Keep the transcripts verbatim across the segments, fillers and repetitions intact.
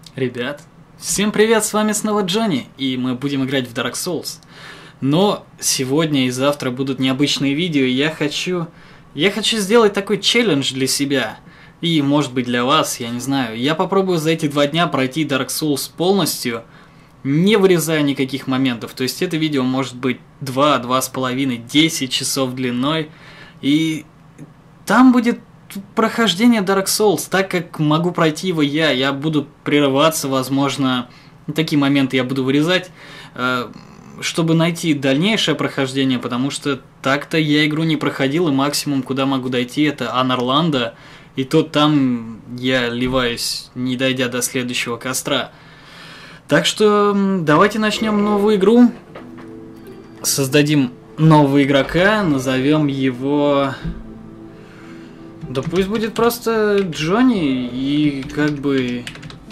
Ребят, всем привет, с вами снова Джонни, и мы будем играть в Dark Souls. Но сегодня и завтра будут необычные видео, и я хочу... Я хочу сделать такой челлендж для себя. И, может быть, для вас, я не знаю. Я попробую за эти два дня пройти Dark Souls полностью, не вырезая никаких моментов. То есть это видео может быть два, два с половиной, десять часов длиной. И там будет прохождение Dark Souls, так как могу пройти его я. Я буду прерываться, возможно, такие моменты я буду вырезать, чтобы найти дальнейшее прохождение, потому что так-то я игру не проходил, и максимум, куда могу дойти, это Анарланда, и то там я ливаюсь, не дойдя до следующего костра. Так что давайте начнем новую игру, создадим нового игрока, назовем его... Да пусть будет просто Джонни, и как бы...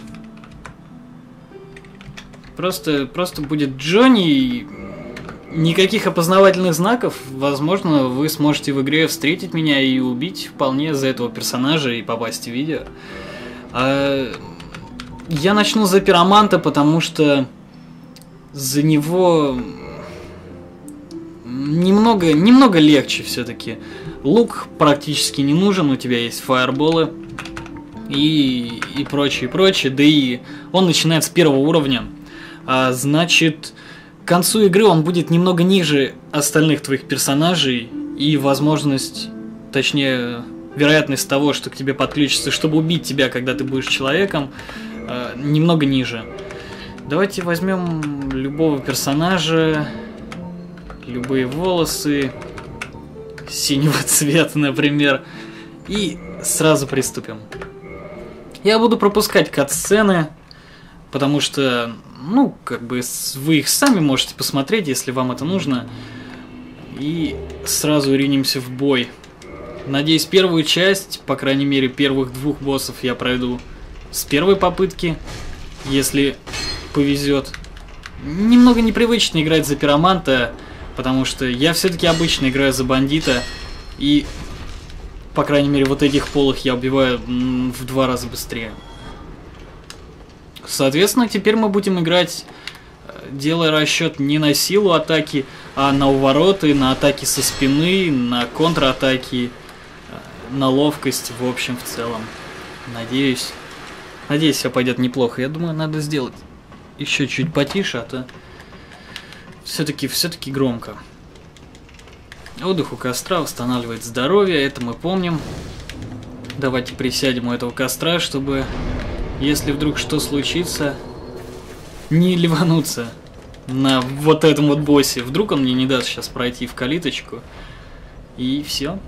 Просто, просто будет Джонни, никаких опознавательных знаков. Возможно, вы сможете в игре встретить меня и убить вполне за этого персонажа и попасть в видео. А я начну за пироманта, потому что за него немного, немного легче все-таки. Лук практически не нужен, у тебя есть фаерболы и, и прочее, прочее. Да и он начинает с первого уровня. А значит, к концу игры он будет немного ниже остальных твоих персонажей, и возможность, точнее, вероятность того, что к тебе подключится, чтобы убить тебя, когда ты будешь человеком, немного ниже. Давайте возьмем любого персонажа, любые волосы, синего цвета, например, и сразу приступим. Я буду пропускать кат-сцены, потому что, ну, как бы вы их сами можете посмотреть, если вам это нужно. И сразу ринемся в бой. Надеюсь, первую часть, по крайней мере, первых двух боссов я пройду с первой попытки, если повезет. Немного непривычно играть за пироманта, потому что я все-таки обычно играю за бандита, и, по крайней мере, вот этих полых я убиваю в два раза быстрее. Соответственно, теперь мы будем играть, делая расчет не на силу атаки, а на увороты, на атаки со спины, на контратаки, на ловкость, в общем, в целом. Надеюсь, надеюсь, все пойдет неплохо. Я думаю, надо сделать еще чуть потише, а то все-таки, все-таки громко. Отдых у костра восстанавливает здоровье, это мы помним. Давайте присядем у этого костра, чтобы... Если вдруг что случится, не ливануться на вот этом вот боссе. Вдруг он мне не даст сейчас пройти в калиточку. И все.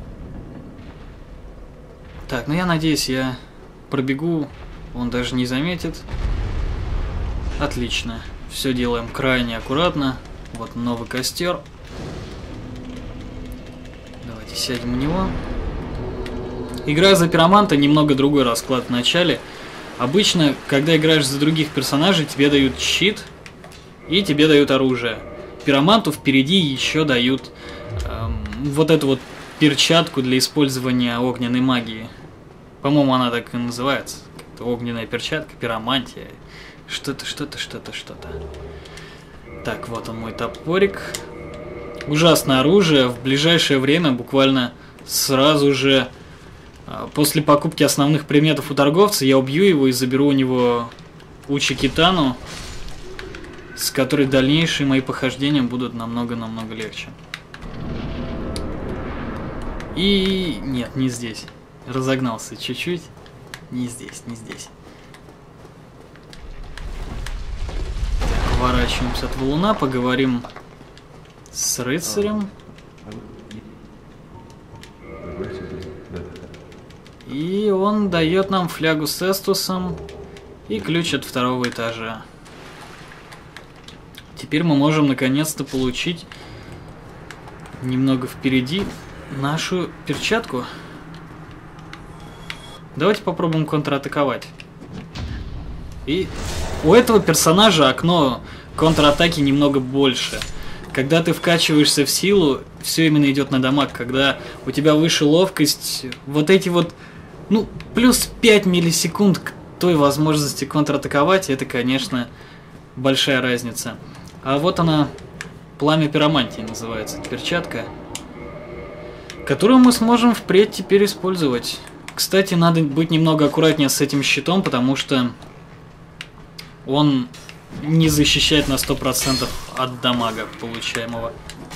Так, ну я надеюсь, я пробегу, он даже не заметит. Отлично. Все делаем крайне аккуратно. Вот новый костер. Давайте сядем у него. Игра за пироманта, немного другой расклад в начале. Обычно, когда играешь за других персонажей, тебе дают щит и тебе дают оружие. Пироманту впереди еще дают эм, вот эту вот перчатку для использования огненной магии. По-моему, она так и называется. Огненная перчатка, пиромантия. Что-то, что-то, что-то, что-то. Так, вот он мой топорик. Ужасное оружие. В ближайшее время, буквально сразу же... После покупки основных предметов у торговца я убью его и заберу у него Учи-Китану, с которой дальнейшие мои похождения будут намного-намного легче. И... нет, не здесь. Разогнался чуть-чуть. Не здесь, не здесь. Так, уворачиваемся от валуна, поговорим с рыцарем. И он дает нам флягу с эстусом и ключ от второго этажа. Теперь мы можем наконец-то получить немного впереди нашу перчатку. Давайте попробуем контратаковать. И у этого персонажа окно контратаки немного больше. Когда ты вкачиваешься в силу, все именно идет на дамаг. Когда у тебя выше ловкость, вот эти вот, ну, плюс пять миллисекунд к той возможности контратаковать, это, конечно, большая разница. А вот она, пламя пиромантии называется, перчатка, которую мы сможем впредь теперь использовать. Кстати, надо быть немного аккуратнее с этим щитом, потому что он не защищает на сто процентов от дамага получаемого.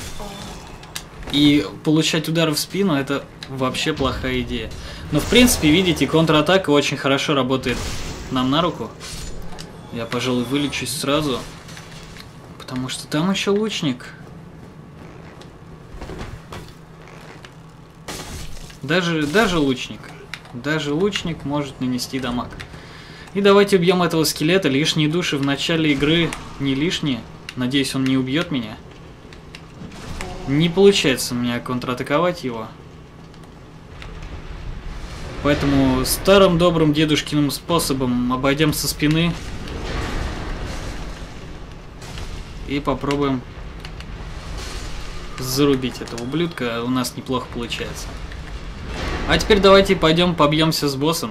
И получать удары в спину — это вообще плохая идея. Но в принципе, видите, контратака очень хорошо работает нам на руку. Я, пожалуй, вылечусь сразу, потому что там еще лучник. Даже, даже лучник. Даже лучник может нанести дамаг. И давайте убьем этого скелета. Лишние души в начале игры не лишние. Надеюсь, он не убьет меня. Не получается у меня контратаковать его. Поэтому старым добрым дедушкиным способом обойдем со спины. И попробуем зарубить этого ублюдка. У нас неплохо получается. А теперь давайте пойдем побьемся с боссом.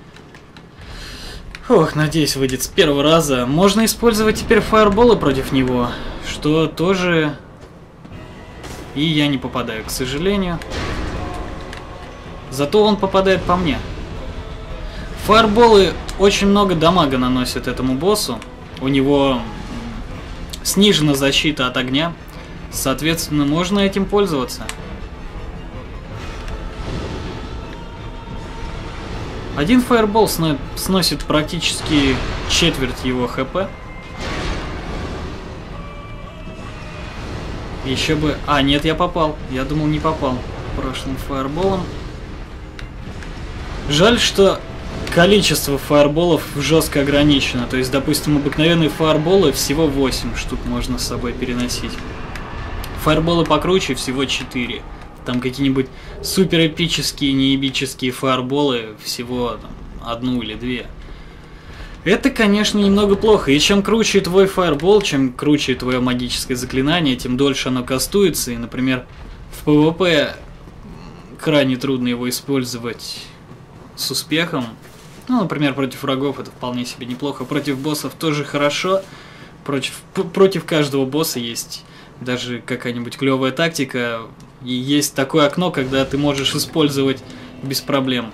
Ох, надеюсь, выйдет с первого раза. Можно использовать теперь фаерболы против него, что тоже... И я не попадаю, к сожалению. Зато он попадает по мне. Фаерболы очень много дамага наносят этому боссу. У него снижена защита от огня. Соответственно, можно этим пользоваться. Один фаербол сносит практически четверть его хп. Еще бы... А, нет, я попал. Я думал, не попал прошлым фаерболом. Жаль, что количество фаерболов жестко ограничено. То есть, допустим, обыкновенные фаерболы всего восемь штук можно с собой переносить. Фаерболы покруче всего четыре. Там какие-нибудь супер эпические, неэпические фаерболы всего там, одну или две. Это, конечно, немного плохо. И чем круче твой фаербол, чем круче твое магическое заклинание, тем дольше оно кастуется. И, например, в пэ вэ пэ крайне трудно его использовать с успехом. Ну, например, против врагов это вполне себе неплохо. Против боссов тоже хорошо. Против, против каждого босса есть даже какая-нибудь клевая тактика. И есть такое окно, когда ты можешь использовать без проблем.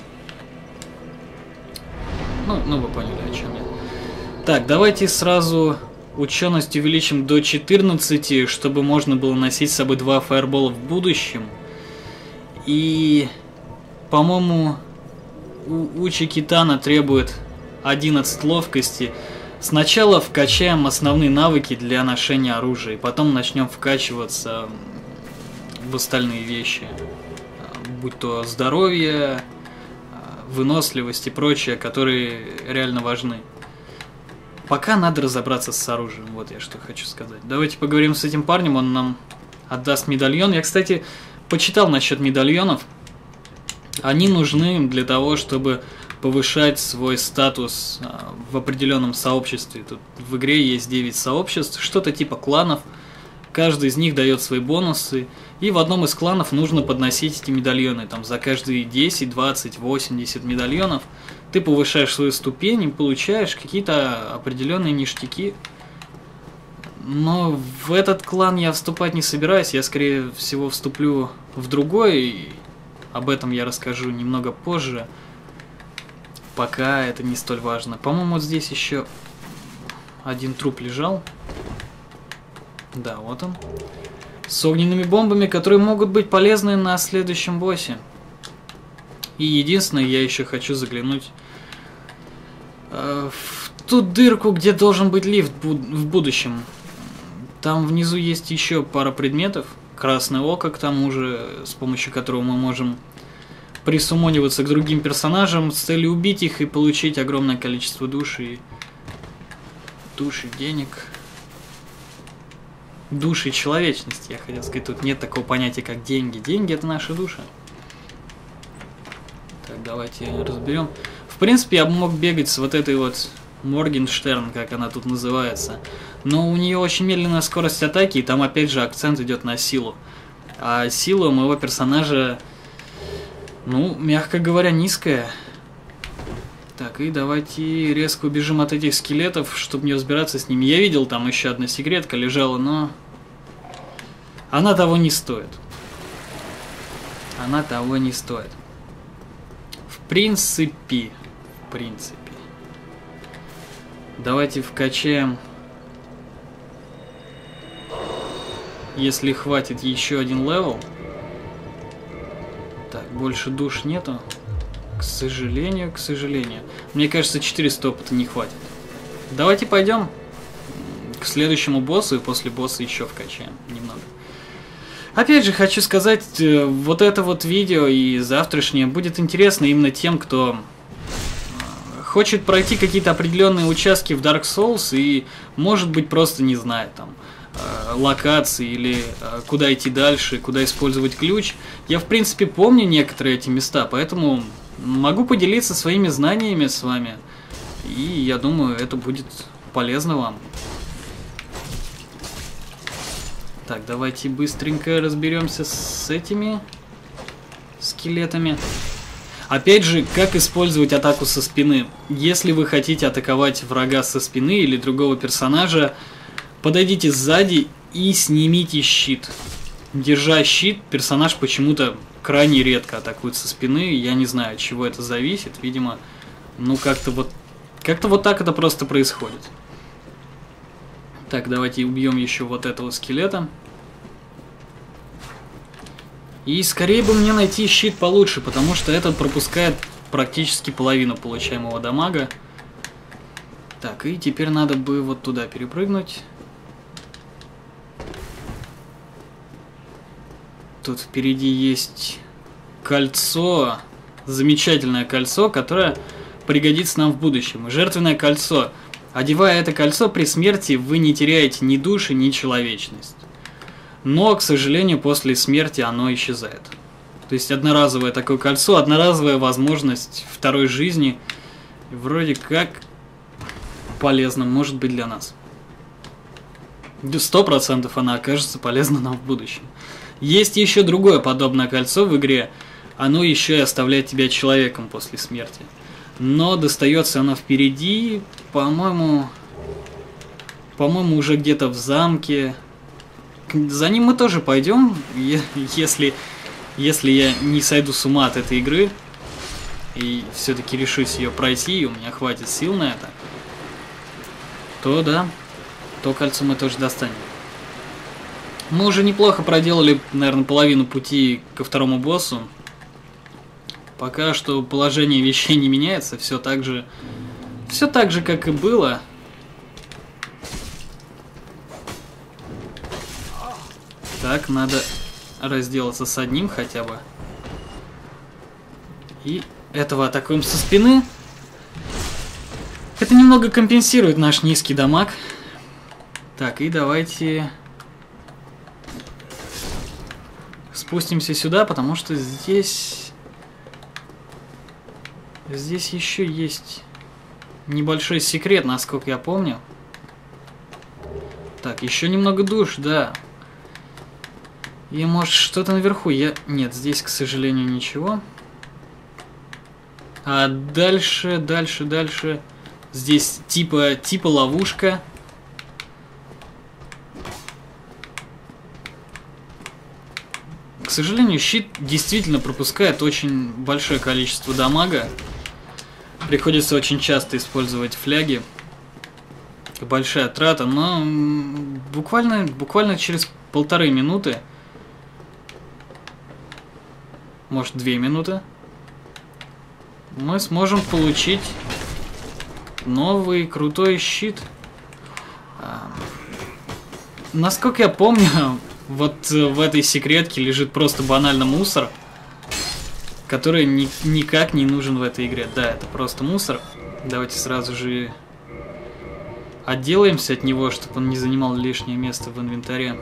Ну, ну вы поняли, о чем я. Так, давайте сразу ученость увеличим до четырнадцати, чтобы можно было носить с собой два фаербола в будущем. И, по-моему, Учи Китана требует одиннадцать ловкости. Сначала вкачаем основные навыки для ношения оружия, и потом начнем вкачиваться в остальные вещи, будь то здоровье, выносливость и прочее, которые реально важны. Пока надо разобраться с оружием, вот я что хочу сказать. Давайте поговорим с этим парнем, он нам отдаст медальон. Я, кстати, почитал насчет медальонов. Они нужны для того, чтобы повышать свой статус в определенном сообществе. Тут в игре есть девять сообществ, что-то типа кланов. Каждый из них дает свои бонусы. И в одном из кланов нужно подносить эти медальоны. Там за каждые десять, двадцать, восемьдесят медальонов ты повышаешь свою ступень и получаешь какие-то определенные ништяки. Но в этот клан я вступать не собираюсь. Я, скорее всего, вступлю в другой. Об этом я расскажу немного позже. Пока это не столь важно. По-моему, вот здесь еще один труп лежал. Да, вот он. С огненными бомбами, которые могут быть полезны на следующем боссе. И единственное, я еще хочу заглянуть э, в ту дырку, где должен быть лифт в будущем. Там внизу есть еще пара предметов. Красное око, к тому же, с помощью которого мы можем присумониваться к другим персонажам с целью убить их и получить огромное количество душ и... душ и денег. Души и человечности, я хотел сказать. Тут нет такого понятия, как деньги. Деньги — это наши души. Так, давайте разберем. В принципе, я бы мог бегать с вот этой вот Моргенштерн, как она тут называется. Но у нее очень медленная скорость атаки, и там опять же акцент идет на силу. А сила у моего персонажа, ну, мягко говоря, низкая. Так, и давайте резко убежим от этих скелетов, чтобы не разбираться с ними. Я видел, там еще одна секретка лежала, но... Она того не стоит. Она того не стоит. В принципе... В принципе... Давайте вкачаем... Если хватит, еще один левел. Так, больше душ нету. К сожалению, к сожалению. Мне кажется, четыреста опыта не хватит. Давайте пойдем к следующему боссу, и после босса еще вкачаем немного. Опять же, хочу сказать, вот это вот видео и завтрашнее будет интересно именно тем, кто хочет пройти какие-то определенные участки в Dark Souls и, может быть, просто не знает там локации или куда идти дальше, куда использовать ключ. Я, в принципе, помню некоторые эти места, поэтому могу поделиться своими знаниями с вами. И я думаю, это будет полезно вам. Так, давайте быстренько разберемся с этими скелетами. Опять же, как использовать атаку со спины. Если вы хотите атаковать врага со спины или другого персонажа, подойдите сзади и снимите щит. Держа щит, персонаж почему-то крайне редко атакует со спины. Я не знаю, от чего это зависит. Видимо, ну как-то вот, как-то вот так это просто происходит. Так, давайте убьем еще вот этого скелета. И скорее бы мне найти щит получше, потому что этот пропускает практически половину получаемого дамага. Так, и теперь надо бы вот туда перепрыгнуть. Тут впереди есть кольцо, замечательное кольцо, которое пригодится нам в будущем. Жертвенное кольцо. Одевая это кольцо, при смерти вы не теряете ни души, ни человечность. Но, к сожалению, после смерти оно исчезает. То есть одноразовое такое кольцо, одноразовая возможность второй жизни. Вроде как полезно может быть для нас. Сто процентов она окажется полезна нам в будущем. Есть еще другое подобное кольцо в игре. Оно еще и оставляет тебя человеком после смерти. Но достается оно впереди, по-моему, по-моему, уже где-то в замке. За ним мы тоже пойдем, если, если я не сойду с ума от этой игры и все-таки решусь ее пройти, и у меня хватит сил на это, то да, то кольцо мы тоже достанем. Мы уже неплохо проделали, наверное, половину пути ко второму боссу. Пока что положение вещей не меняется, все так же, все так же, как и было. Так, надо разделаться с одним хотя бы. И этого атакуем со спины. Это немного компенсирует наш низкий дамаг. Так, и давайте спустимся сюда, потому что здесь... Здесь еще есть небольшой секрет, насколько я помню. Так, еще немного душ, да. И может что-то наверху. Я... Нет, здесь, к сожалению, ничего. А дальше, дальше, дальше. Здесь типа, типа ловушка. К сожалению, щит действительно пропускает очень большое количество дамага. Приходится очень часто использовать фляги. Большая трата, но буквально, буквально через полторы минуты, может две минуты, мы сможем получить новый крутой щит. Насколько я помню, вот в этой секретке лежит просто банально мусор, который ни, никак не нужен в этой игре. Да, это просто мусор. Давайте сразу же отделаемся от него, чтобы он не занимал лишнее место в инвентаре.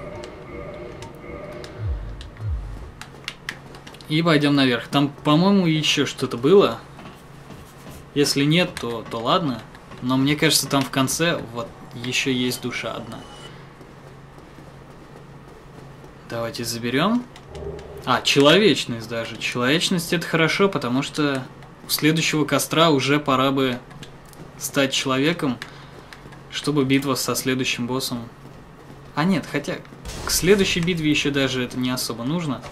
И пойдем наверх. Там, по-моему, еще что-то было. Если нет, то, то ладно. Но мне кажется, там в конце вот еще есть душа одна. Давайте заберем. А, человечность даже. Человечность это хорошо, потому что у следующего костра уже пора бы стать человеком, чтобы битва со следующим боссом... А нет, хотя к следующей битве еще даже это не особо нужно.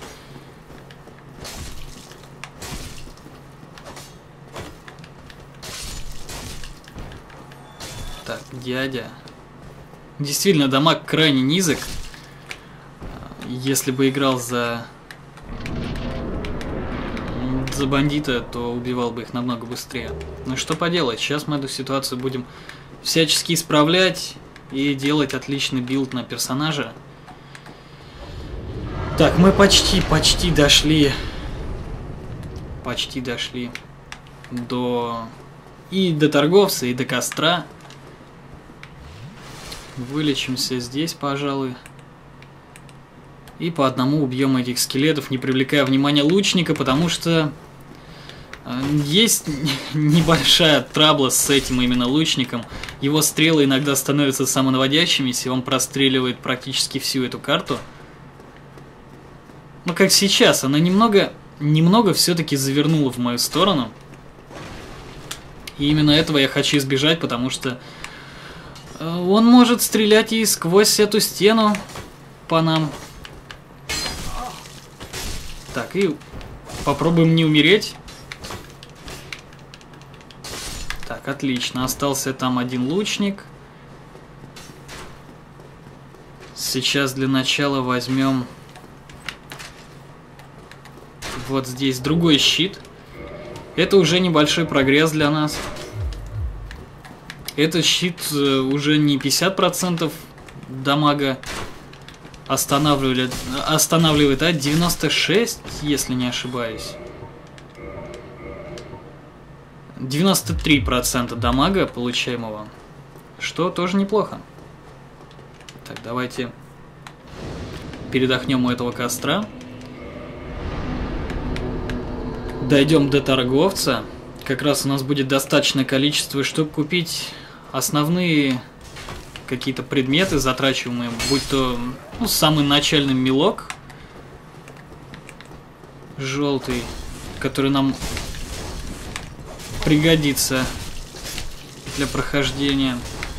Так, дядя. Действительно, дамаг крайне низок. Если бы играл за... за бандита, то убивал бы их намного быстрее. Ну что поделать, сейчас мы эту ситуацию будем всячески исправлять и делать отличный билд на персонажа. Так, мы почти, почти дошли. Почти дошли до... и до торговца, и до костра. Вылечимся здесь, пожалуй. И по одному убьем этих скелетов, не привлекая внимания лучника, потому что есть небольшая трабла с этим именно лучником. Его стрелы иногда становятся самонаводящимися, и он простреливает практически всю эту карту. Ну, как сейчас, она немного, немного все-таки завернула в мою сторону. И именно этого я хочу избежать, потому что он может стрелять и сквозь эту стену по нам. Так, и попробуем не умереть. Так, отлично. Остался там один лучник. Сейчас для начала возьмем вот здесь другой щит. Это уже небольшой прогресс для нас. Этот щит уже не пятьдесят процентов дамага останавливает, останавливает, а девяносто шесть, если не ошибаюсь. девяносто три процента дамага получаемого, что тоже неплохо. Так, давайте передохнем у этого костра. Дойдем до торговца. Как раз у нас будет достаточное количество, чтобы купить основные какие-то предметы затрачиваемые, будь то ну, самый начальный мелок желтый, который нам пригодится для прохождения.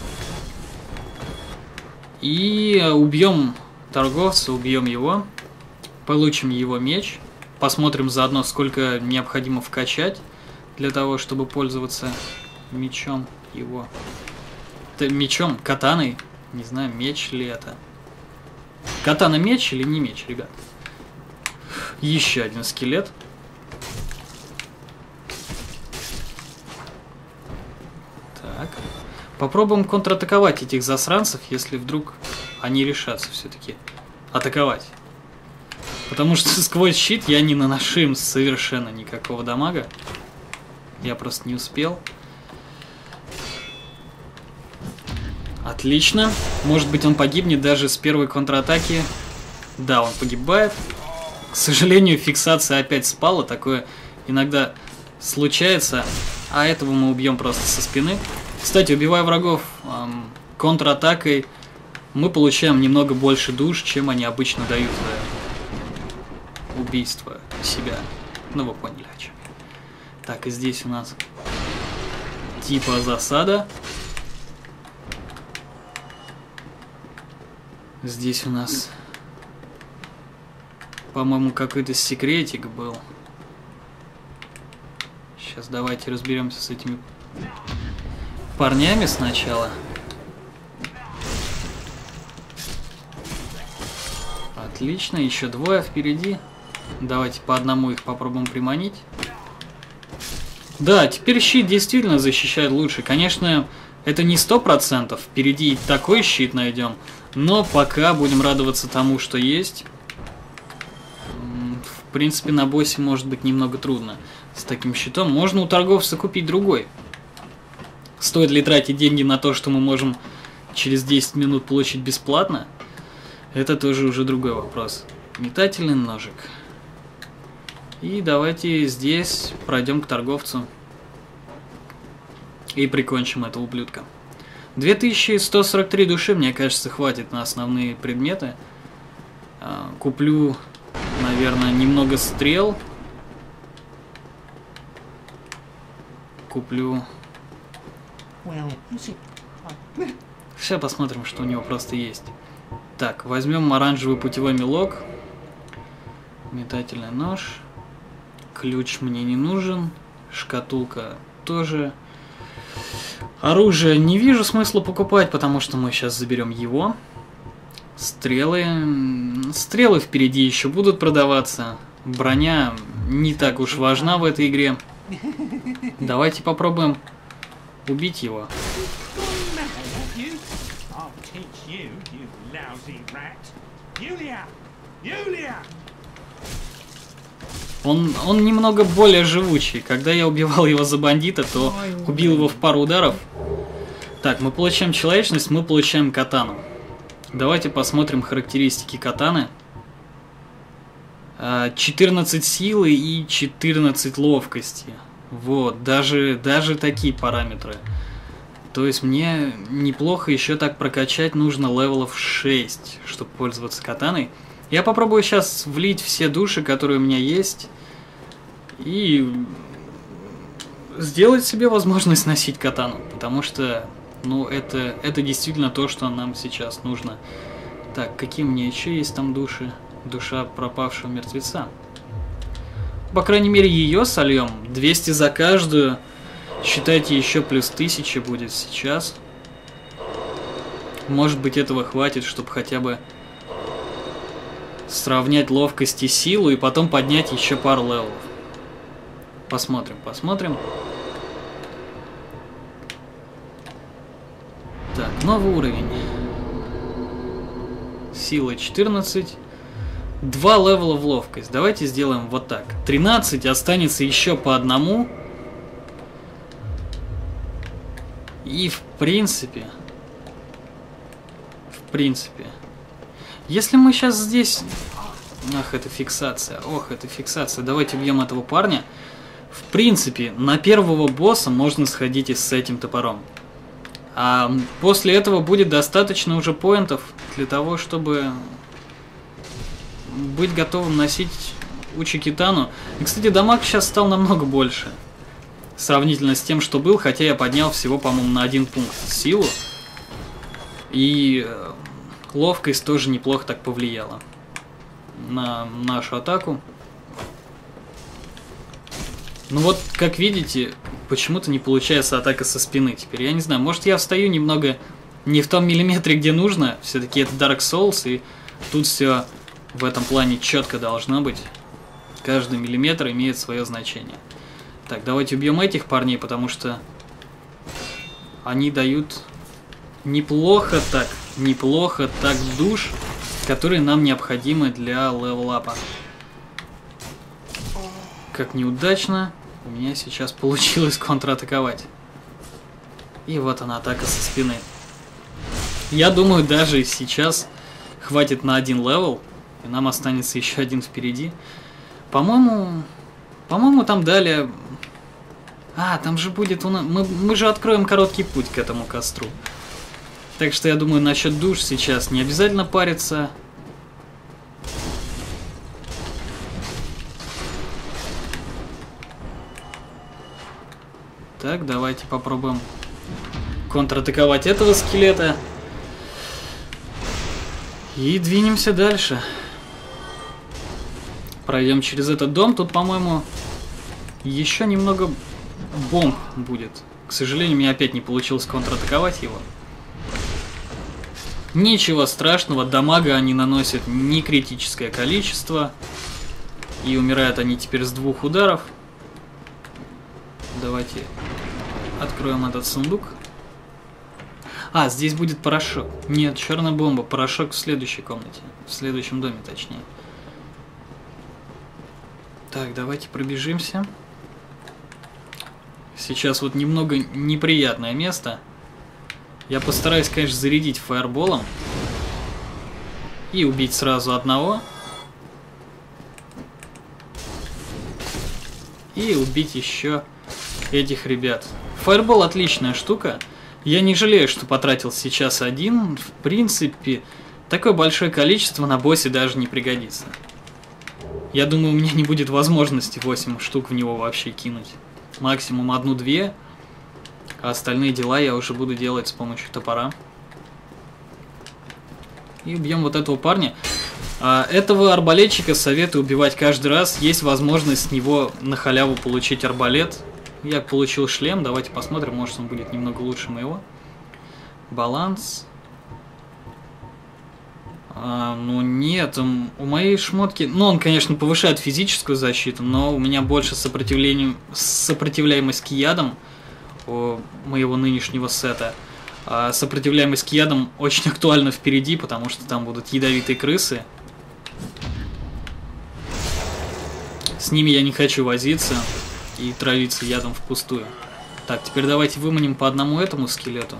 И убьем торговца, убьем его, получим его меч, посмотрим заодно, сколько необходимо вкачать для того, чтобы пользоваться мечом его. Это мечом, катаной, не знаю, меч ли это. Катана меч или не меч, ребят? Еще один скелет. Так. Попробуем контратаковать этих засранцев, если вдруг они решатся все-таки атаковать. Потому что сквозь щит я не наношу им совершенно никакого дамага. Я просто не успел. Отлично. Может быть, он погибнет даже с первой контратаки. Да, он погибает. К сожалению, фиксация опять спала. Такое иногда случается. А этого мы убьем просто со спины. Кстати, убивая врагов эм, контратакой, мы получаем немного больше душ, чем они обычно дают за убийство себя. Ну, вы поняли, о чем. Так, и здесь у нас типа засада. Здесь у нас, по-моему, какой-то секретик был. Сейчас давайте разберемся с этими парнями сначала. Отлично, еще двое впереди. Давайте по одному их попробуем приманить. Да, теперь щит действительно защищает лучше. Конечно, это не сто процентов. Впереди такой щит найдем. Но пока будем радоваться тому, что есть. В принципе, на боссе может быть немного трудно с таким щитом. Можно у торговца купить другой. Стоит ли тратить деньги на то, что мы можем через десять минут получить бесплатно? Это тоже уже другой вопрос. Метательный ножик. И давайте здесь пройдем к торговцу. И прикончим этого ублюдка. две тысячи сто сорок три души, мне кажется, хватит на основные предметы. Куплю, наверное, немного стрел. куплю. Сейчас посмотрим, что у него просто есть. Так, возьмем оранжевый путевой мелок. Метательный нож. Ключ мне не нужен. Шкатулка тоже. Оружие не вижу смысла покупать, потому что мы сейчас заберем его. Стрелы. Стрелы впереди еще будут продаваться. Броня не так уж важна в этой игре. Давайте попробуем убить его. Он, он немного более живучий. Когда я убивал его за бандита, то убил его в пару ударов. Так, мы получаем человечность, мы получаем катану. Давайте посмотрим характеристики катаны. четырнадцать силы и четырнадцать ловкости. Вот, даже, даже такие параметры. То есть мне неплохо еще так прокачать нужно левелов шесть, чтобы пользоваться катаной. Я попробую сейчас влить все души, которые у меня есть, и сделать себе возможность носить катану, потому что, ну, это, это действительно то, что нам сейчас нужно. Так, какие у меня еще есть там души? Душа пропавшего мертвеца. По крайней мере, ее сольем. двести за каждую. Считайте, еще плюс тысяча будет сейчас. Может быть, этого хватит, чтобы хотя бы сравнять ловкость и силу, и потом поднять еще пару левелов. Посмотрим, посмотрим. Так, новый уровень. Сила четырнадцать. Два левела в ловкость. Давайте сделаем вот так. тринадцать, останется еще по одному. И в принципе... В принципе... Если мы сейчас здесь... Ах, это фиксация. Ох, это фиксация. Давайте убьем этого парня. В принципе, на первого босса можно сходить и с этим топором. А после этого будет достаточно уже поинтов для того, чтобы быть готовым носить Учи-Китану. И, кстати, дамаг сейчас стал намного больше. Сравнительно с тем, что был, хотя я поднял всего, по-моему, на один пункт силу. И ловкость тоже неплохо так повлияла на нашу атаку. Ну вот, как видите, почему-то не получается атака со спины теперь. Я не знаю, может я встаю немного не в том миллиметре, где нужно. Все-таки это Dark Souls, и тут все в этом плане четко должно быть. Каждый миллиметр имеет свое значение. Так, давайте убьем этих парней, потому что они дают неплохо так, неплохо так душ, которые нам необходимы для левел-апа. Как неудачно у меня сейчас получилось контратаковать. И вот она, атака со спины. Я думаю, даже сейчас хватит на один левел, и нам останется еще один впереди. По-моему, по-моему, там далее... А, там же будет... У нас... мы, мы же откроем короткий путь к этому костру. Так что я думаю, насчет душ сейчас не обязательно париться. Так, давайте попробуем контратаковать этого скелета. И двинемся дальше. Пройдем через этот дом. Тут, по-моему, еще немного бомб будет. К сожалению, мне опять не получилось контратаковать его. Ничего страшного, дамага они наносят не критическое количество. И умирают они теперь с двух ударов. Давайте откроем этот сундук. А, здесь будет порошок. Нет, черная бомба. Порошок в следующей комнате. В следующем доме, точнее. Так, давайте пробежимся. Сейчас вот немного неприятное место. Я постараюсь, конечно, зарядить фаерболом. И убить сразу одного. И убить еще этих ребят. Фаербол отличная штука. Я не жалею, что потратил сейчас один. В принципе, такое большое количество на боссе даже не пригодится. Я думаю, у меня не будет возможности восемь штук в него вообще кинуть. максимум одну-две, а остальные дела я уже буду делать с помощью топора. И убьем вот этого парня. А этого арбалетчика советую убивать каждый раз. Есть возможность с него на халяву получить арбалет. Я получил шлем, давайте посмотрим, может он будет немного лучше моего. Баланс. А, ну нет, у моей шмотки... Ну, он, конечно, повышает физическую защиту, но у меня больше сопротивляемость к ядам у моего нынешнего сета. А сопротивляемость к ядам очень актуальна впереди, потому что там будут ядовитые крысы. С ними я не хочу возиться и травиться ядом впустую. Так, теперь давайте выманим по одному этому скелету.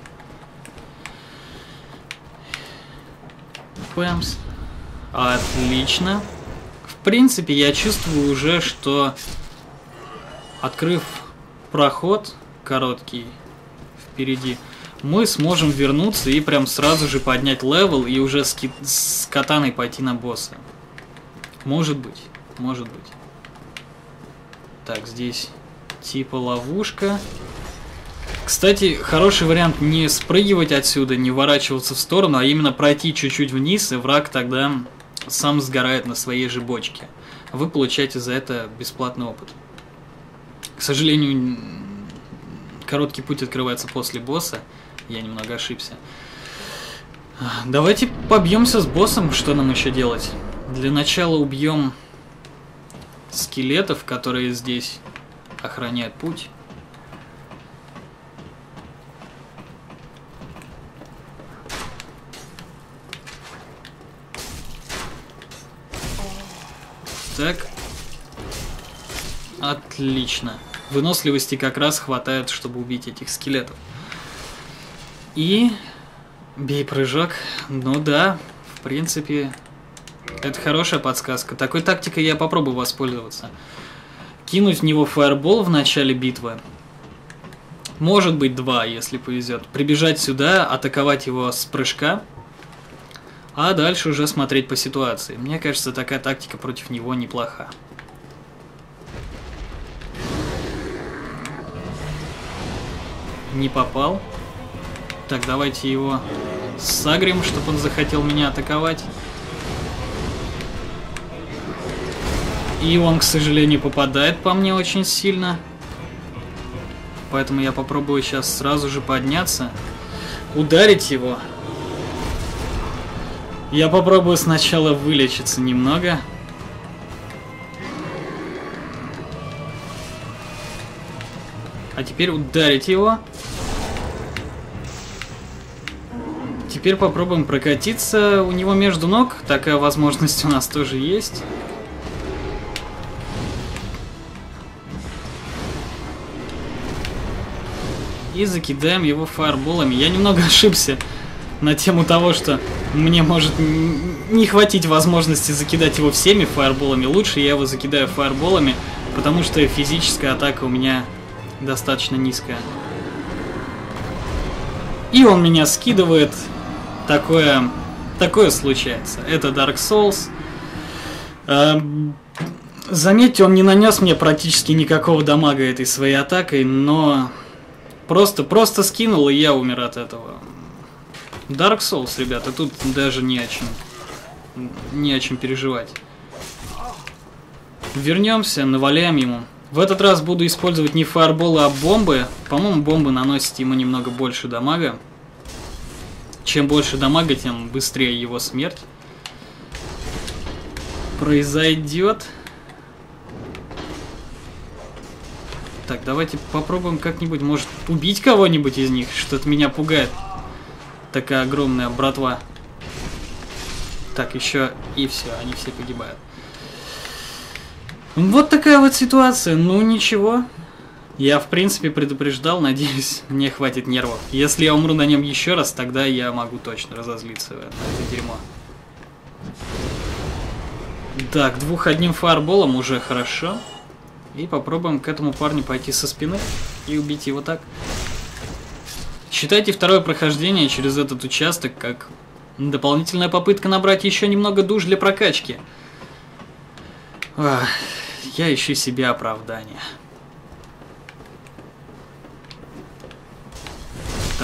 Пэмс. Отлично. В принципе, я чувствую уже, что открыв проход короткий впереди, мы сможем вернуться и прям сразу же поднять левел и уже с, ки с катаной пойти на босса. Может быть. Может быть. Так, здесь типа ловушка. Кстати, хороший вариант не спрыгивать отсюда, не ворачиваться в сторону, а именно пройти чуть-чуть вниз, и враг тогда сам сгорает на своей же бочке. Вы получаете за это бесплатный опыт. К сожалению, короткий путь открывается после босса. Я немного ошибся. Давайте побьемся с боссом. Что нам еще делать? Для начала убьем скелетов, которые здесь охраняют путь. Так. Отлично. Выносливости как раз хватает, чтобы убить этих скелетов. И... бей прыжок. Ну да, в принципе... это хорошая подсказка. Такой тактикой я попробую воспользоваться. Кинуть в него фаербол в начале битвы. Может быть два, если повезет. Прибежать сюда, атаковать его с прыжка. А дальше уже смотреть по ситуации. Мне кажется, такая тактика против него неплоха. Не попал. Так, давайте его сагрим, чтобы он захотел меня атаковать. И он, к сожалению, попадает по мне очень сильно. Поэтому я попробую сейчас сразу же подняться. Ударить его. Я попробую сначала вылечиться немного. А теперь ударить его. Теперь попробуем прокатиться у него между ног. Такая возможность у нас тоже есть. И закидаем его фаерболами. Я немного ошибся на тему того, что мне может не хватить возможности закидать его всеми фаерболами. Лучше я его закидаю фаерболами, потому что физическая атака у меня достаточно низкая. И он меня скидывает. Такое, такое случается. Это Dark Souls. Эм, заметьте, он не нанес мне практически никакого дамага этой своей атакой, но просто, просто скинул, и я умер от этого. Dark Souls, ребята, тут даже не о чем, не о чем переживать. Вернемся, наваляем ему. В этот раз буду использовать не фаерболы, а бомбы. По-моему, бомбы наносят ему немного больше дамага. Чем больше дамага, тем быстрее его смерть произойдет. Так, давайте попробуем как-нибудь, может, убить кого-нибудь из них. Что-то меня пугает. Такая огромная братва. Так, еще и все, они все погибают. Вот такая вот ситуация. Ну, ничего. Я, в принципе, предупреждал. Надеюсь, мне хватит нервов. Если я умру на нем еще раз, тогда я могу точно разозлиться на это дерьмо. Так, двух одним фаерболом уже хорошо. И попробуем к этому парню пойти со спины и убить его так. Считайте второе прохождение через этот участок как дополнительная попытка набрать еще немного душ для прокачки. Ах, я ищу себе оправдание.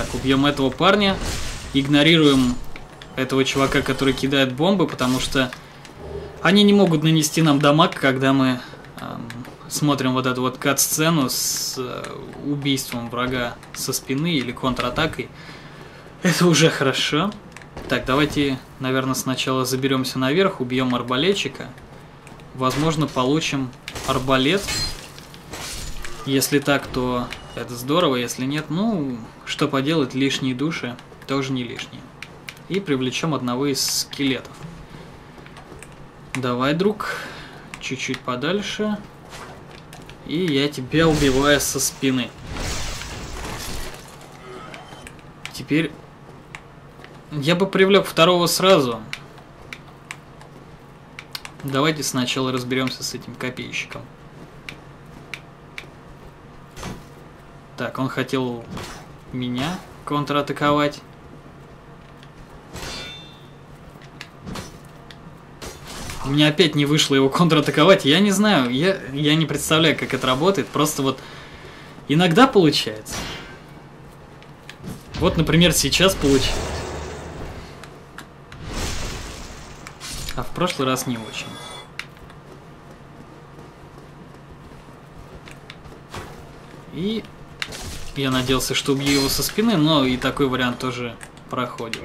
Так, убьем этого парня. Игнорируем этого чувака, который кидает бомбы, потому что они не могут нанести нам дамаг, когда мы эм, смотрим вот эту вот кат-сцену с э, убийством врага со спины или контратакой. Это уже хорошо. Так, давайте, наверное, сначала заберемся наверх, убьем арбалетчика. Возможно, получим арбалет. Если так, то это здорово. Если нет, ну, что поделать, лишние души тоже не лишние. И привлечем одного из скелетов. Давай, друг, чуть-чуть подальше. И я тебя убиваю со спины. Теперь я бы привлек второго сразу. Давайте сначала разберемся с этим копейщиком. Так, он хотел меня контратаковать. У меня опять не вышло его контратаковать. Я не знаю, я, я не представляю, как это работает. Просто вот иногда получается. Вот, например, сейчас получилось. А в прошлый раз не очень. И я надеялся, что убью его со спины, но и такой вариант тоже проходит.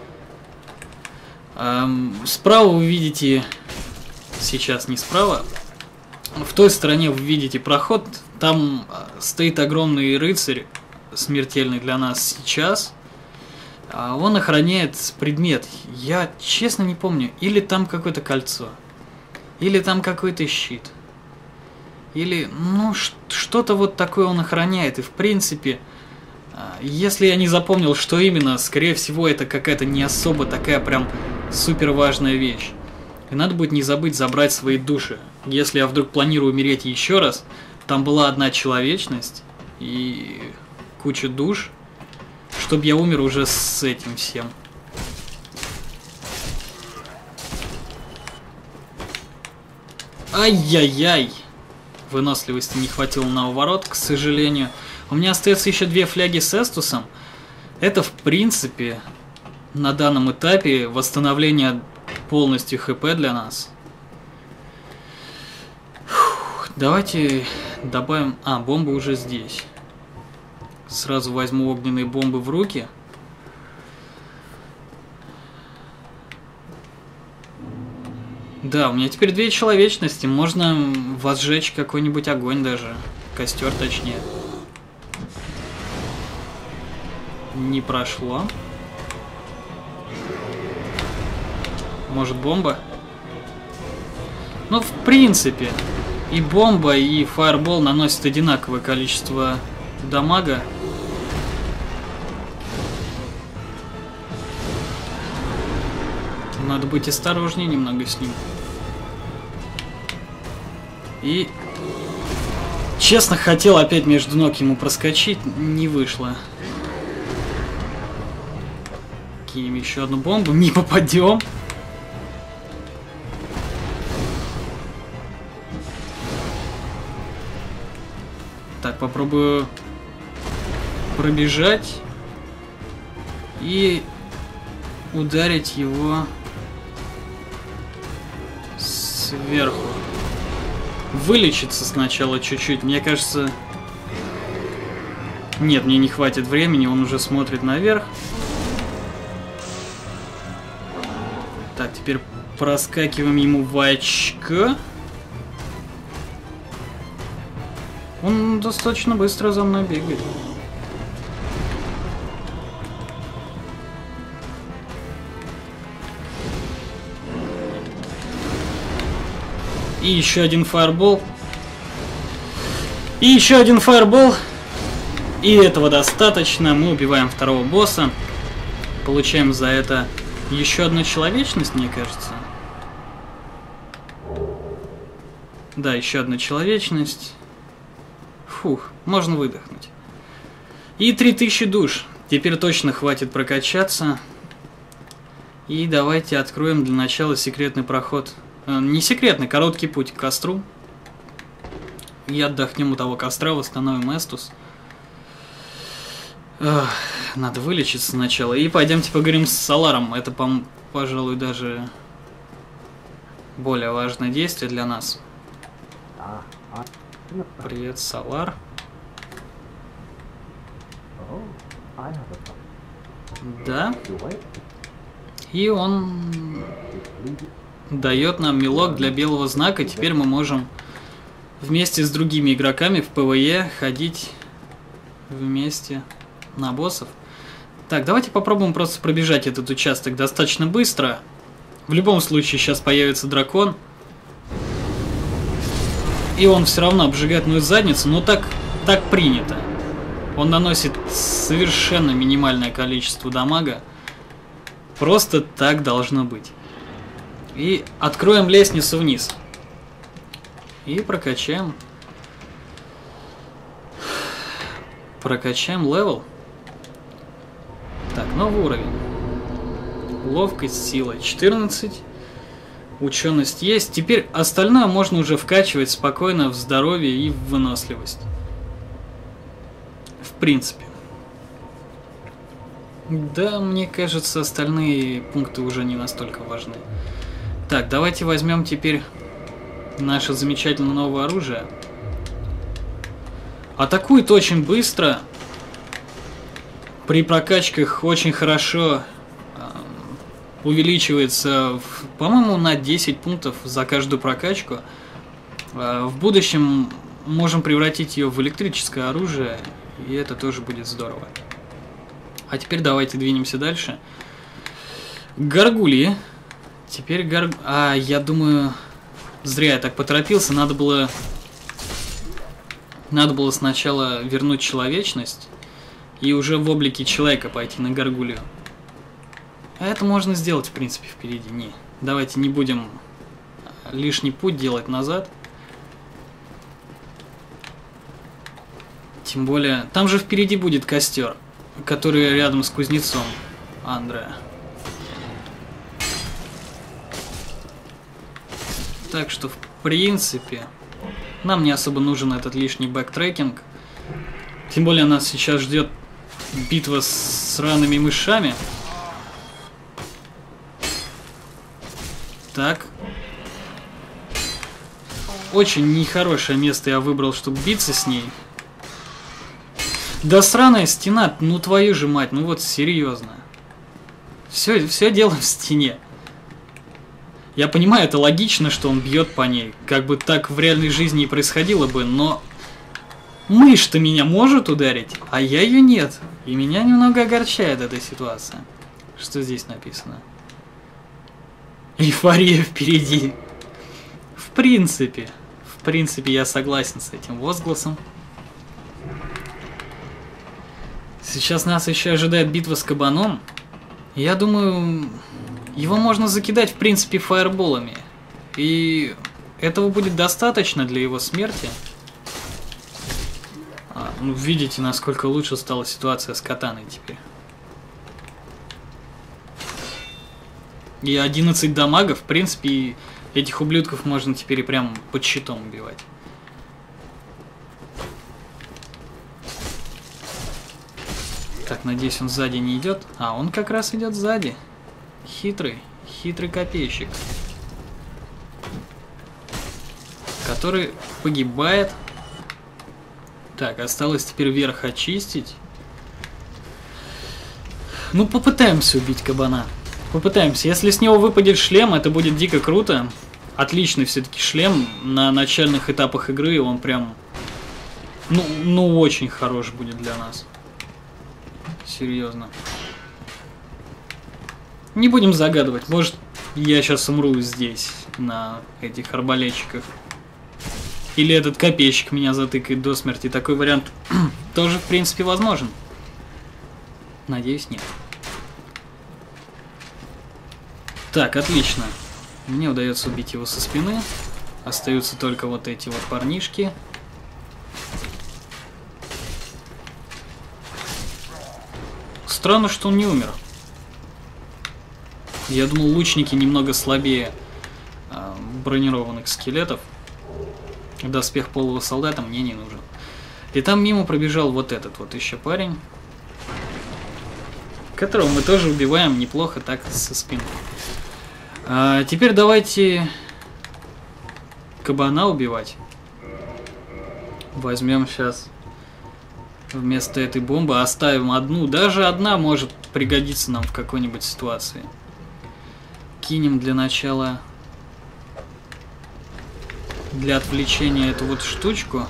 Эм, справа вы видите... Сейчас не справа. В той стороне вы видите проход. Там стоит огромный рыцарь, смертельный для нас сейчас. Он охраняет предмет. Я честно не помню. Или там какое-то кольцо. Или там какой-то щит. Или, ну, что-то вот такое он охраняет. И в принципе, если я не запомнил, что именно, скорее всего, это какая-то не особо такая прям супер важная вещь. И надо будет не забыть забрать свои души. Если я вдруг планирую умереть еще раз, там была одна человечность и куча душ. Чтоб я умер уже с этим всем. Ай-яй-яй. Выносливости не хватило на уворот, к сожалению. У меня остается еще две фляги с Эстусом. Это, в принципе, на данном этапе восстановление полностью ХП для нас. Фух, давайте добавим... А, бомба уже здесь. Сразу возьму огненные бомбы в руки. Да, у меня теперь две человечности. Можно возжечь какой-нибудь огонь даже. Костер, точнее. Не прошло. Может, бомба? Ну, в принципе, и бомба, и фаербол наносят одинаковое количество дамага. Надо быть осторожнее немного с ним. И... Честно, хотел опять между ног ему проскочить, не вышло. Кинем еще одну бомбу, не попадем. Так, попробую пробежать и ударить его сверху. Вылечиться сначала чуть-чуть. Мне кажется... Нет, мне не хватит времени, он уже смотрит наверх. Так, теперь проскакиваем ему в очко. Он достаточно быстро за мной бегает. И еще один фаербол. И еще один фаербол. И этого достаточно. Мы убиваем второго босса. Получаем за это еще одну человечность, мне кажется. Да, еще одна человечность. Фух, можно выдохнуть. И три тысячи душ. Теперь точно хватит прокачаться. И давайте откроем для начала секретный проход. Не секретный, короткий путь к костру. И отдохнем у того костра, восстановим Эстус. Эх. надо вылечиться сначала. И пойдемте поговорим с Соларом. Это, по пожалуй, даже более важное действие для нас. Привет, Солар. Да. И он дает нам мелок для белого знака. Теперь мы можем вместе с другими игроками в ПВЕ ходить вместе на боссов. Так, давайте попробуем просто пробежать этот участок достаточно быстро. В любом случае сейчас появится дракон. И он все равно обжигает мою задницу, но так, так принято. Он наносит совершенно минимальное количество дамага. Просто так должно быть. И откроем лестницу вниз. И прокачаем. Прокачаем левел. Так, новый уровень. Ловкость, сила четырнадцать. Ученость есть. Теперь остальное можно уже вкачивать спокойно в здоровье и в выносливость. В принципе. Да, мне кажется, остальные пункты уже не настолько важны. Так, давайте возьмем теперь наше замечательное новое оружие. Атакует очень быстро. При прокачках очень хорошо э, увеличивается, по-моему, на десять пунктов за каждую прокачку. Э, в будущем можем превратить ее в электрическое оружие, и это тоже будет здорово. А теперь давайте двинемся дальше. Гаргульи. Теперь гар... А, я думаю, зря я так поторопился. Надо было... Надо было сначала вернуть человечность и уже в облике человека пойти на Гаргулью. А это можно сделать, в принципе, впереди. Не. Давайте не будем лишний путь делать назад. Тем более... Там же впереди будет костер, который рядом с кузнецом Андреа. Так что, в принципе, нам не особо нужен этот лишний бэктрекинг. Тем более нас сейчас ждет битва с сраными мышами. Так. Очень нехорошее место я выбрал, чтобы биться с ней. Да сраная стена, ну твою же мать, ну вот серьезно. Все, все дело в стене. Я понимаю, это логично, что он бьет по ней. Как бы так в реальной жизни и происходило бы, но... Мышь-то меня может ударить, а я ее нет. И меня немного огорчает эта ситуация. Что здесь написано? Эйфория впереди. В принципе. В принципе, я согласен с этим возгласом. Сейчас нас еще ожидает битва с кабаном. Я думаю... Его можно закидать, в принципе, фаерболами. И этого будет достаточно для его смерти. А, ну, видите, насколько лучше стала ситуация с катаной теперь. И одиннадцать дамагов, в принципе, этих ублюдков можно теперь и прям под щитом убивать. Так, надеюсь, он сзади не идет. А, он как раз идет сзади. Хитрый, хитрый копейщик, который погибает. Так, осталось теперь верх очистить. Ну, попытаемся убить кабана. Попытаемся. Если с него выпадет шлем, это будет дико круто. Отличный все-таки шлем. На начальных этапах игры он прям... Ну, ну, очень хорош будет для нас. Серьезно. Не будем загадывать, может, я сейчас умру здесь, на этих арбалетчиках. Или этот копейщик меня затыкает до смерти. Такой вариант тоже, в принципе, возможен. Надеюсь, нет. Так, отлично. Мне удается убить его со спины. Остаются только вот эти вот парнишки. Странно, что он не умер. Я думал, лучники немного слабее э, бронированных скелетов. Доспех полого солдата мне не нужен. И там мимо пробежал вот этот вот еще парень. которого мы тоже убиваем неплохо так со спины. А теперь давайте кабана убивать. Возьмем сейчас вместо этой бомбы, оставим одну. Даже одна может пригодиться нам в какой-нибудь ситуации. Кинем для начала, для отвлечения, эту вот штучку.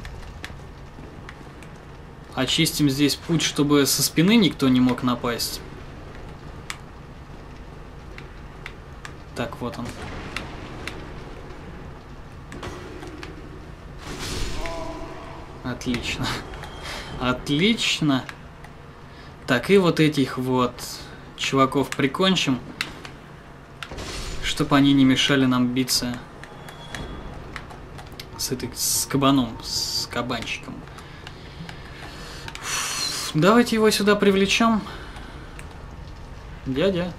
Очистим здесь путь, чтобы со спины никто не мог напасть. Так, вот он. Отлично. Отлично. Так, и вот этих вот чуваков прикончим, чтобы они не мешали нам биться с этой, с кабаном, с кабанчиком. Давайте его сюда привлечем. Дядя.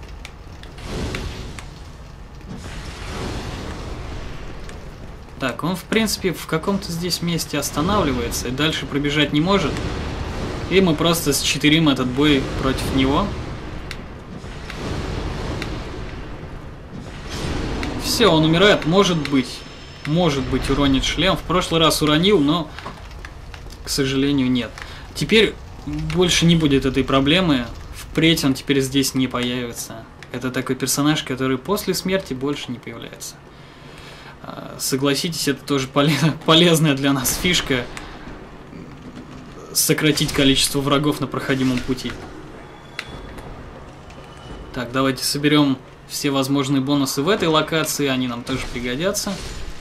Так, он в принципе в каком-то здесь месте останавливается и дальше пробежать не может. И мы просто счетырим этот бой против него. Все, он умирает, может быть. Может быть, уронит шлем. В прошлый раз уронил, но, к сожалению, нет. Теперь больше не будет этой проблемы. Впредь он теперь здесь не появится. Это такой персонаж, который после смерти больше не появляется. Согласитесь, это тоже полезная для нас фишка. Сократить количество врагов на проходимом пути. Так, давайте соберем все возможные бонусы в этой локации. Они нам тоже пригодятся.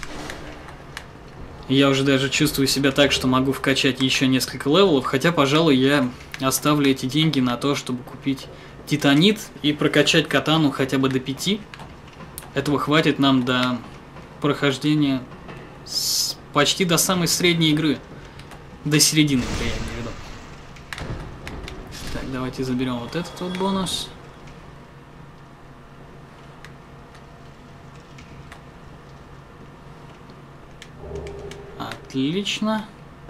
Я уже даже чувствую себя так, что могу вкачать еще несколько левелов. Хотя, пожалуй, я оставлю эти деньги на то, чтобы купить титанит и прокачать катану хотя бы до пяти. Этого хватит нам до прохождения с... почти до самой средней игры. До середины игры, я имею в виду. Так, давайте заберем вот этот вот бонус. Отлично.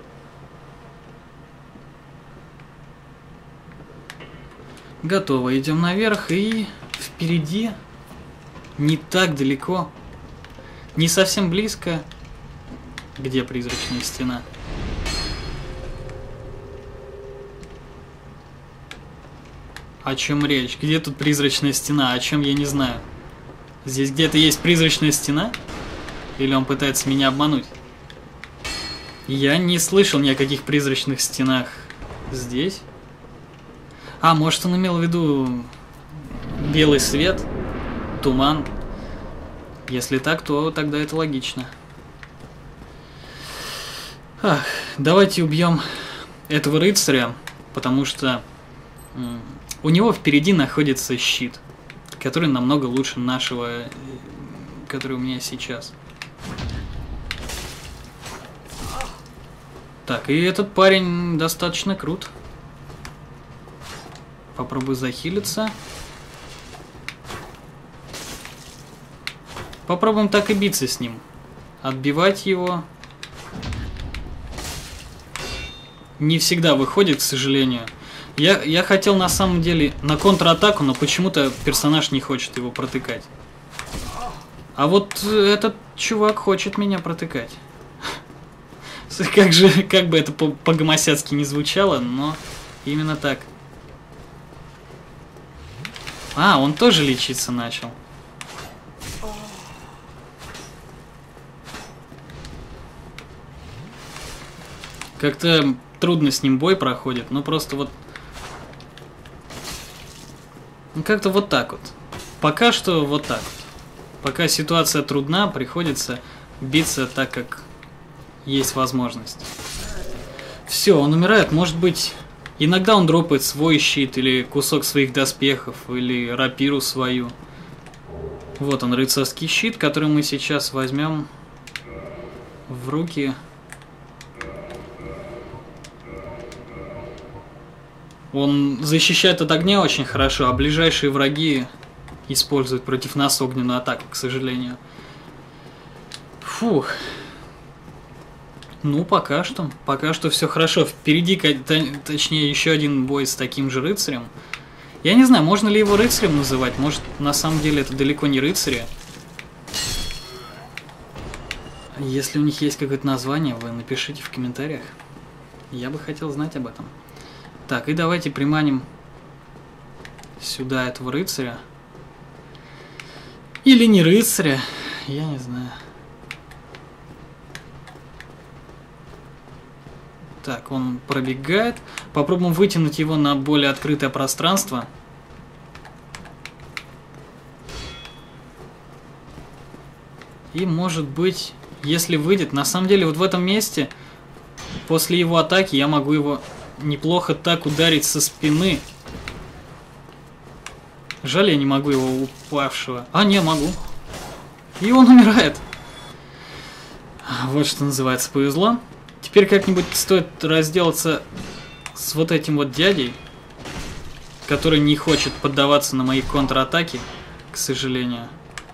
Готово. Идем наверх, и впереди, не так далеко, не совсем близко, где призрачная стена. О чем речь? Где тут призрачная стена? О чем я не знаю. Здесь где-то есть призрачная стена? Или он пытается меня обмануть? Я не слышал ни о каких призрачных стенах здесь. А, может, он имел в виду белый свет, туман. Если так, то тогда это логично. Ах, давайте убьем этого рыцаря, потому что у него впереди находится щит, который намного лучше нашего, который у меня сейчас. Так, и этот парень достаточно крут. Попробую захилиться. Попробуем так и биться с ним. Отбивать его. Не всегда выходит, к сожалению. Я, я хотел на самом деле на контратаку, но почему-то персонаж не хочет его протыкать. А вот этот чувак хочет меня протыкать. Как же, как бы это по-гомосяцки не звучало, но именно так. А, он тоже лечиться начал. Как-то трудно с ним бой проходит, но просто вот... Ну, как-то вот так вот. Пока что вот так вот. Пока ситуация трудна, приходится биться так, как есть возможность. Все, он умирает. Может быть, иногда он дропает свой щит, или кусок своих доспехов, или рапиру свою. Вот он, рыцарский щит, который мы сейчас возьмем в руки. Он защищает от огня очень хорошо, а ближайшие враги используют против нас огненную атаку, к сожалению. Фух. Ну, пока что. Пока что все хорошо. Впереди, точнее, еще один бой с таким же рыцарем. Я не знаю, можно ли его рыцарем называть. Может, на самом деле это далеко не рыцари. Если у них есть какое-то название, вы напишите в комментариях. Я бы хотел знать об этом. Так, и давайте приманим сюда этого рыцаря. Или не рыцаря, я не знаю. Так, он пробегает. Попробуем вытянуть его на более открытое пространство. И может быть, если выйдет, на самом деле вот в этом месте, после его атаки, я могу его неплохо так ударить со спины. Жаль, я не могу его упавшего. А, не, могу. И он умирает. Вот что называется, повезло. Теперь как-нибудь стоит разделаться с вот этим вот дядей, который не хочет поддаваться на мои контратаки, к сожалению.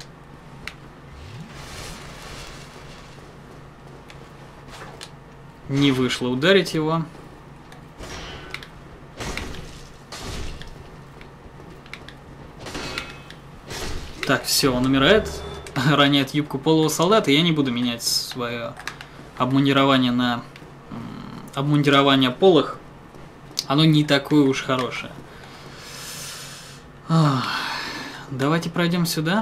Не вышло ударить его. Так, все, он умирает. Роняет юбку полого солдата. Я не буду менять свое обмундирование на обмундирование полых. Оно не такое уж хорошее. Ах, давайте пройдем сюда.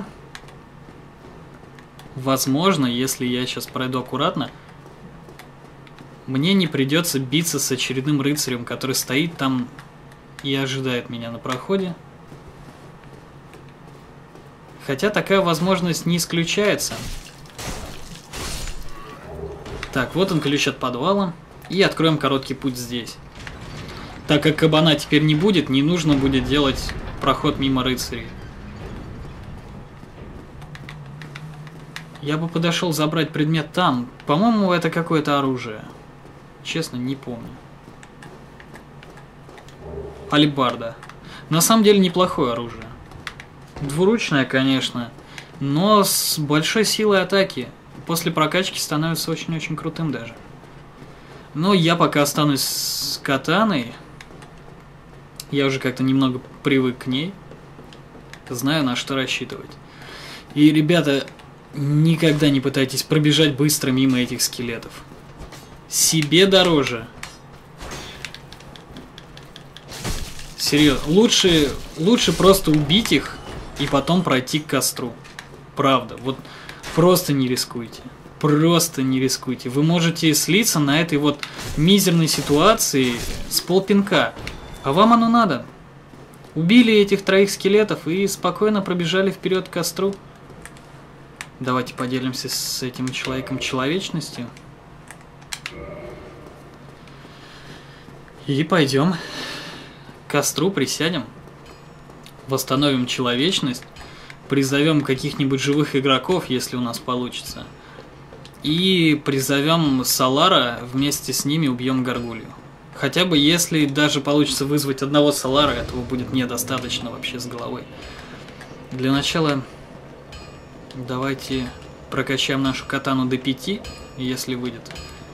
Возможно, если я сейчас пройду аккуратно, мне не придется биться с очередным рыцарем, который стоит там и ожидает меня на проходе. Хотя такая возможность не исключается. Так, вот он, ключ от подвала. И откроем короткий путь здесь. Так как кабана теперь не будет, не нужно будет делать проход мимо рыцарей. Я бы подошел забрать предмет там. По-моему, это какое-то оружие. Честно, не помню. Алебарда. На самом деле неплохое оружие. Двуручная, конечно, но с большой силой атаки. После прокачки становится очень-очень крутым даже. Но я пока останусь с катаной. Я уже как-то немного привык к ней. Знаю, на что рассчитывать. И, ребята, никогда не пытайтесь пробежать быстро мимо этих скелетов. Себе дороже. Серьезно, лучше, лучше просто убить их и потом пройти к костру. Правда, вот просто не рискуйте. Просто не рискуйте. Вы можете слиться на этой вот мизерной ситуации с полпинка. А вам оно надо. Убили этих троих скелетов и спокойно пробежали вперед к костру. Давайте поделимся с этим человеком человечностью. И пойдем к костру, присядем. Восстановим человечность. Призовем каких-нибудь живых игроков, если у нас получится. И призовем Солара, вместе с ними убьем Гаргулью. Хотя бы если даже получится вызвать одного Солара, этого будет недостаточно вообще с головой. Для начала давайте прокачаем нашу катану до пяти, если выйдет.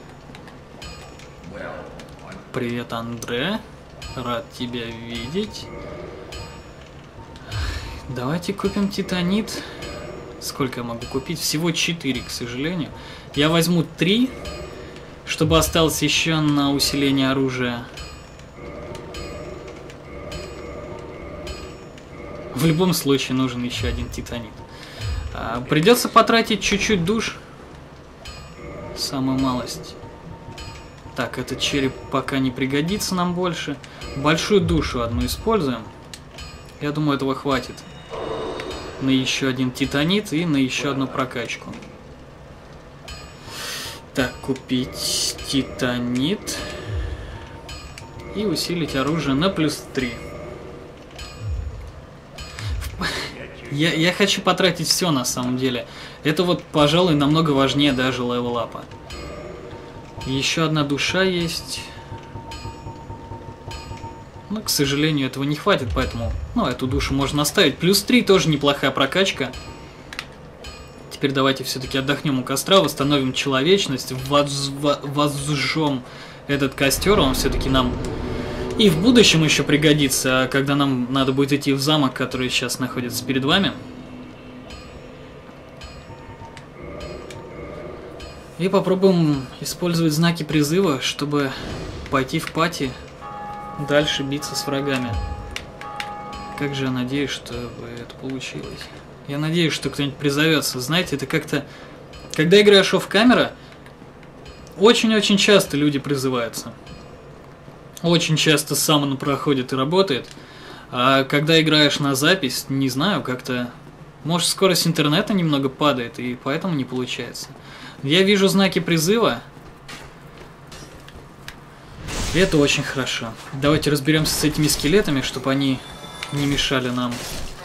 Привет, Андре. Рад тебя видеть. Давайте купим титанит. Сколько я могу купить? Всего четыре, к сожалению. Я возьму три, чтобы осталось еще на усиление оружия. В любом случае нужен еще один титанит. А, придется потратить чуть-чуть душ. Самую малость. Так, этот череп пока не пригодится нам больше. Большую душу одну используем. Я думаю, этого хватит. На еще один титанит и на еще одну прокачку. Так, купить титанит. И усилить оружие на плюс три. Я, я хочу потратить все на самом деле. Это вот, пожалуй, намного важнее даже левел-апа. Еще одна душа есть. Но, к сожалению, этого не хватит, поэтому, ну, эту душу можно оставить. Плюс три тоже неплохая прокачка. Теперь давайте все-таки отдохнем у костра, восстановим человечность, возжжем этот костер, он все-таки нам И в будущем еще пригодится, когда нам надо будет идти в замок, который сейчас находится перед вами. И попробуем использовать знаки призыва, чтобы пойти в пати, дальше биться с врагами. Как же я надеюсь, что это получилось. Я надеюсь, что кто-нибудь призовется. Знаете, это как-то... Когда играешь офф-камера, очень-очень часто люди призываются. Очень часто саммон проходит и работает. А когда играешь на запись, не знаю, как-то... Может, скорость интернета немного падает, и поэтому не получается. Я вижу знаки призыва. И это очень хорошо. Давайте разберемся с этими скелетами, чтобы они не мешали нам.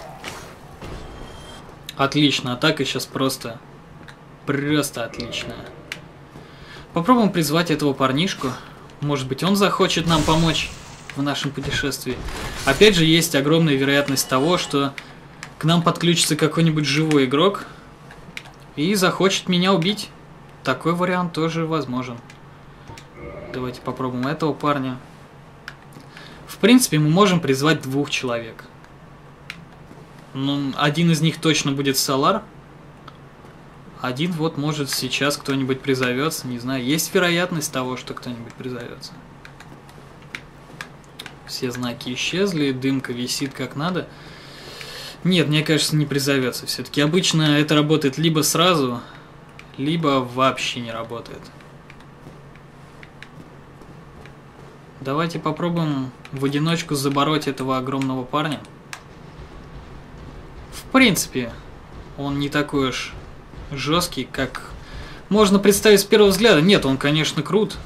Отлично, атака сейчас просто... Просто отличная. Попробуем призвать этого парнишку. Может быть, он захочет нам помочь в нашем путешествии. Опять же, есть огромная вероятность того, что к нам подключится какой-нибудь живой игрок и захочет меня убить. Такой вариант тоже возможен. Давайте попробуем этого парня. В принципе, мы можем призвать двух человек. Ну, один из них точно будет Солар. Один вот может сейчас кто-нибудь призовется, не знаю. Есть вероятность того, что кто-нибудь призовется. Все знаки исчезли, дымка висит как надо. Нет, мне кажется, не призовется все-таки. Обычно это работает либо сразу, либо вообще не работает. Давайте попробуем в одиночку забороть этого огромного парня. В принципе, он не такой уж жесткий, как можно представить с первого взгляда. Нет, он, конечно, крут.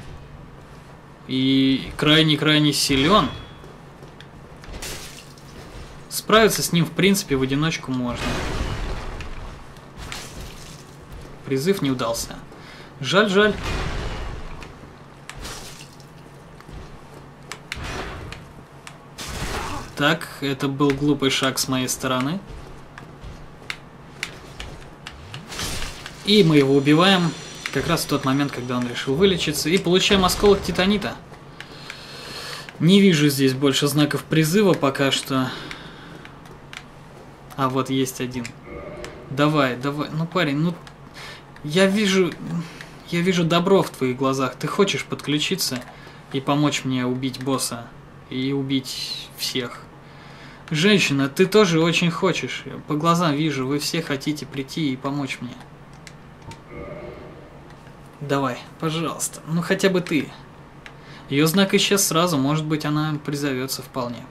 И крайне-крайне силен. Справиться с ним, в принципе, в одиночку можно. Призыв не удался. Жаль, жаль. Так, это был глупый шаг с моей стороны. И мы его убиваем как раз в тот момент, когда он решил вылечиться. И получаем осколок титанита. Не вижу здесь больше знаков призыва пока что. А вот есть один. Давай, давай. Ну, парень, ну... Я вижу... Я вижу добро в твоих глазах. Ты хочешь подключиться и помочь мне убить босса. И убить всех. Женщина, ты тоже очень хочешь. По глазам вижу, вы все хотите прийти и помочь мне. Давай, пожалуйста. Ну, хотя бы ты. Ее знак исчез сразу. Может быть, она призовется вполне.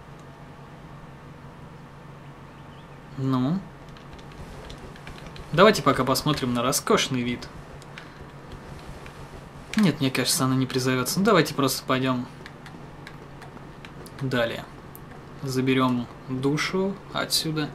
Ну... Давайте пока посмотрим на роскошный вид. Нет, мне кажется, она не призовется. Ну, давайте просто пойдем далее. Заберем душу отсюда.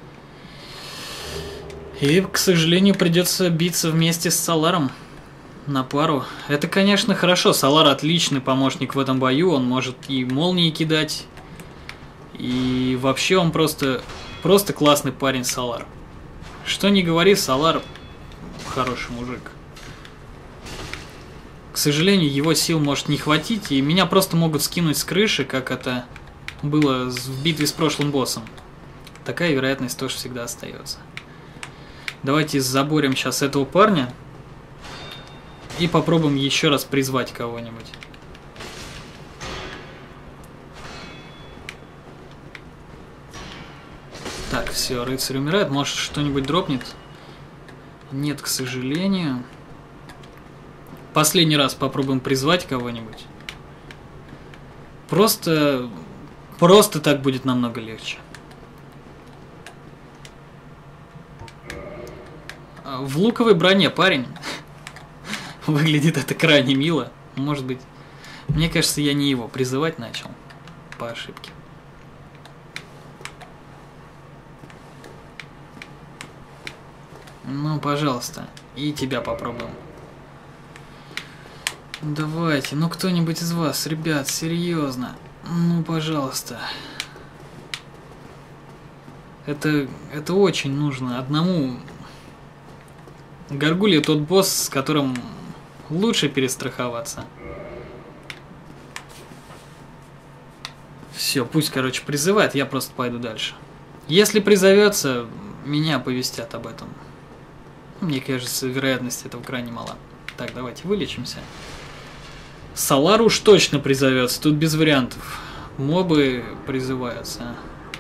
И, к сожалению, придется биться вместе с Соларом на пару. Это, конечно, хорошо. Солар отличный помощник в этом бою. Он может и молнии кидать. И вообще он просто, просто классный парень Солар. Что ни говори, Солар хороший мужик. К сожалению, его сил может не хватить, и меня просто могут скинуть с крыши, как это было в битве с прошлым боссом. Такая вероятность тоже всегда остается. Давайте заборем сейчас этого парня и попробуем еще раз призвать кого-нибудь. Так, все, рыцарь умирает. Может, что-нибудь дропнет? Нет, к сожалению. Последний раз попробуем призвать кого-нибудь. Просто... Просто так будет намного легче. В луковой броне парень. Выглядит это крайне мило. Может быть... Мне кажется, я не его призывать начал. По ошибке. Ну, пожалуйста. И тебя попробуем. Давайте, ну кто-нибудь из вас, ребят, серьезно. Ну, пожалуйста. Это, это очень нужно. Одному... Гаргулья тот босс, с которым лучше перестраховаться. Все, пусть, короче, призывает, я просто пойду дальше. Если призовется, меня оповестят об этом. Мне кажется, вероятность этого крайне мала. Так, давайте вылечимся. Солар уж точно призовется, тут без вариантов. Мобы призываются.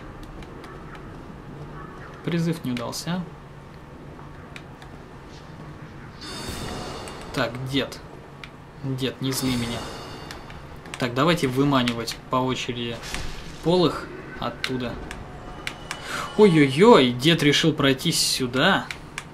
Призыв не удался. Так, дед. Дед, не зли меня. Так, давайте выманивать по очереди полых оттуда. Ой-ой-ой, дед решил пройти сюда.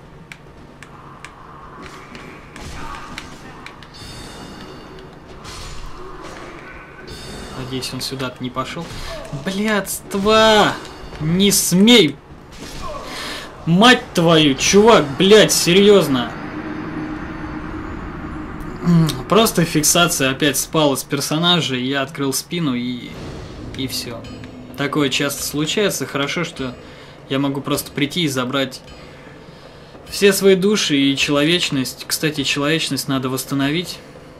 Надеюсь, он сюда-то не пошел. Блядство! Не смей! Мать твою, чувак, блядь, серьезно. Просто фиксация опять спала с персонажа, я открыл спину и... и все. Такое часто случается. Хорошо, что я могу просто прийти и забрать все свои души и человечность. Кстати, человечность надо восстановить.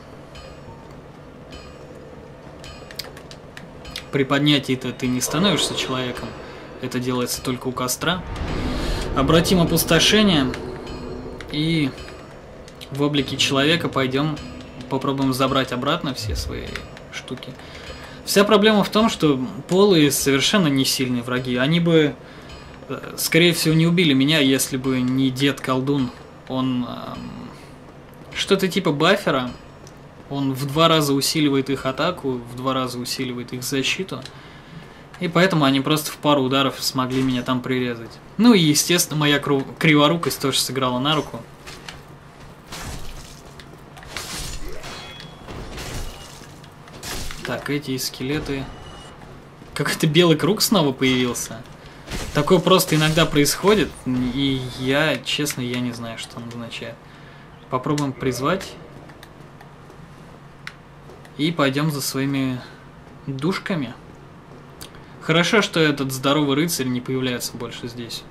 При поднятии-то ты не становишься человеком. Это делается только у костра. Обратим опустошение. И в облике человека пойдем попробуем забрать обратно все свои штуки. Вся проблема в том, что полые совершенно не сильные враги. Они бы, скорее всего, не убили меня, если бы не дед-колдун. Он эм, что-то типа бафера. Он в два раза усиливает их атаку, в два раза усиливает их защиту. И поэтому они просто в пару ударов смогли меня там прирезать. Ну и, естественно, моя криворукость тоже сыграла на руку. Так, эти скелеты... Какой-то белый круг снова появился. Такое просто иногда происходит, и я, честно, я не знаю, что он означает. Попробуем призвать. И пойдем за своими душками. Хорошо, что этот здоровый рыцарь не появляется больше здесь.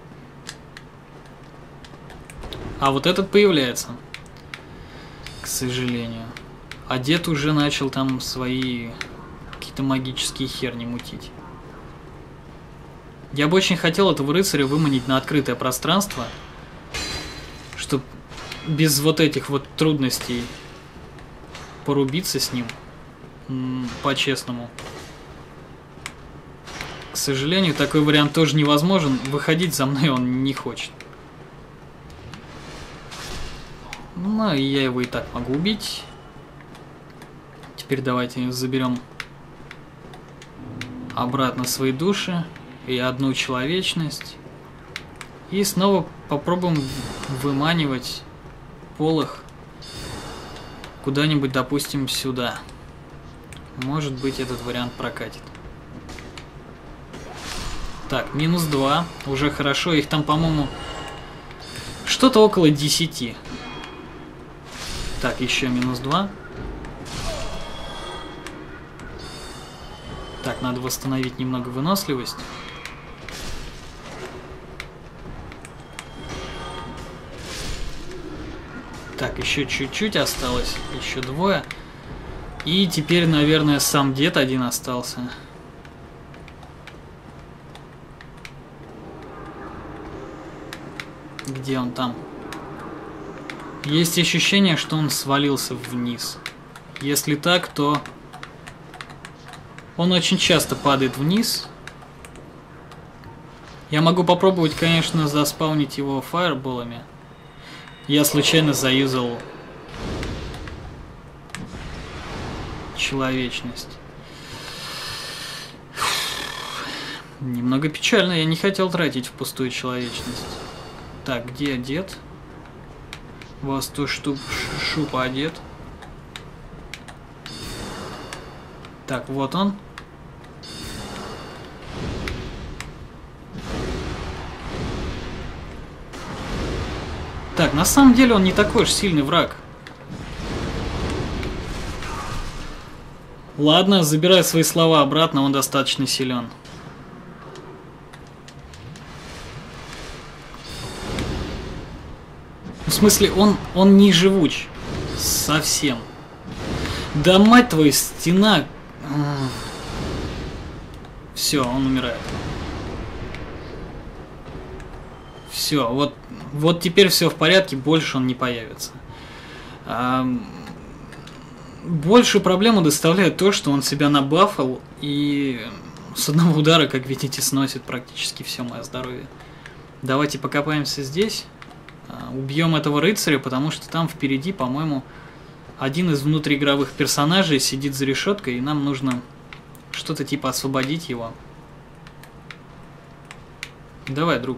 А вот этот появляется. К сожалению. А дед уже начал там свои какие-то магические херни мутить. Я бы очень хотел этого рыцаря выманить на открытое пространство, чтобы без вот этих вот трудностей порубиться с ним по-честному. К сожалению, такой вариант тоже невозможен. Выходить за мной он не хочет. Ну, и я его и так могу убить. Теперь давайте заберем обратно свои души и одну человечность. И снова попробуем выманивать полых куда-нибудь, допустим, сюда. Может быть, этот вариант прокатит. Так, минус два. Уже хорошо. Их там, по-моему, что-то около десяти. Так, еще минус два. Так, надо восстановить немного выносливость. Так, еще чуть-чуть осталось. Еще двое. И теперь, наверное, сам дед один остался. Где он там? Есть ощущение, что он свалился вниз. Если так, то он очень часто падает вниз. Я могу попробовать, конечно, заспаунить его фаерболами. Я случайно заюзал человечность. Немного печально, я не хотел тратить впустую человечность. Так, где дед? Во сто штук шупа одет. Так, вот он. Так, на самом деле он не такой уж сильный враг. Ладно, забирай свои слова обратно, он достаточно силен. В смысле, он, он не живуч. Совсем. Да мать твою, стена. Все, он умирает. Все, вот, вот теперь все в порядке, больше он не появится. А, большую проблему доставляет то, что он себя набафал и с одного удара, как видите, сносит практически все мое здоровье. Давайте покопаемся здесь. А, убьем этого рыцаря, потому что там впереди, по-моему, один из внутриигровых персонажей сидит за решеткой, и нам нужно что-то типа освободить его. Давай, друг.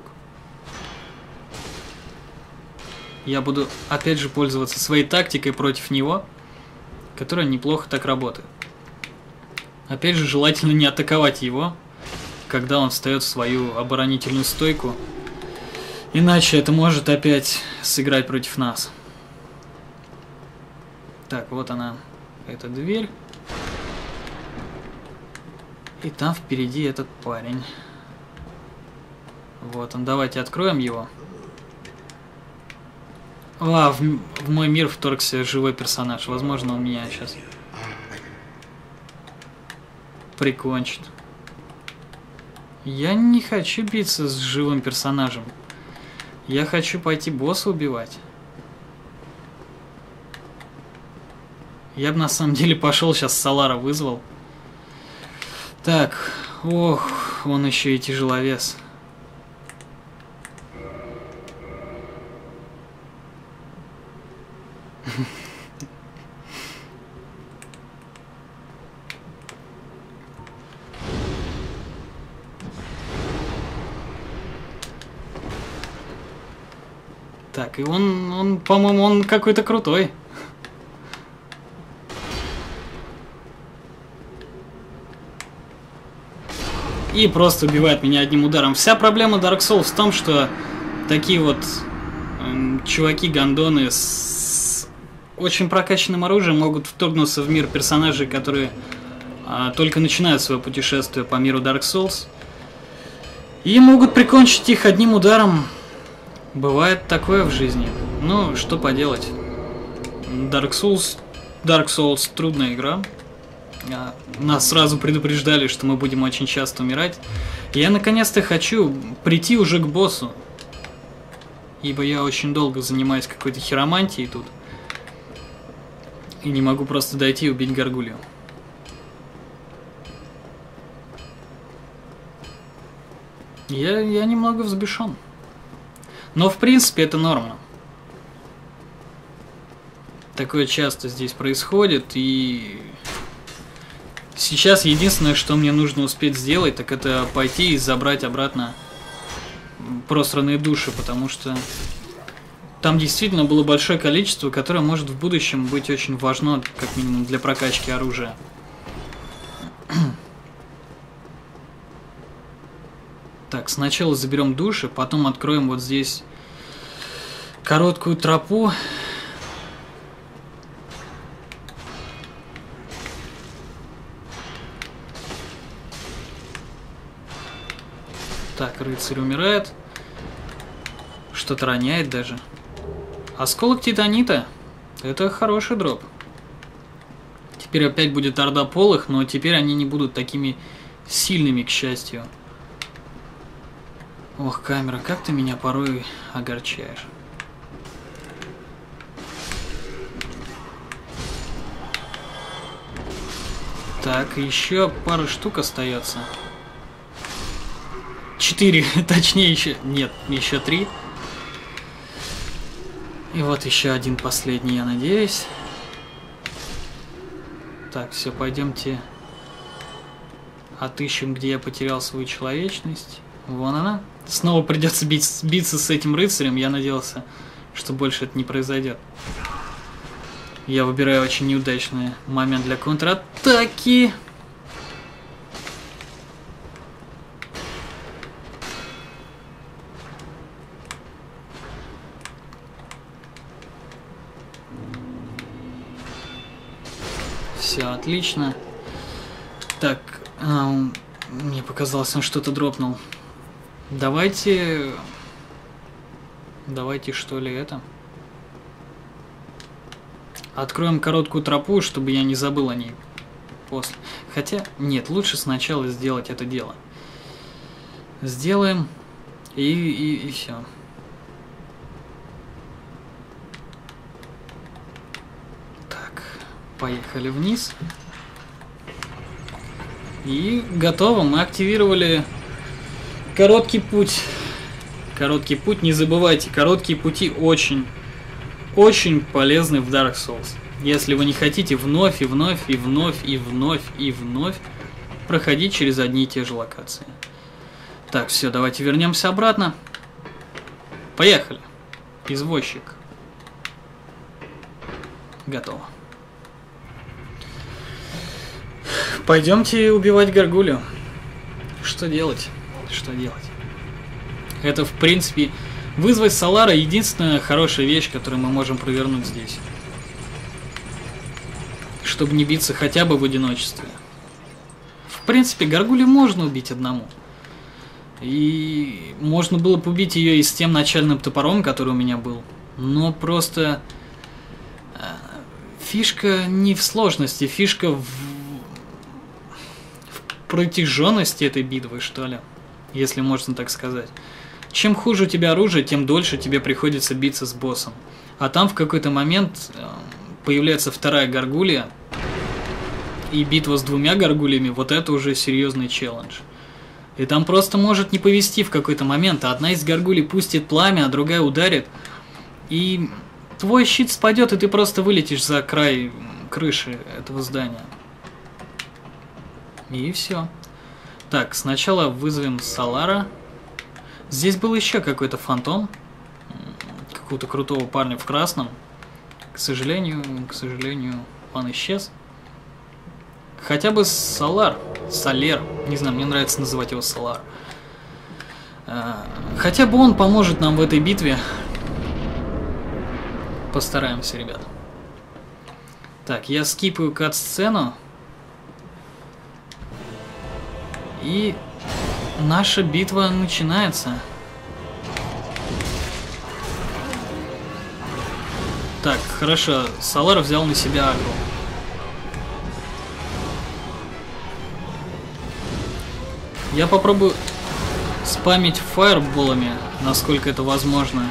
Я буду опять же пользоваться своей тактикой против него, которая неплохо так работает. Опять же, желательно не атаковать его, когда он встает в свою оборонительную стойку. Иначе это может опять сыграть против нас. Так, вот она, эта дверь. И там впереди этот парень. Вот он, давайте откроем его. А, в, в мой мир вторгся живой персонаж. Возможно, он меня сейчас прикончит. Я не хочу биться с живым персонажем. Я хочу пойти босса убивать. Я бы на самом деле пошел сейчас Солара вызвал. Так, ох, он еще и тяжеловес. Так, и он, он, по-моему, он какой-то крутой. И просто убивает меня одним ударом. Вся проблема Dark Souls в том, что такие вот эм, чуваки-гондоны с очень прокачанным оружием могут вторгнуться в мир персонажей, которые э, только начинают свое путешествие по миру Dark Souls. И могут прикончить их одним ударом. Бывает такое в жизни. Ну, что поделать. Dark Souls, Dark Souls трудная игра. Нас сразу предупреждали, что мы будем очень часто умирать. И я наконец-то хочу прийти уже к боссу. Ибо я очень долго занимаюсь какой-то хиромантией тут. И не могу просто дойти и убить горгулью. Я, я немного взбешен. Но в принципе это норма. Такое часто здесь происходит, и сейчас единственное, что мне нужно успеть сделать, так это пойти и забрать обратно просранные души, потому что там действительно было большое количество, которое может в будущем быть очень важно, как минимум для прокачки оружия. Так, сначала заберем души, потом откроем вот здесь короткую тропу. Так, рыцарь умирает. Что-то роняет даже. Осколок титанита. Это хороший дроп. Теперь опять будет орда полых, но теперь они не будут такими сильными, к счастью. Ох, камера, как ты меня порой огорчаешь. Так, еще пара штук остается. Четыре, точнее еще... Нет, еще три. И вот еще один последний, я надеюсь. Так, все, пойдемте отыщем, где я потерял свою человечность. Вон она. Снова придется бить, биться с этим рыцарем. Я надеялся, что больше это не произойдет. Я выбираю очень неудачный момент для контратаки. Все, отлично. Так, а, мне показалось, он что-то дропнул. Давайте... Давайте, что ли, это... Откроем короткую тропу, чтобы я не забыл о ней после. Хотя, нет, лучше сначала сделать это дело. сделаем, и, и, и все. Так, поехали вниз. И готово, мы активировали короткий путь. Короткий путь, не забывайте, короткие пути очень, очень полезны в Dark Souls. Если вы не хотите вновь и вновь и вновь и вновь и вновь проходить через одни и те же локации. Так, все, давайте вернемся обратно. Поехали. Извозчик. Готово. Пойдемте убивать горгулью. Что делать? Что делать? Это, в принципе, вызвать Солара единственная хорошая вещь, которую мы можем провернуть здесь. Чтобы не биться хотя бы в одиночестве. В принципе, горгулью можно убить одному. И можно было бы убить ее и с тем начальным топором, который у меня был. Но просто фишка не в сложности, фишка в, в протяженности этой битвы, что ли, если можно так сказать. Чем хуже у тебя оружие, тем дольше тебе приходится биться с боссом. А там в какой-то момент появляется вторая горгулья, и битва с двумя горгульями, вот это уже серьезный челлендж. И там просто может не повезти в какой-то момент, а одна из горгулей пустит пламя, а другая ударит, и твой щит спадет, и ты просто вылетишь за край крыши этого здания. И все. Так, сначала вызовем Солара. Здесь был еще какой-то фантом, какого-то крутого парня в красном. К сожалению, к сожалению, он исчез. Хотя бы Солар, Солер, не знаю, мне нравится называть его Солар. Хотя бы он поможет нам в этой битве. Постараемся, ребят. Так, я скипаю кат-сцену. И наша битва начинается. Так, хорошо, Солар взял на себя агро. Я попробую спамить фаерболами, насколько это возможно.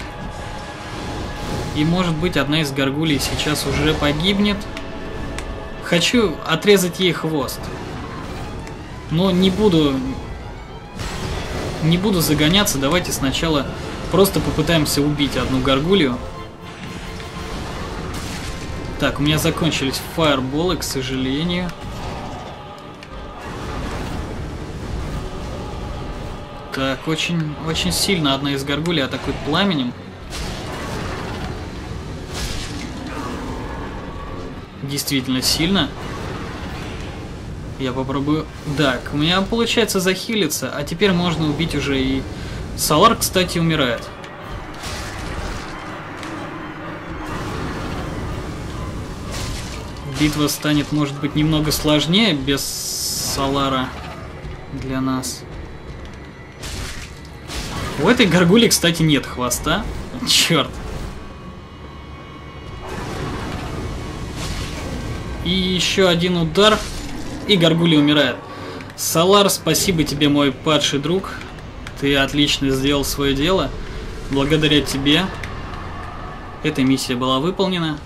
И может быть одна из горгулей сейчас уже погибнет. Хочу отрезать ей хвост. Но не буду... Не буду загоняться, давайте сначала просто попытаемся убить одну горгулью. Так, у меня закончились фаерболы, к сожалению. Так, очень, очень сильно одна из горгулей атакует пламенем. Действительно сильно. Я попробую... Так, у меня получается захилиться, а теперь можно убить уже и... Солар, кстати, умирает. Битва станет, может быть, немного сложнее без Солара для нас. У этой горгули, кстати, нет хвоста. Черт. И еще один удар, и горгулья умирает. Солар, спасибо тебе, мой падший друг. Ты отлично сделал свое дело. Благодаря тебе эта миссия была выполнена.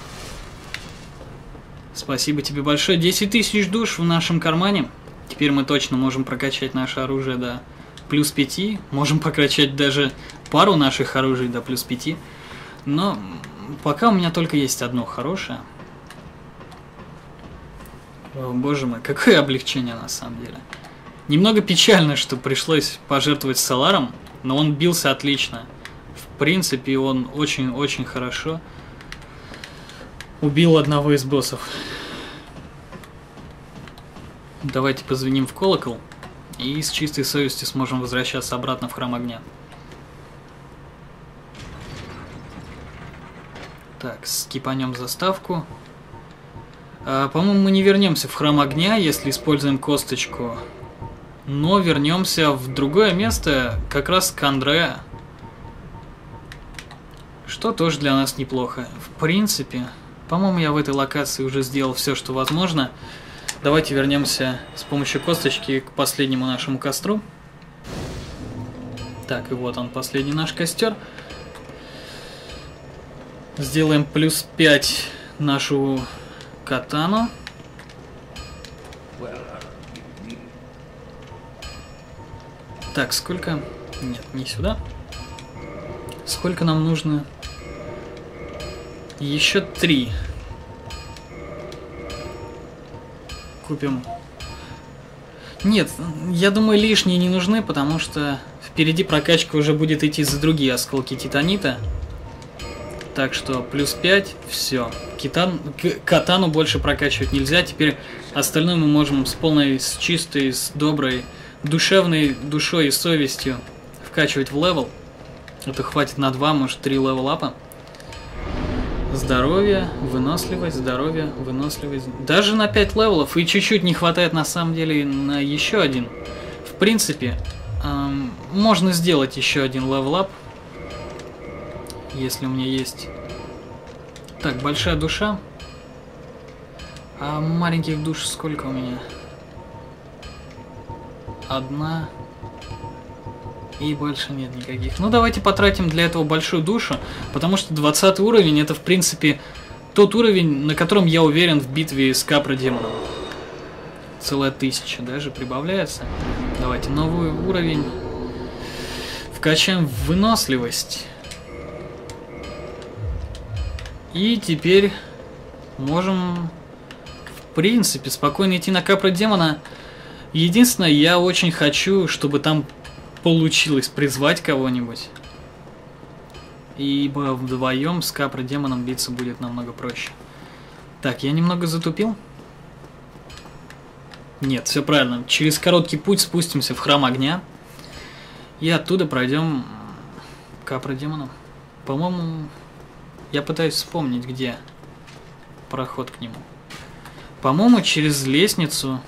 Спасибо тебе большое. десять тысяч душ в нашем кармане. Теперь мы точно можем прокачать наше оружие до плюс пяти. Можем прокачать даже пару наших оружий до плюс пяти. Но пока у меня только есть одно хорошее. О, боже мой, какое облегчение на самом деле. Немного печально, что пришлось пожертвовать Соларом, но он бился отлично. В принципе, он очень-очень хорошо убил одного из боссов. Давайте позвоним в колокол и с чистой совестью сможем возвращаться обратно в храм огня. Так, скипанем заставку. А, по-моему, мы не вернемся в храм огня, если используем косточку. Но вернемся в другое место, как раз к Андре. Что тоже для нас неплохо. В принципе, по-моему, я в этой локации уже сделал все, что возможно. Давайте вернемся с помощью косточки к последнему нашему костру. Так, и вот он, последний наш костер. Сделаем плюс пять нашу катану. Так, сколько? Нет, не сюда. Сколько нам нужно? Еще три. Купим. Нет, я думаю, лишние не нужны, потому что впереди прокачка уже будет идти за другие осколки титанита. Так что плюс пять, все. Китан, катану больше прокачивать нельзя. Теперь остальное мы можем с полной, с чистой, с доброй, душевной душой и совестью вкачивать в левел. Это хватит на два, может три левел апа. Здоровье, выносливость, здоровье, выносливость. Даже на пять левелов. И чуть-чуть не хватает на самом деле на еще один. В принципе, эм, можно сделать еще один левел ап. Если у меня есть... Так, большая душа. А маленьких душ сколько у меня? Одна. И больше нет никаких. Ну, давайте потратим для этого большую душу, потому что двадцатый уровень — это, в принципе, тот уровень, на котором я уверен в битве с Капра-демоном. Целая тысяча даже прибавляется. Давайте новый уровень. Вкачаем выносливость. И теперь можем, в принципе, спокойно идти на Капра-демона. Единственное, я очень хочу, чтобы там получилось призвать кого-нибудь. Ибо вдвоем с Капра-демоном биться будет намного проще. Так, я немного затупил. Нет, все правильно. Через короткий путь спустимся в храм огня. И оттуда пройдем Капра-демоном. По-моему, я пытаюсь вспомнить, где проход к нему. По-моему, через лестницу.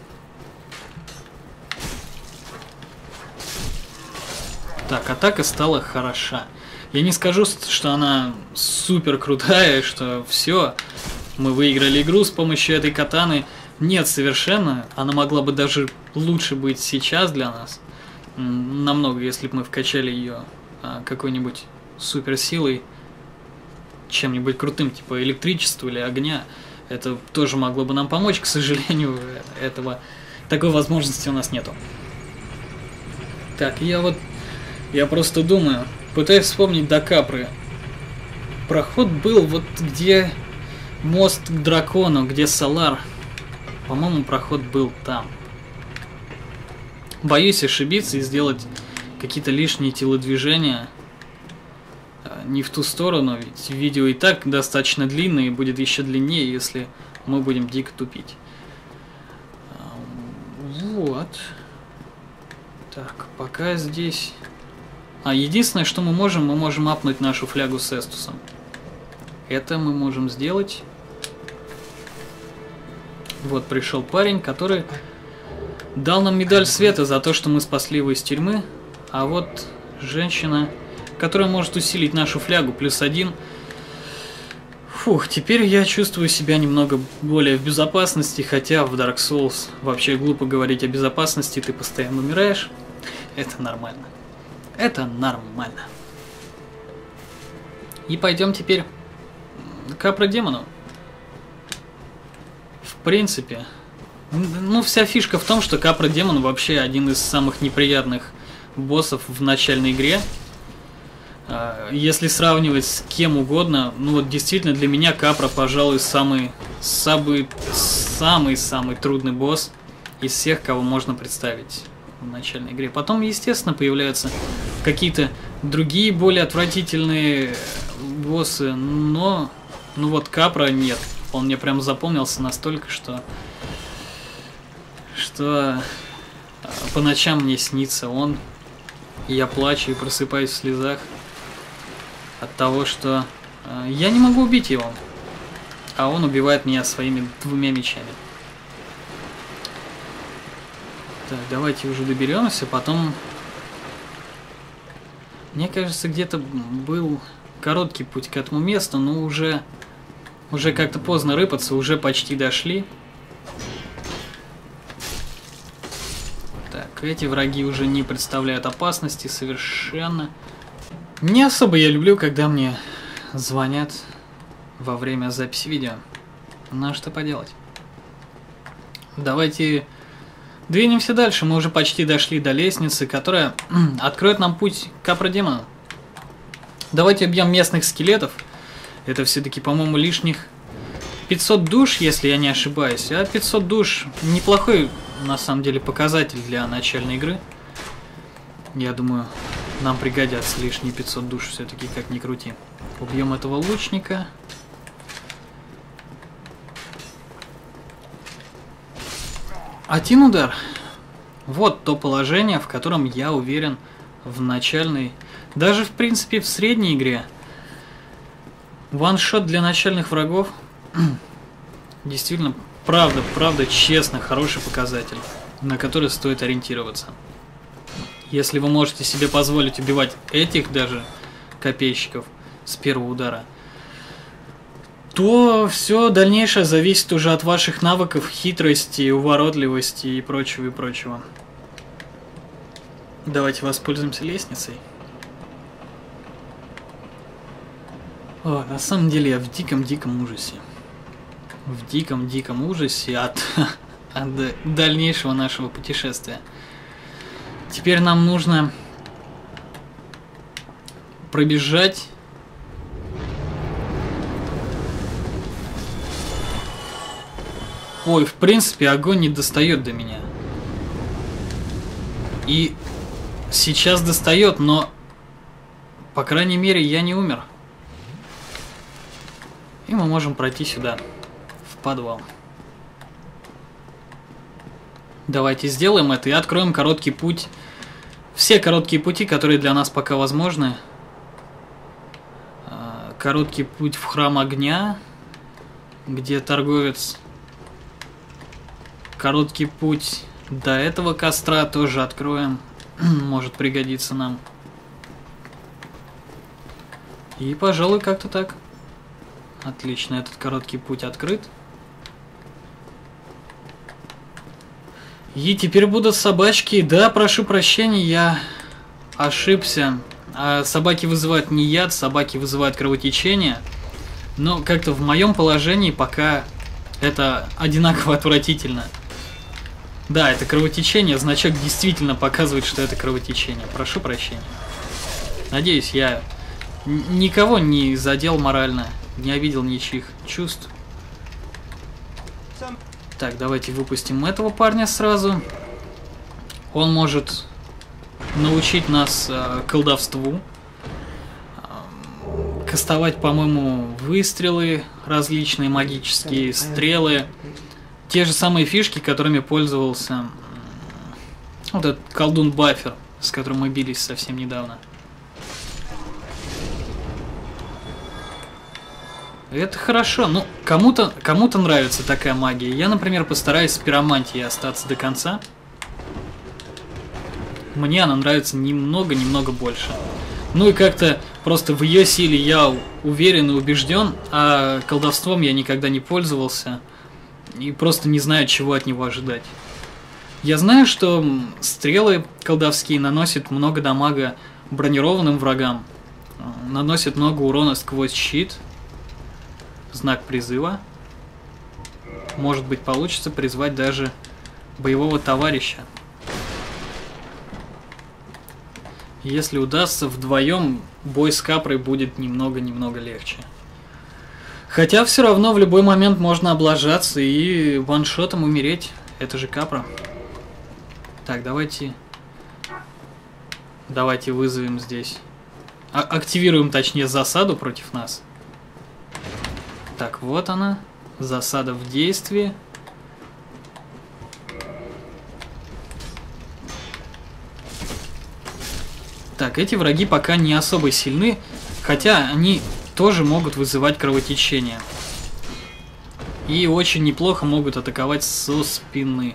Так, атака стала хороша. Я не скажу, что она супер крутая, что все, мы выиграли игру с помощью этой катаны. Нет, совершенно. Она могла бы даже лучше быть сейчас для нас. Намного, если бы мы вкачали ее а, какой-нибудь суперсилой, чем-нибудь крутым, типа электричества или огня. Это тоже могло бы нам помочь. К сожалению, этого, такой возможности у нас нету. Так, я вот... Я просто думаю, пытаюсь вспомнить до Капры. Проход был вот где мост к дракону, где Солар. По-моему, проход был там. Боюсь ошибиться и сделать какие-то лишние телодвижения не в ту сторону, ведь видео и так достаточно длинное и будет еще длиннее, если мы будем дико тупить. Вот. Так, пока здесь... А, единственное, что мы можем, мы можем апнуть нашу флягу с Эстусом. Это мы можем сделать. Вот пришел парень, который дал нам медаль света за то, что мы спасли его из тюрьмы. А вот женщина, которая может усилить нашу флягу, плюс один. Фух, теперь я чувствую себя немного более в безопасности, хотя в Dark Souls вообще глупо говорить о безопасности, ты постоянно умираешь. Это нормально. Это нормально. И пойдем теперь к Капра-демону. В принципе, ну вся фишка в том, что Капра-демон вообще один из самых неприятных боссов в начальной игре. Если сравнивать с кем угодно, ну вот действительно для меня Капра, пожалуй, самый самый самый самый трудный босс из всех, кого можно представить в начальной игре. Потом, естественно, появляются какие-то другие более отвратительные боссы, но ну вот Капра нет. Он мне прям запомнился настолько, что что по ночам мне снится он, и я плачу и просыпаюсь в слезах от того, что я не могу убить его, а он убивает меня своими двумя мечами. Так, давайте уже доберемся, потом... Мне кажется, где-то был короткий путь к этому месту, но уже, уже как-то поздно рыпаться, уже почти дошли. Так. Так, эти враги уже не представляют опасности совершенно. Не особо я люблю, когда мне звонят во время записи видео. Ну что поделать. Давайте двинемся дальше. Мы уже почти дошли до лестницы, которая откроет нам путь к капродемону. Давайте убьем местных скелетов. Это все-таки, по-моему, лишних пятьсот душ, если я не ошибаюсь. А пятьсот душ неплохой, на самом деле, показатель для начальной игры. Я думаю, нам пригодятся лишние пятьсот душ все-таки, как ни крути. Убьем этого лучника. Один удар. Вот то положение, в котором я уверен в начальной, даже в принципе в средней игре. Ваншот для начальных врагов. Действительно, правда, правда, честно, хороший показатель, на который стоит ориентироваться. Если вы можете себе позволить убивать этих даже копейщиков с первого удара, то все дальнейшее зависит уже от ваших навыков, хитрости, уворотливости и прочего, и прочего. Давайте воспользуемся лестницей. О, на самом деле я в диком-диком ужасе. В диком-диком ужасе от, от дальнейшего нашего путешествия. Теперь нам нужно пробежать... Ой, в принципе, огонь не достает до меня. И сейчас достает, но, по крайней мере, я не умер. И мы можем пройти сюда, в подвал. Давайте сделаем это и откроем короткий путь. Все короткие пути, которые для нас пока возможны. Короткий путь в храм огня, где торговец... Короткий путь до этого костра тоже откроем. Может пригодиться нам. И, пожалуй, как-то так. Отлично, этот короткий путь открыт. И теперь будут собачки. Да, прошу прощения, я ошибся. А собаки вызывают не яд, собаки вызывают кровотечение. Но как-то в моем положении пока это одинаково отвратительно. Да, это кровотечение, значок действительно показывает, что это кровотечение. Прошу прощения. Надеюсь, я никого не задел морально, не обидел ничьих чувств. Так, давайте выпустим этого парня сразу. Он может научить нас э, колдовству. Э, кастовать, по-моему, выстрелы различные, магические стрелы. Те же самые фишки, которыми пользовался вот этот колдун Баффер, с которым мы бились совсем недавно. Это хорошо. Ну, кому-то кому-то нравится такая магия. Я, например, постараюсь с пиромантией остаться до конца. Мне она нравится немного-немного больше. Ну и как-то просто в ее силе я уверен и убежден, а колдовством я никогда не пользовался. И просто не знаю, чего от него ожидать. Я знаю, что стрелы колдовские наносят много дамага бронированным врагам. Наносят много урона сквозь щит. Знак призыва. Может быть, получится призвать даже боевого товарища. Если удастся, вдвоем бой с капрой будет немного-немного легче. Хотя все равно в любой момент можно облажаться и ваншотом умереть. Это же капра. Так, давайте... Давайте вызовем здесь... А активируем, точнее, засаду против нас. Так, вот она. Засада в действии. Так, эти враги пока не особо сильны. Хотя они... тоже могут вызывать кровотечение. И очень неплохо могут атаковать со спины.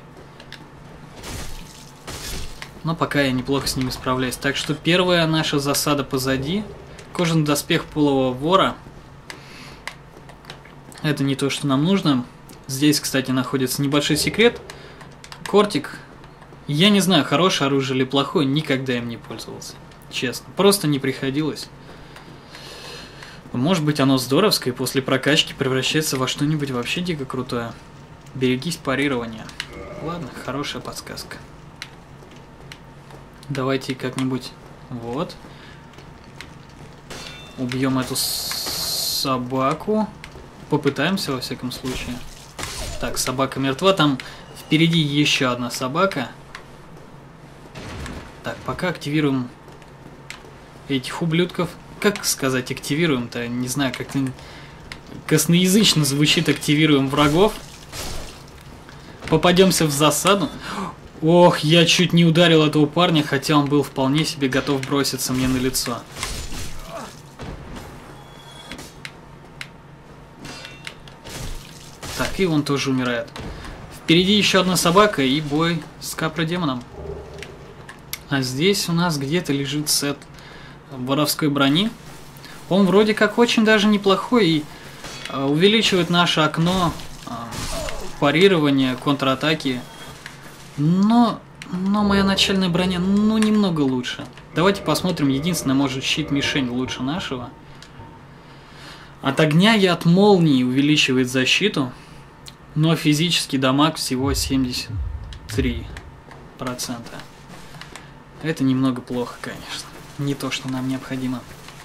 Но пока я неплохо с ними справляюсь. Так что первая наша засада позади. Кожаный доспех полого вора. Это не то, что нам нужно. Здесь, кстати, находится небольшой секрет. Кортик Я не знаю, хорошее оружие или плохое, никогда им не пользовался. Честно, просто не приходилось. Может быть, оно здоровское и после прокачки превращается во что-нибудь вообще дико крутое. Берегись парирования. Ладно, хорошая подсказка. Давайте как-нибудь... Вот. Убьем эту собаку. Попытаемся, во всяком случае. Так, собака мертва. Там впереди еще одна собака. Так, пока активируем этих ублюдков. Как сказать активируем-то? Не знаю, как-то косноязычно звучит активируем врагов. Попадемся в засаду. Ох, я чуть не ударил этого парня, хотя он был вполне себе готов броситься мне на лицо. Так, и он тоже умирает. Впереди еще одна собака и бой с капродемоном. А здесь у нас где-то лежит сет воровской брони. Он вроде как очень даже неплохой и э, увеличивает наше окно э, парирования, контратаки. Но, но моя начальная броня, ну, немного лучше. Давайте посмотрим. Единственное, может, щит-мишень лучше нашего. От огня и от молнии увеличивает защиту. Но физический дамаг всего семьдесят три процента. Это немного плохо, конечно. Не то, что нам необходимо.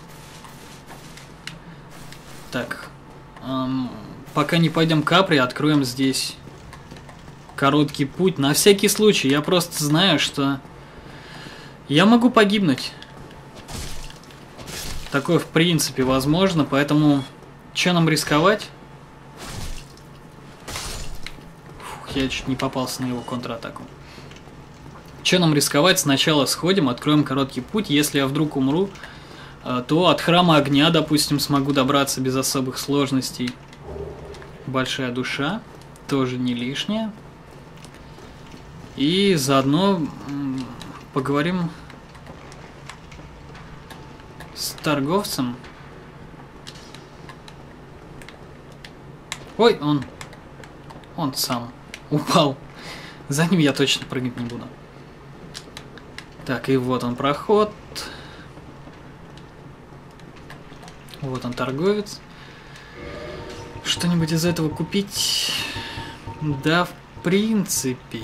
Так. Эм, пока не пойдем к Капри, откроем здесь короткий путь. На всякий случай. Я просто знаю, что я могу погибнуть. Такое в принципе возможно, поэтому что нам рисковать? Фух, я чуть не попался на его контратаку. Че нам рисковать? Сначала сходим, откроем короткий путь. Если я вдруг умру, то от храма огня, допустим, смогу добраться без особых сложностей. Большая душа, тоже не лишняя. И заодно поговорим с торговцем. Ой, он... Он сам упал. За ним я точно прыгать не буду. Так, и вот он проход. Вот он торговец. Что-нибудь из этого купить? Да, в принципе.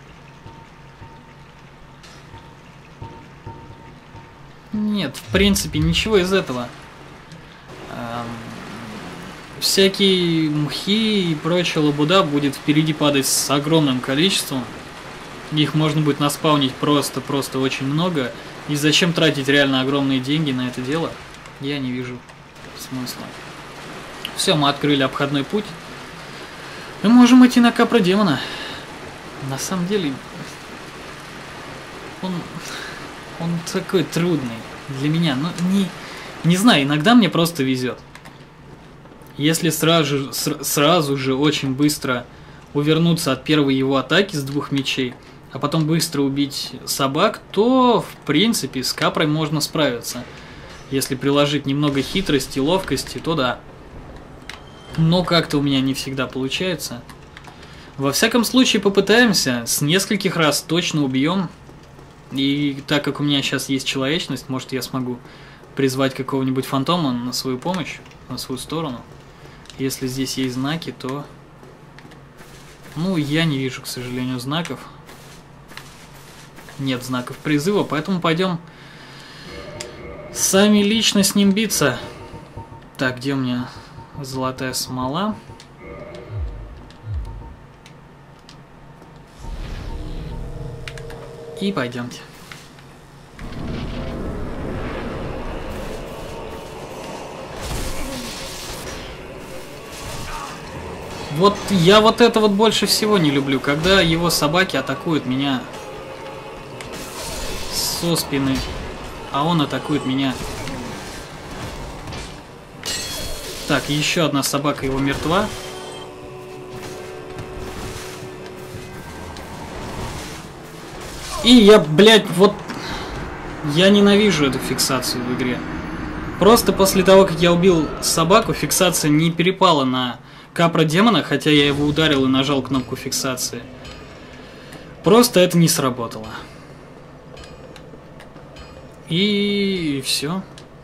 Нет, в принципе, ничего из этого. Эм, всякие мхи и прочая лабуда будет впереди падать с огромным количеством. Их можно будет наспаунить просто-просто очень много. И зачем тратить реально огромные деньги на это дело, я не вижу смысла. Все, мы открыли обходной путь. Мы можем идти на капродемона. На самом деле, он, он такой трудный для меня. Но не, не знаю, иногда мне просто везет. Если сразу, сразу же очень быстро увернуться от первой его атаки с двух мечей, а потом быстро убить собак, то, в принципе, с капрой можно справиться. Если приложить немного хитрости, ловкости, то да. Но как-то у меня не всегда получается. Во всяком случае, попытаемся. С нескольких раз точно убьем. И так как у меня сейчас есть человечность, может, я смогу призвать какого-нибудь фантома на свою помощь, на свою сторону. Если здесь есть знаки, то... Ну, я не вижу, к сожалению, знаков. Нет знаков призыва, поэтому пойдем сами лично с ним биться. Так, где у меня золотая смола? И пойдемте. Вот я вот это вот больше всего не люблю, когда его собаки атакуют меня со спины, а он атакует меня. Так, еще одна собака его мертва. И я, блядь, вот... Я ненавижу эту фиксацию в игре. Просто после того, как я убил собаку, фиксация не перепала на капродемона, хотя я его ударил и нажал кнопку фиксации. Просто это не сработало. И все.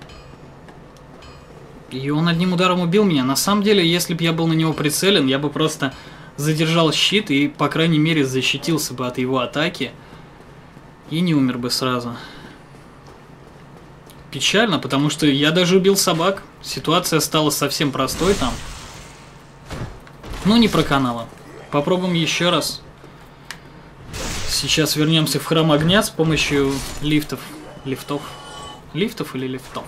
И он одним ударом убил меня. На самом деле, если бы я был на него прицелен, я бы просто задержал щит и, по крайней мере, защитился бы от его атаки. И не умер бы сразу. Печально, потому что я даже убил собак. Ситуация стала совсем простой там. Ну, не проканала. Попробуем еще раз. Сейчас вернемся в храм огня с помощью лифтов. Лифтов. Лифтов или лифтов?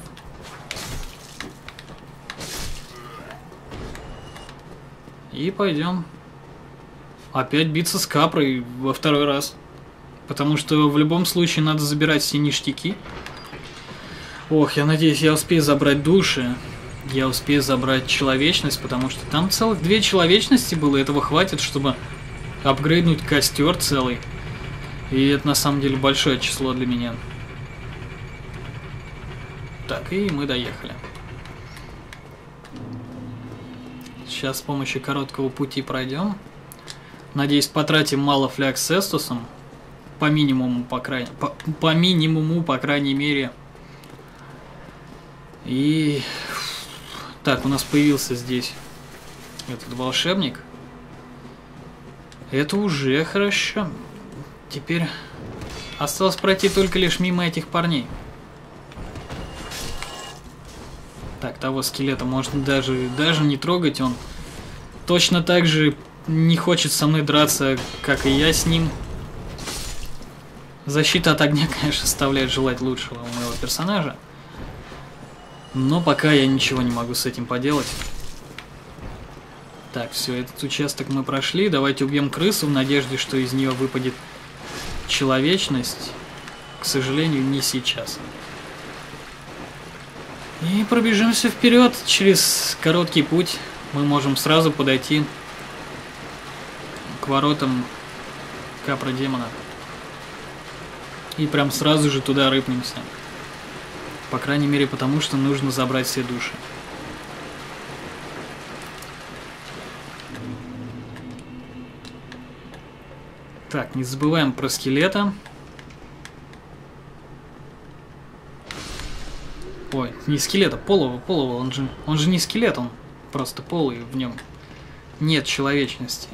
И пойдем опять биться с Капрой во второй раз. Потому что в любом случае надо забирать все ништяки. Ох, я надеюсь, я успею забрать души. Я успею забрать человечность, потому что там целых две человечности было. Этого хватит, чтобы апгрейднуть костер целый. И это на самом деле большое число для меня. Так, и мы доехали. Сейчас с помощью короткого пути пройдем. Надеюсь, потратим мало фляг с Эстусом. По минимуму, по крайней, по, по минимуму, по крайней мере. И... Так, у нас появился здесь этот волшебник. Это уже хорошо. Теперь осталось пройти только лишь мимо этих парней. Так, того скелета можно даже, даже не трогать. Он точно так же не хочет со мной драться, как и я с ним. Защита от огня, конечно, оставляет желать лучшего у моего персонажа. Но пока я ничего не могу с этим поделать. Так, все, этот участок мы прошли. Давайте убьем крысу в надежде, что из нее выпадет человечность. К сожалению, не сейчас. И пробежимся вперед. Через короткий путь мы можем сразу подойти к воротам Капра-демона. И прям сразу же туда рыпнемся. По крайней мере, потому что нужно забрать все души. Так, не забываем про скелета. Ой, не скелета, полого, полого, он же, он же не скелет, он просто полый, в нем нет человечности.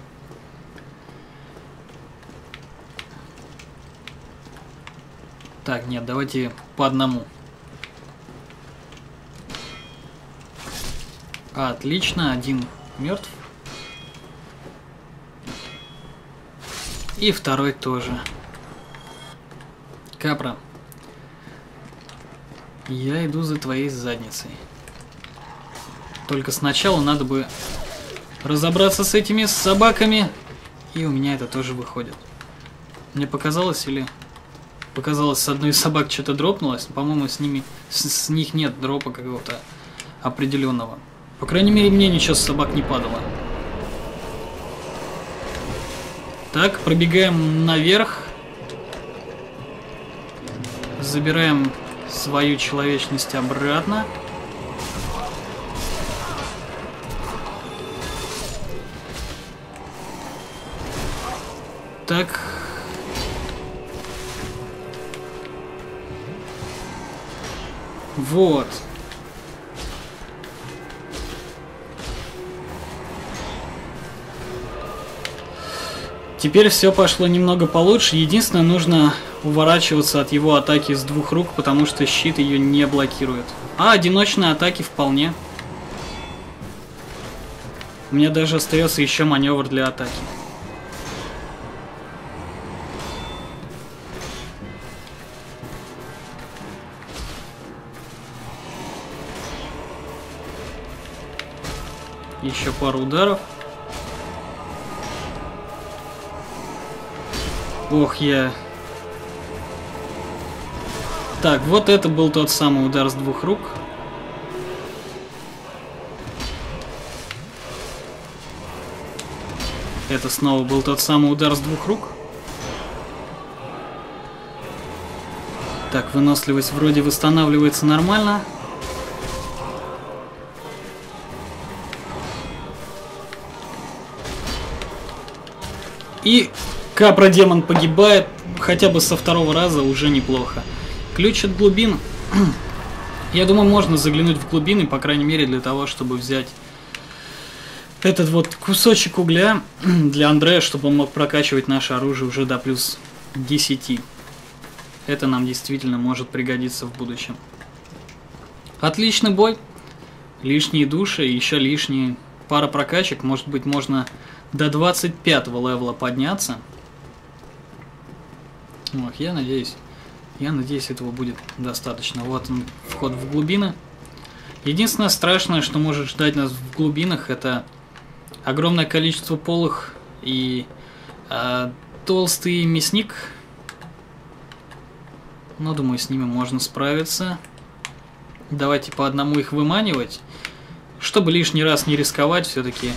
Так, нет, давайте по одному. Отлично, один мертв. И второй тоже. Капра. Я иду за твоей задницей. Только сначала надо бы разобраться с этими собаками. И у меня это тоже выходит. Мне показалось или... Показалось, с одной из собак что-то дропнулось. По-моему, с ними... С, с них нет дропа какого-то определенного. По крайней мере, мне ничего с собак не падало. Так, пробегаем наверх. Забираем свою человечность обратно. Так. Вот. Теперь все пошло немного получше. Единственное, нужно уворачиваться от его атаки с двух рук, потому что щит ее не блокирует. А одиночные атаки вполне. У меня даже остается еще маневр для атаки. Еще пару ударов. Ох, я... Так, вот это был тот самый удар с двух рук. Это снова был тот самый удар с двух рук. Так, выносливость вроде восстанавливается нормально. И Капра-демон погибает, хотя бы со второго раза уже неплохо. Ключ от глубин. Я думаю, можно заглянуть в глубины, по крайней мере, для того, чтобы взять этот вот кусочек угля для Андрея, чтобы он мог прокачивать наше оружие уже до плюс десяти. Это нам действительно может пригодиться в будущем. Отличный бой. Лишние души, еще лишние пара прокачек. Может быть, можно до двадцать пятого левела подняться. Ох, я надеюсь. Я надеюсь, этого будет достаточно. Вот он, вход в глубины. Единственное страшное, что может ждать нас в глубинах, это огромное количество полых и э, толстый мясник. Но думаю, с ними можно справиться. Давайте по одному их выманивать, чтобы лишний раз не рисковать все-таки.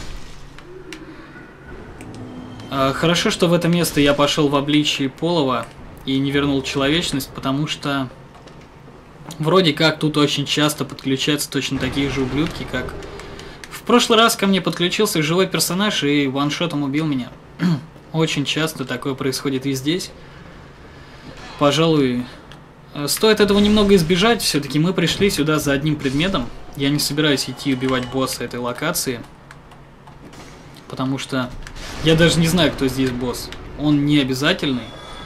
Э, хорошо, что в это место я пошел в обличии полого и не вернул человечность, потому что вроде как тут очень часто подключаются точно такие же ублюдки, как в прошлый раз ко мне подключился живой персонаж и ваншотом убил меня. Очень часто такое происходит и здесь. Пожалуй, стоит этого немного избежать, все-таки мы пришли сюда за одним предметом. Я не собираюсь идти убивать босса этой локации, потому что я даже не знаю, кто здесь босс. Он не обязательный.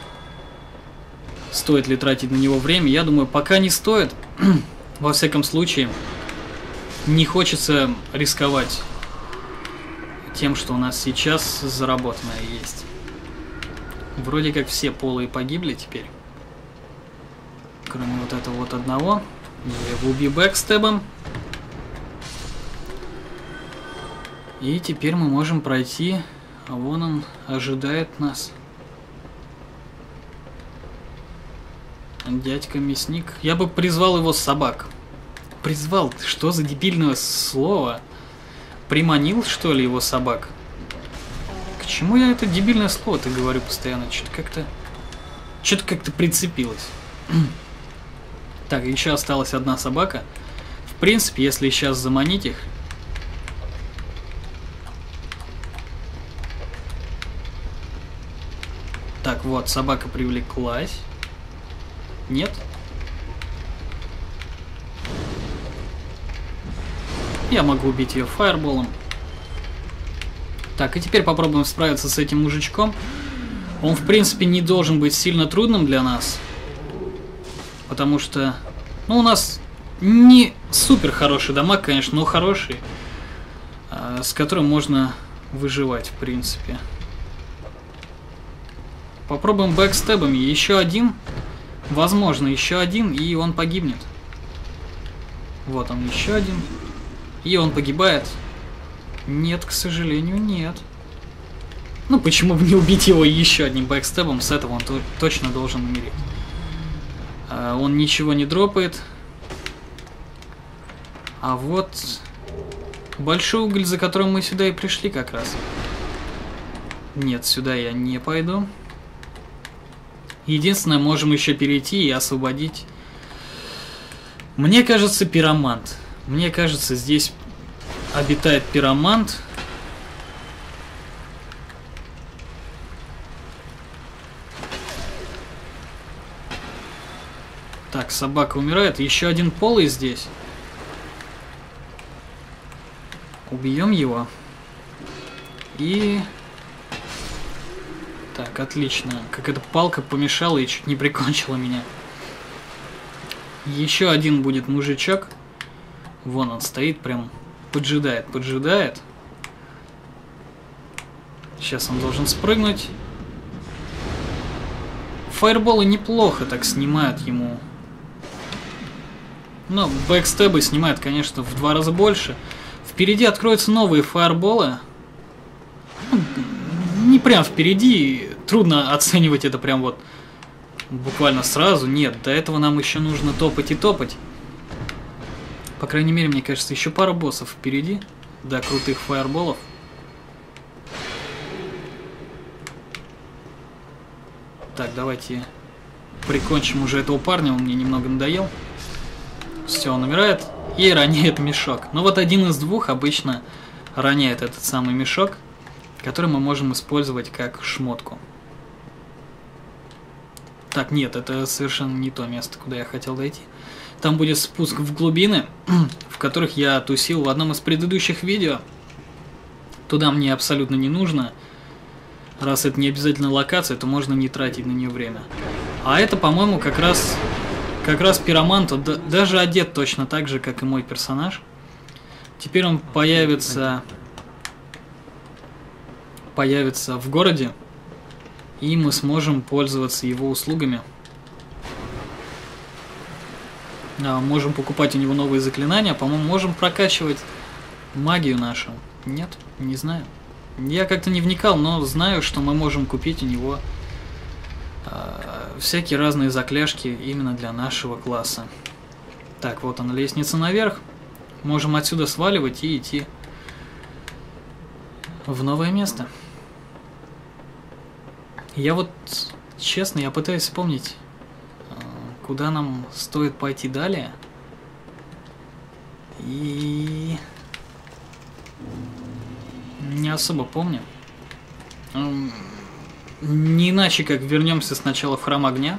Стоит ли тратить на него время? Я думаю, пока не стоит. Во всяком случае, не хочется рисковать тем, что у нас сейчас заработанное есть. Вроде как все полые погибли теперь. Кроме вот этого вот одного. Я его убью бэкстебом. И теперь мы можем пройти. А вон он ожидает нас. Дядька мясник. Я бы призвал его собак. Призвал? Что за дебильное слово? Приманил, что ли, его собак? К чему я это дебильное слово-то говорю постоянно? Что-то как-то... Что-то как-то прицепилось. Так, еще осталась одна собака. В принципе, если сейчас заманить их... Так, вот, собака привлеклась. Нет? Я могу убить ее фаерболом. Так, и теперь попробуем справиться с этим мужичком. Он, в принципе, не должен быть сильно трудным для нас. Потому что... Ну, у нас не супер хороший дамаг, конечно, но хороший. С которым можно выживать, в принципе. Попробуем бэкстебами. Еще один... Возможно, еще один, и он погибнет. Вот он, еще один. И он погибает. Нет, к сожалению, нет. Ну, почему бы не убить его еще одним бэкстебом? С этого он то точно должен умереть. А, он ничего не дропает. А вот... Большой уголь, за которым мы сюда и пришли как раз. Нет, сюда я не пойду. Единственное, можем еще перейти и освободить. Мне кажется, пиромант. Мне кажется, здесь обитает пиромант. Так, собака умирает. Еще один полый здесь. Убьем его. И... Так, отлично. Как эта палка помешала и чуть не прикончила меня. Еще один будет мужичок. Вон он стоит, прям поджидает, поджидает. Сейчас он должен спрыгнуть. Фаерболы неплохо так снимают ему. Но бэкстебы снимают, конечно, в два раза больше. Впереди откроются новые фаерболы. Не прям впереди, трудно оценивать это прям вот буквально сразу. Нет, до этого нам еще нужно топать и топать. По крайней мере, мне кажется, еще пара боссов впереди. До крутых фаерболов. Так, давайте прикончим уже этого парня, он мне немного надоел. Все, он умирает и роняет мешок. Но вот один из двух обычно роняет этот самый мешок, который мы можем использовать как шмотку. Так, нет, это совершенно не то место, куда я хотел дойти. Там будет спуск в глубины, в которых я тусил в одном из предыдущих видео. Туда мне абсолютно не нужно. Раз это не обязательно локация, то можно не тратить на нее время. А это, по-моему, как раз, как раз пиромант, он даже одет точно так же, как и мой персонаж. Теперь он появится, появится в городе, и мы сможем пользоваться его услугами. А, можем покупать у него новые заклинания, по-моему, можем прокачивать магию нашу. Нет, не знаю. Я как-то не вникал, но знаю, что мы можем купить у него э, всякие разные закляшки именно для нашего класса. Так, вот она, лестница наверх. Можем отсюда сваливать и идти в новое место. Я вот, честно, я пытаюсь вспомнить, э, куда нам стоит пойти далее. И... не особо помню. Не иначе, как вернемся сначала в храм огня.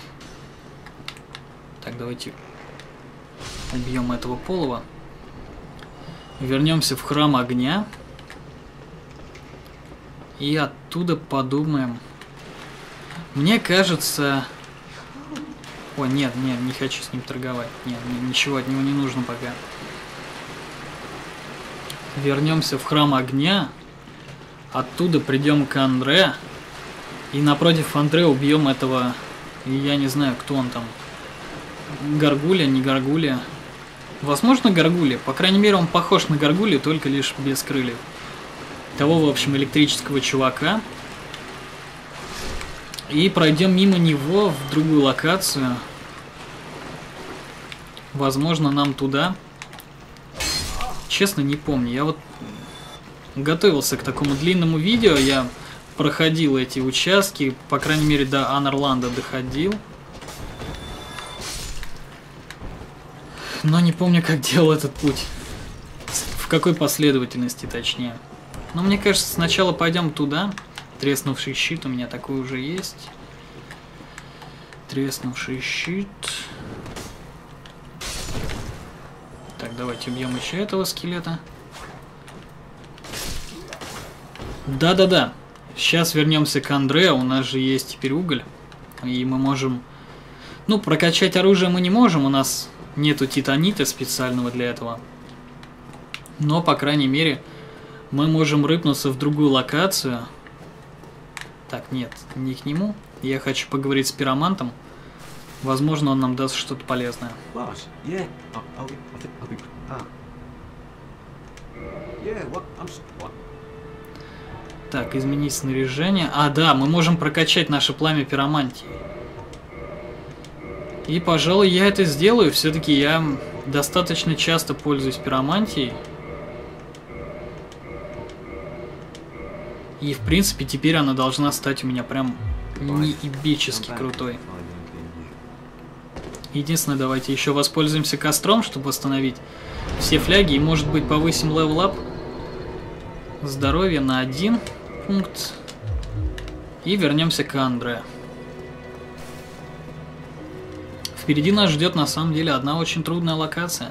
Так, давайте убьем этого полова. Вернемся в храм огня. И оттуда подумаем. Мне кажется... О, нет, нет, не хочу с ним торговать. Нет, ничего от него не нужно пока. Вернемся в храм огня. Оттуда придем к Андре. И напротив Андре убьем этого... Я не знаю, кто он там. Гаргулья, не Гаргулья. Возможно, Гаргулья. По крайней мере, он похож на Гаргулью, только лишь без крыльев. Того, в общем, электрического чувака. И пройдем мимо него в другую локацию. Возможно, нам туда. Честно, не помню. Я вот готовился к такому длинному видео. Я проходил эти участки. По крайней мере, до Анарланда доходил. Но не помню, как делал этот путь. В какой последовательности, точнее. Но мне кажется, сначала пойдем туда. Треснувший щит, у меня такой уже есть. Треснувший щит. Так, давайте убьем еще этого скелета. Да-да-да. Сейчас вернемся к Андре. У нас же есть теперь уголь. И мы можем... Ну, прокачать оружие мы не можем. У нас нету титанита специального для этого. Но, по крайней мере, мы можем рыпнуться в другую локацию. Так, нет, не к нему. Я хочу поговорить с пиромантом. Возможно, он нам даст что-то полезное. Так, изменить снаряжение. А, да, мы можем прокачать наше пламя пиромантии. И, пожалуй, я это сделаю. Все-таки я достаточно часто пользуюсь пиромантией. И, в принципе, теперь она должна стать у меня прям неебически крутой. Единственное, давайте еще воспользуемся костром, чтобы восстановить все фляги. И, может быть, повысим левел-ап. Здоровье на один пункт. И вернемся к Андре. Впереди нас ждет, на самом деле, одна очень трудная локация.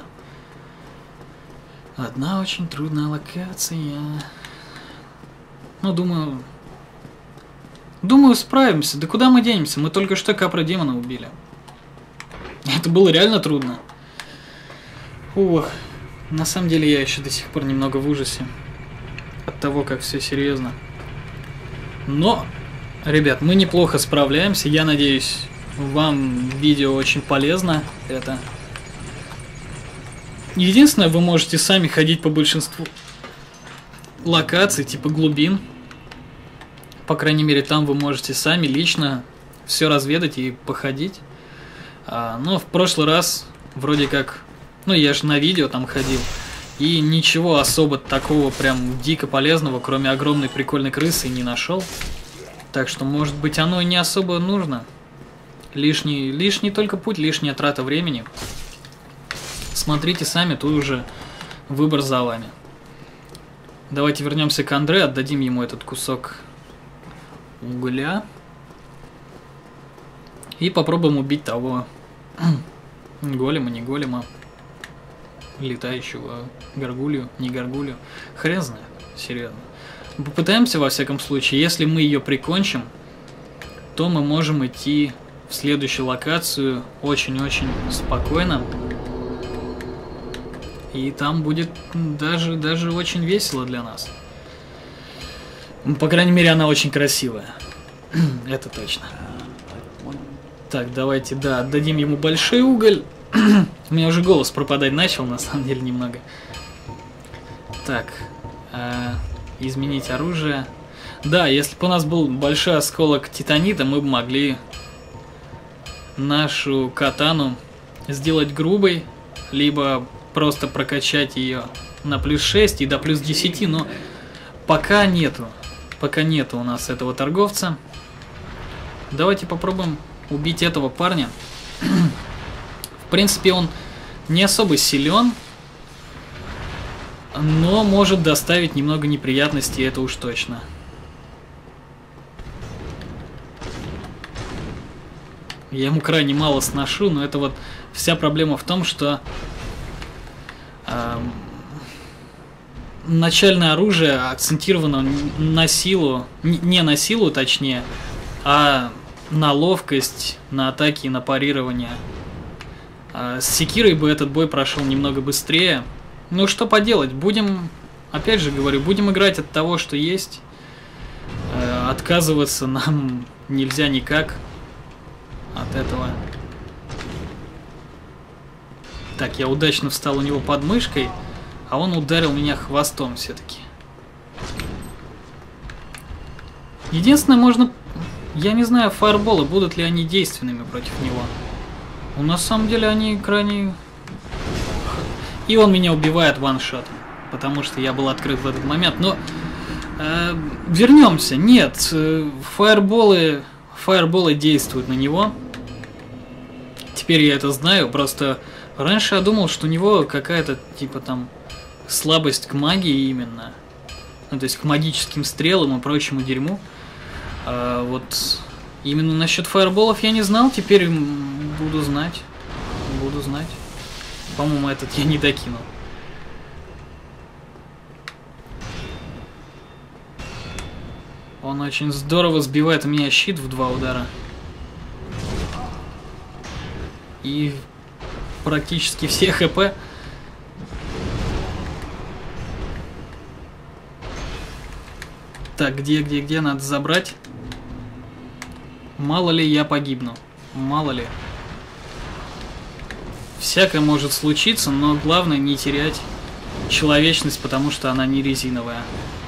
Одна очень трудная локация... Ну, думаю... Думаю, справимся. Да куда мы денемся? Мы только что капра демона убили. Это было реально трудно. Ох. На самом деле, я еще до сих пор немного в ужасе. От того, как все серьезно. Но, ребят, мы неплохо справляемся. Я надеюсь, вам видео очень полезно. Это... Единственное, вы можете сами ходить по большинству локаций, типа глубин. По крайней мере, там вы можете сами лично все разведать и походить. А, но в прошлый раз, вроде как, ну я же на видео там ходил, и ничего особо такого прям дико полезного, кроме огромной прикольной крысы, не нашел. Так что, может быть, оно и не особо нужно. Лишний, лишний только путь, лишняя трата времени. Смотрите сами, тут уже выбор за вами. Давайте вернемся к Андре, отдадим ему этот кусок угля. И попробуем убить того голема, не голема, летающего горгулью, не горгулью. Хрен знает, серьезно. Попытаемся, во всяком случае. Если мы ее прикончим, то мы можем идти в следующую локацию очень-очень спокойно. И там будет даже, даже очень весело для нас. По крайней мере, она очень красивая. Это точно. Так, давайте, да, отдадим ему большой уголь. У меня уже голос пропадать начал, на самом деле, немного. Так, э, изменить оружие. Да, если бы у нас был большой осколок титанита, мы бы могли нашу катану сделать грубой, либо просто прокачать ее на плюс шесть и до плюс десять, но пока нету. Пока нету у нас этого торговца. Давайте попробуем убить этого парня. В принципе, он не особо силен, но может доставить немного неприятностей, это уж точно. Я ему крайне мало сношу, но это вот вся проблема в том, что э, начальное оружие акцентировано на силу, не на силу точнее, а на ловкость, на атаки и на парирование. С секирой бы этот бой прошел немного быстрее. Ну что поделать, будем, опять же говорю, будем играть от того, что есть. Отказываться нам нельзя никак от этого. Так, я удачно встал у него под мышкой, а он ударил меня хвостом все-таки. Единственное, можно... Я не знаю, фаерболы, будут ли они действенными против него. Ну, на самом деле они крайне... И он меня убивает ваншотом, потому что я был открыт в этот момент. Но э, вернемся. Нет, э, фаерболы, фаерболы действуют на него. Теперь я это знаю, просто раньше я думал, что у него какая-то типа там слабость к магии именно. Ну, то есть к магическим стрелам и прочему дерьму. А, вот именно насчет фаерболов я не знал, теперь буду знать. Буду знать. По-моему, этот я не докинул. Он очень здорово сбивает у меня щит в два удара. И практически все хп. Так, где, где, где? Надо забрать. Мало ли я погибну. Мало ли. Всякое может случиться, но главное не терять человечность, потому что она не резиновая.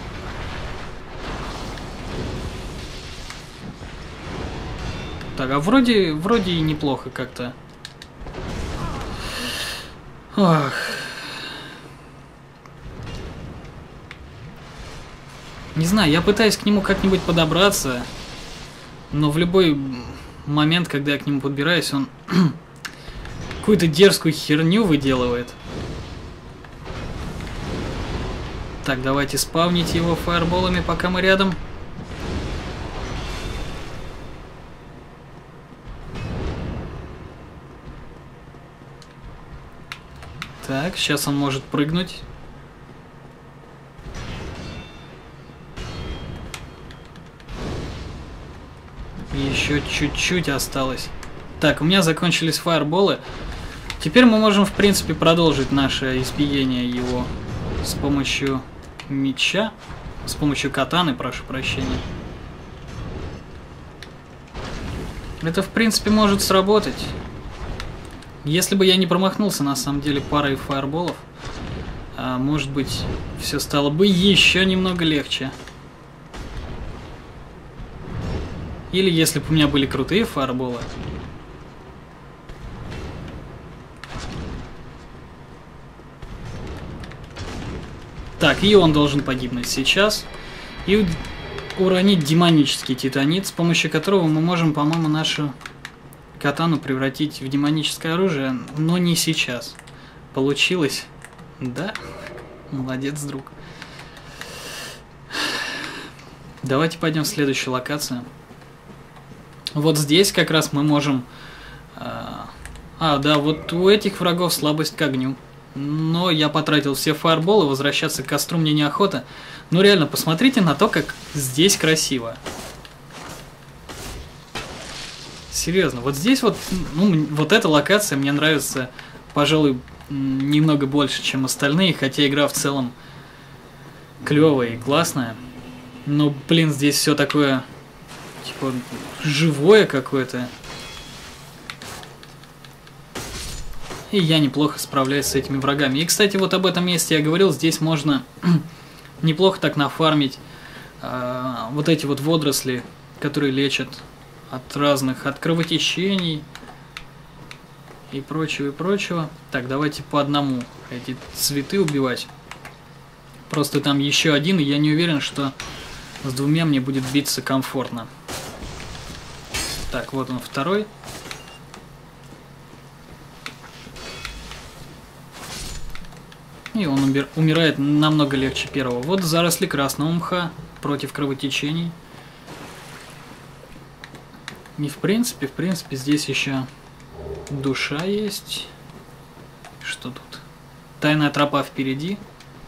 Так, а вроде, вроде и неплохо как-то. Ох. Не знаю, я пытаюсь к нему как-нибудь подобраться, но в любой момент, когда я к нему подбираюсь, он какую-то дерзкую херню выделывает. Так, давайте спавнить его фаерболами, пока мы рядом. Так, сейчас он может прыгнуть. Еще чуть-чуть осталось. Так, у меня закончились фаерболы. Теперь мы можем, в принципе, продолжить наше избиение его с помощью меча. С помощью катаны, прошу прощения. Это, в принципе, может сработать. Если бы я не промахнулся, на самом деле, парой фаерболов, а, может быть, все стало бы еще немного легче. Или если бы у меня были крутые фаерболы. Так, и он должен погибнуть сейчас. И уронить демонический титанит, с помощью которого мы можем, по-моему, нашу катану превратить в демоническое оружие, но не сейчас. Получилось? Да? Молодец, друг. Давайте пойдем в следующую локацию. Вот здесь как раз мы можем... А, а, да, вот у этих врагов слабость к огню. Но я потратил все фаерболы, возвращаться к костру мне неохота. Ну реально, посмотрите на то, как здесь красиво. Серьезно, вот здесь вот, ну, вот эта локация мне нравится, пожалуй, немного больше, чем остальные, хотя игра в целом клевая и классная. Но, блин, здесь все такое, типа, живое какое-то. И я неплохо справляюсь с этими врагами. И, кстати, вот об этом месте я говорил, здесь можно неплохо так нафармить э, вот эти вот водоросли, которые лечат от разных, от кровотечений и прочего, и прочего. Так, давайте по одному эти цветы убивать. Просто там еще один, и я не уверен, что с двумя мне будет биться комфортно. Так, вот он второй. И он умер, умирает намного легче первого. Вот заросли красного мха против кровотечений. И в принципе, в принципе, здесь еще душа есть. Что тут? Тайная тропа впереди.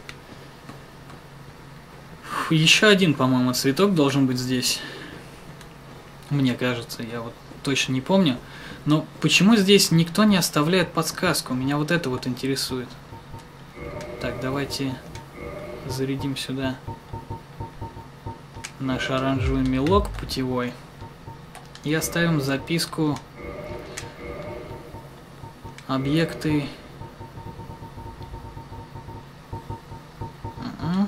Фу, еще один, по-моему, цветок должен быть здесь. Мне кажется, я вот точно не помню. Но почему здесь никто не оставляет подсказку? Меня вот это вот интересует. Так, давайте зарядим сюда наш оранжевый мелок путевой. И оставим записку объекты. Uh-uh.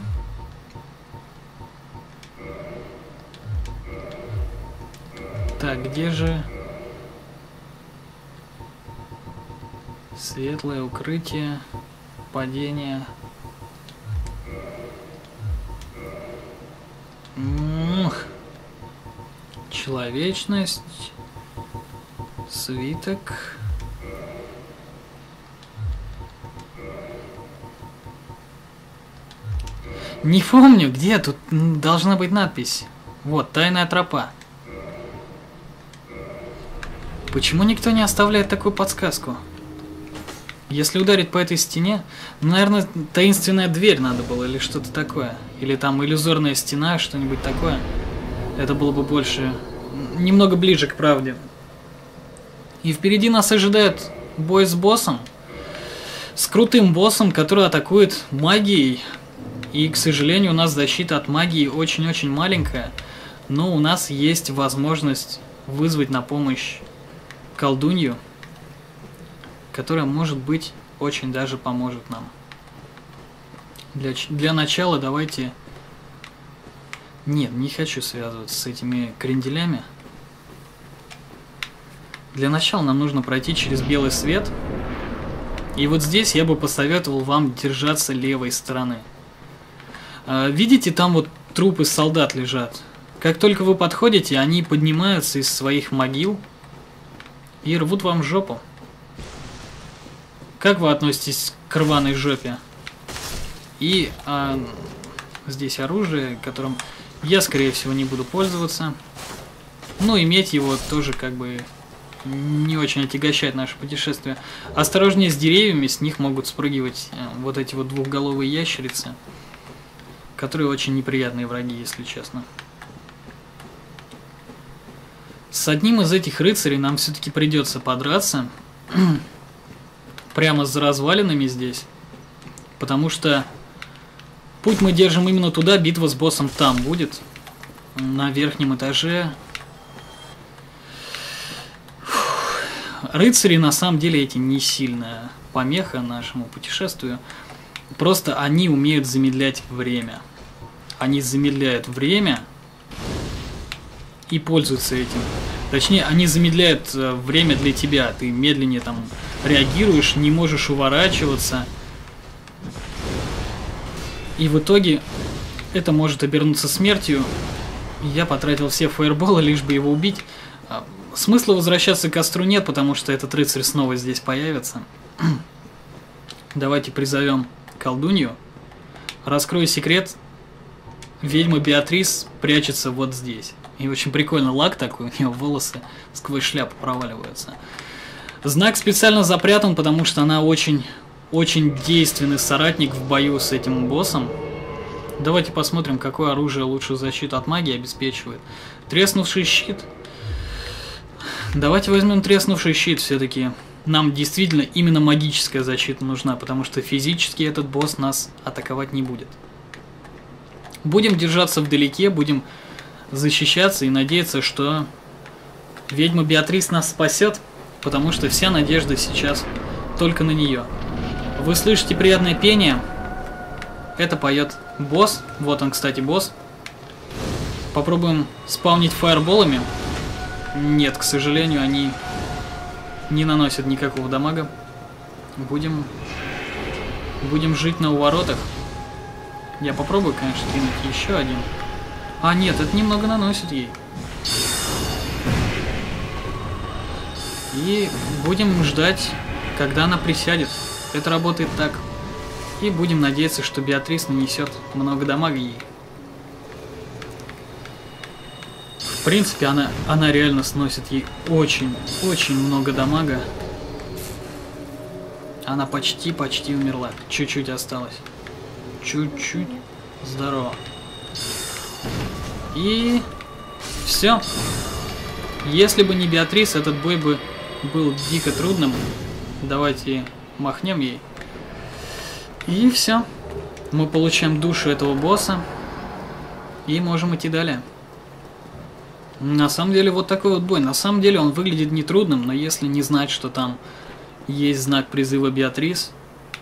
Так, где же светлое укрытие, падение? Ух. Человечность, свиток. Не помню, где тут должна быть надпись. Вот, тайная тропа. Почему никто не оставляет такую подсказку? Если ударить по этой стене, ну, наверное, таинственная дверь надо было или что-то такое. Или там иллюзорная стена, что-нибудь такое. Это было бы больше... немного ближе к правде. И впереди нас ожидает бой с боссом. С крутым боссом, который атакует магией. И, к сожалению, у нас защита от магии очень-очень маленькая. Но у нас есть возможность вызвать на помощь колдунью, которая, может быть, очень даже поможет нам. Для, для начала давайте... Нет, не хочу связываться с этими кренделями. Для начала нам нужно пройти через белый свет. И вот здесь я бы посоветовал вам держаться левой стороны. Видите, там вот трупы солдат лежат. Как только вы подходите, они поднимаются из своих могил и рвут вам жопу. Как вы относитесь к рваной жопе? И а, здесь оружие, которым я, скорее всего, не буду пользоваться. Но иметь его тоже как бы не очень отягощает наше путешествие. Осторожнее с деревьями, с них могут спрыгивать вот эти вот двухголовые ящерицы, которые очень неприятные враги, если честно. С одним из этих рыцарей нам все-таки придется подраться. Прямо за развалинами здесь. Потому что путь мы держим именно туда, битва с боссом там будет. На верхнем этаже. Фух. Рыцари на самом деле эти не сильная помеха нашему путешествию. Просто они умеют замедлять время. Они замедляют время и пользуются этим. Точнее, они замедляют время для тебя. Ты медленнее там реагируешь, не можешь уворачиваться. И в итоге это может обернуться смертью. Я потратил все фаерболы, лишь бы его убить. Смысла возвращаться к костру нет, потому что этот рыцарь снова здесь появится. Давайте призовем колдунью. Раскрою секрет. Ведьма Беатрис прячется вот здесь. И очень прикольно лак такой, у него волосы сквозь шляпу проваливаются. Знак специально запрятан, потому что она очень, очень действенный соратник в бою с этим боссом. Давайте посмотрим, какое оружие лучшую защиту от магии обеспечивает. Треснувший щит. Давайте возьмем треснувший щит, все-таки нам действительно именно магическая защита нужна, потому что физически этот босс нас атаковать не будет. Будем держаться вдалеке, будем защищаться и надеяться, что ведьма Беатрис нас спасет, потому что вся надежда сейчас только на нее. Вы слышите приятное пение? Это поет босс. Вот он, кстати, босс. Попробуем спаунить фаерболами. Нет, к сожалению, они не наносят никакого дамага. Будем, будем жить на уворотах. Я попробую, конечно, кинуть еще один. А, нет, это немного наносит ей. И будем ждать, когда она присядет. Это работает так. И будем надеяться, что Беатрис нанесет много дамага ей. В принципе, она, она реально сносит ей очень-очень много дамага. Она почти-почти умерла. Чуть-чуть осталось. Чуть-чуть. Здорово. И все. Если бы не Беатрис, этот бой бы был дико трудным. Давайте махнем ей. И все. Мы получаем душу этого босса. И можем идти далее. На самом деле вот такой вот бой. На самом деле он выглядит нетрудным, но если не знать, что там есть знак призыва Беатрис,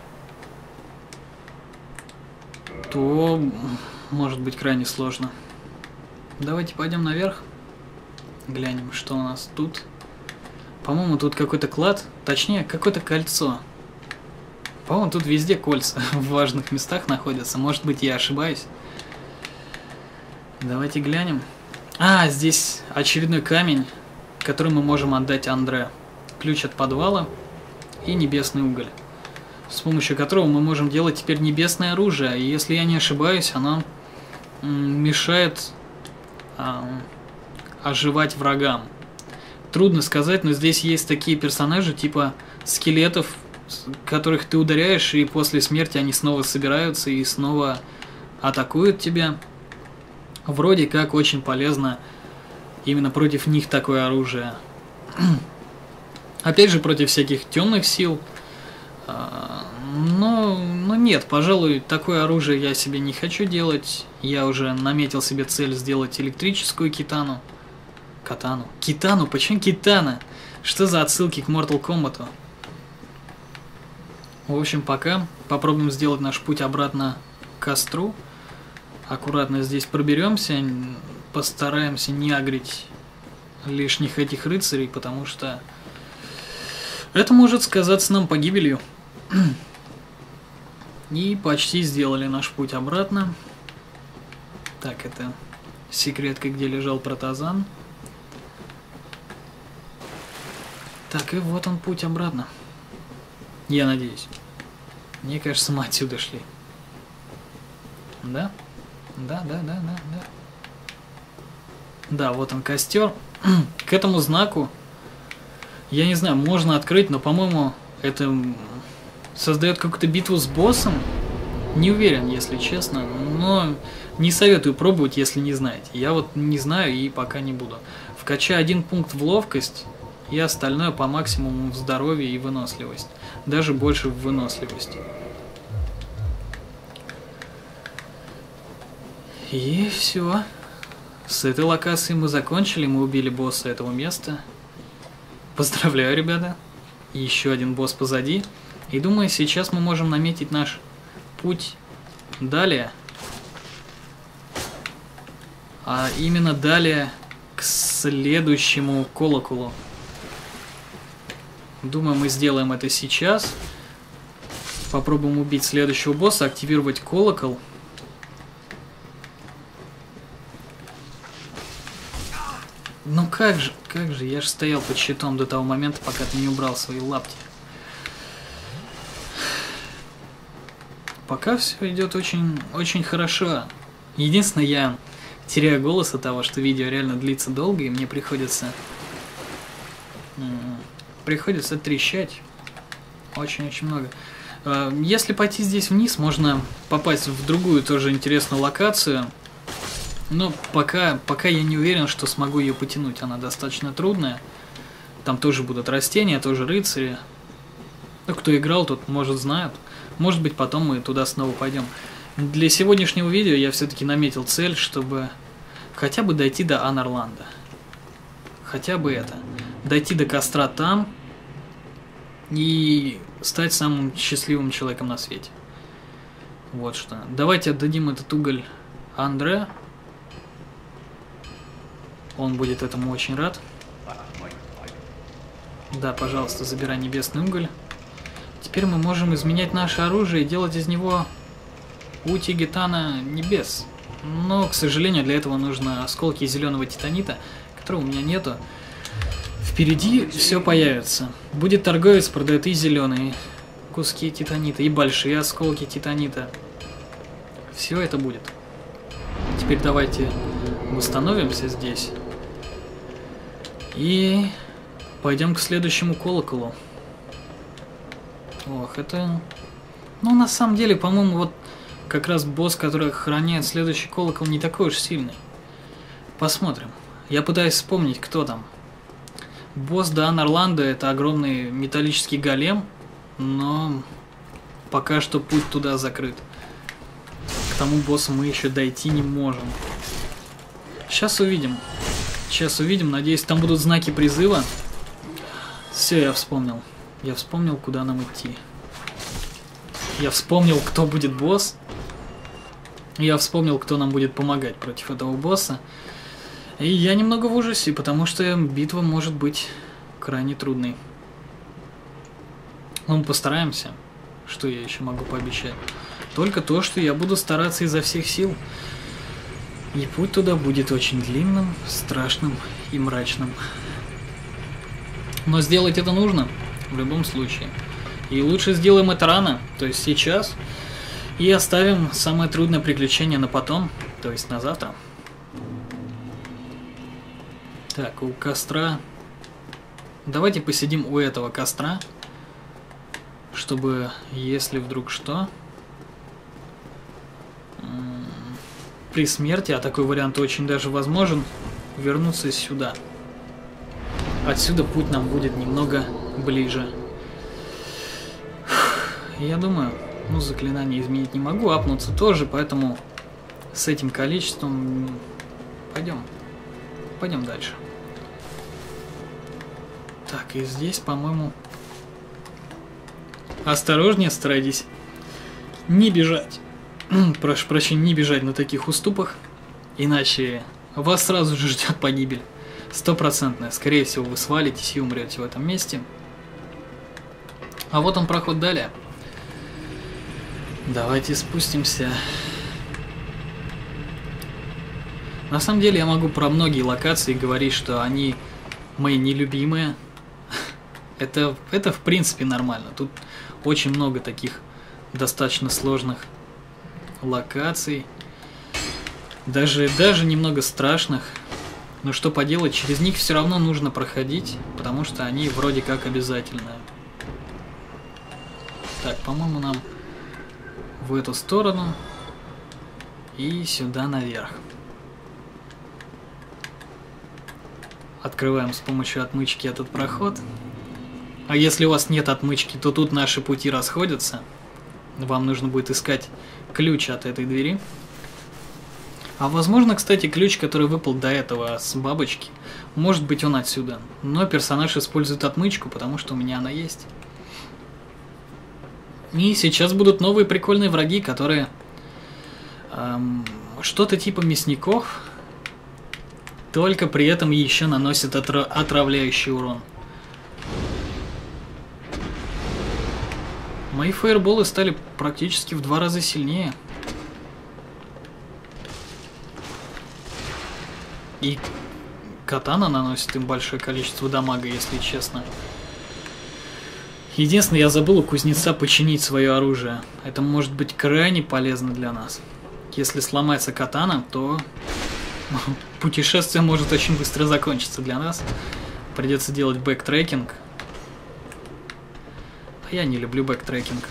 то может быть крайне сложно. Давайте пойдем наверх. Глянем, что у нас тут. По-моему, тут какой-то клад. Точнее, какое-то кольцо. По-моему, тут везде кольца в важных местах находятся. Может быть, я ошибаюсь. Давайте глянем. А, здесь очередной камень, который мы можем отдать Андре. Ключ от подвала и небесный уголь, с помощью которого мы можем делать теперь небесное оружие. И если я не ошибаюсь, оно мешает а, оживать врагам. Трудно сказать, но здесь есть такие персонажи типа скелетов, которых ты ударяешь, и после смерти они снова собираются и снова атакуют тебя. Вроде как очень полезно именно против них такое оружие. Опять же, против всяких темных сил. Но, но нет, пожалуй, такое оружие я себе не хочу делать. Я уже наметил себе цель сделать электрическую китану. Катану. Китану? Почему китана? Что за отсылки к Mortal Kombat? В общем, пока попробуем сделать наш путь обратно к костру. Аккуратно здесь проберемся. Постараемся не агрить лишних этих рыцарей, потому что это может сказаться нам погибелью. И почти сделали наш путь обратно. Так, это секретка, где лежал протазан. Так, и вот он путь обратно. Я надеюсь. Мне кажется, мы отсюда шли. Да? Да, да, да, да, да. Да, вот он костер. К этому знаку, я не знаю, можно открыть, но, по-моему, это создает какую-то битву с боссом. Не уверен, если честно, но не советую пробовать, если не знаете. Я вот не знаю и пока не буду. Вкачай один пункт в ловкость, и остальное по максимуму в здоровье и выносливость. Даже больше в выносливость. И все. С этой локацией мы закончили, мы убили босса этого места. Поздравляю, ребята. Еще один босс позади. И думаю, сейчас мы можем наметить наш путь далее. А именно далее к следующему колоколу. Думаю, мы сделаем это сейчас. Попробуем убить следующего босса, активировать колокол. Ну как же, как же, я же стоял под щитом до того момента, пока ты не убрал свои лапти. Пока все идет очень, очень хорошо. Единственное, я теряю голос от того, что видео реально длится долго, и мне приходится... Приходится трещать. Очень-очень много. Если пойти здесь вниз, можно попасть в другую тоже интересную локацию. Но пока, пока я не уверен, что смогу ее потянуть. Она достаточно трудная. Там тоже будут растения, тоже рыцари. Ну, кто играл, тот, может, знает. Может быть, потом мы туда снова пойдем. Для сегодняшнего видео я все-таки наметил цель, чтобы хотя бы дойти до Анарланда. Хотя бы это. Дойти до костра там и стать самым счастливым человеком на свете. Вот что. Давайте отдадим этот уголь Андре. Он будет этому очень рад. Да, пожалуйста, забирай небесный уголь. Теперь мы можем изменять наше оружие и делать из него ути гитана небес. Но, к сожалению, для этого нужно осколки зеленого титанита, которого у меня нету. Впереди все появится. Будет торговец, продает и зеленые куски титанита, и большие осколки титанита. Все это будет. Теперь давайте восстановимся здесь. И пойдем к следующему колоколу. Ох, это... Ну, на самом деле, по-моему, вот как раз босс, который охраняет следующий колокол, не такой уж сильный. Посмотрим. Я пытаюсь вспомнить, кто там. Босс до Анарланда — это огромный металлический голем, но пока что путь туда закрыт. К тому боссу мы еще дойти не можем. Сейчас увидим. Сейчас увидим. Надеюсь, там будут знаки призыва. Все, я вспомнил. Я вспомнил, куда нам идти. Я вспомнил, кто будет босс. Я вспомнил, кто нам будет помогать против этого босса. И я немного в ужасе, потому что битва может быть крайне трудной. Но мы постараемся. Что я еще могу пообещать? Только то, что я буду стараться изо всех сил. И путь туда будет очень длинным, страшным и мрачным. Но сделать это нужно в любом случае. И лучше сделаем это рано, то есть сейчас. И оставим самое трудное приключение на потом, то есть на завтра. Так, у костра... Давайте посидим у этого костра, чтобы, если вдруг что... При смерти, а такой вариант очень даже возможен, вернуться сюда. Отсюда путь нам будет немного ближе. Я думаю, ну, заклинание изменить не могу, апнуться тоже, поэтому с этим количеством пойдем. Пойдем дальше. Так, и здесь, по-моему... Осторожнее старайтесь не бежать. Прошу прощения, не бежать на таких уступах, иначе вас сразу же ждет погибель. Стопроцентная. Скорее всего, вы свалитесь и умрете в этом месте. А вот он, проход далее. Давайте спустимся. На самом деле, я могу про многие локации говорить, что они мои нелюбимые. это, это в принципе нормально. Тут очень много таких достаточно сложных локаций, даже, даже немного страшных, но что поделать, через них все равно нужно проходить, потому что они вроде как обязательные. Так, по-моему, нам в эту сторону и сюда наверх. Открываем с помощью отмычки этот проход. А если у вас нет отмычки, то тут наши пути расходятся. Вам нужно будет искать ключ от этой двери. А возможно, кстати, ключ, который выпал до этого с бабочки, может быть он отсюда. Но персонаж использует отмычку, потому что у меня она есть. И сейчас будут новые прикольные враги, которые эм, что-то типа мясников, только при этом еще наносят отра- отравляющий урон. Мои фаерболы стали практически в два раза сильнее. И катана наносит им большое количество дамага, если честно. Единственное, я забыл у кузнеца починить свое оружие. Это может быть крайне полезно для нас. Если сломается катана, то Путешествие может очень быстро закончиться для нас. Придется делать бэктрекинг. А я не люблю бэктрекинг.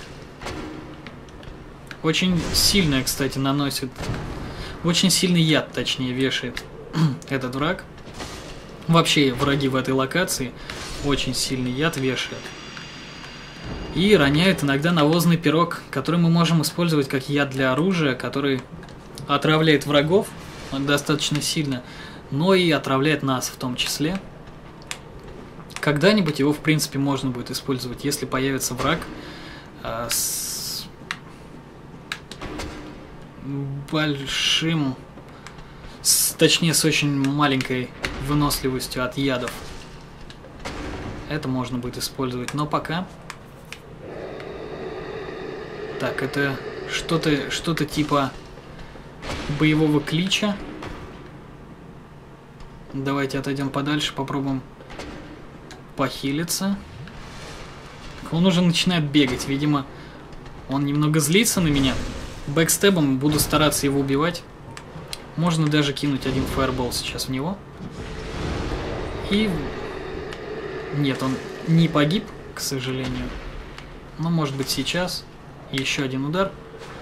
Очень сильно, кстати, наносит... Очень сильный яд, точнее, вешает этот враг. Вообще, враги в этой локации очень сильный яд вешают. И роняют иногда навозный пирог, который мы можем использовать как яд для оружия, который отравляет врагов достаточно сильно, но и отравляет нас в том числе. Когда-нибудь его, в принципе, можно будет использовать, если появится враг э, с большим, с, точнее, с очень маленькой выносливостью от ядов. Это можно будет использовать, но пока... Так, это что-то что-то типа боевого клича. Давайте отойдем подальше, попробуем похилиться. Он уже начинает бегать, видимо, он немного злится на меня. Бэкстебом буду стараться его убивать. Можно даже кинуть один фаербол сейчас в него. И... Нет, он не погиб, к сожалению. Но может быть сейчас... Еще один удар.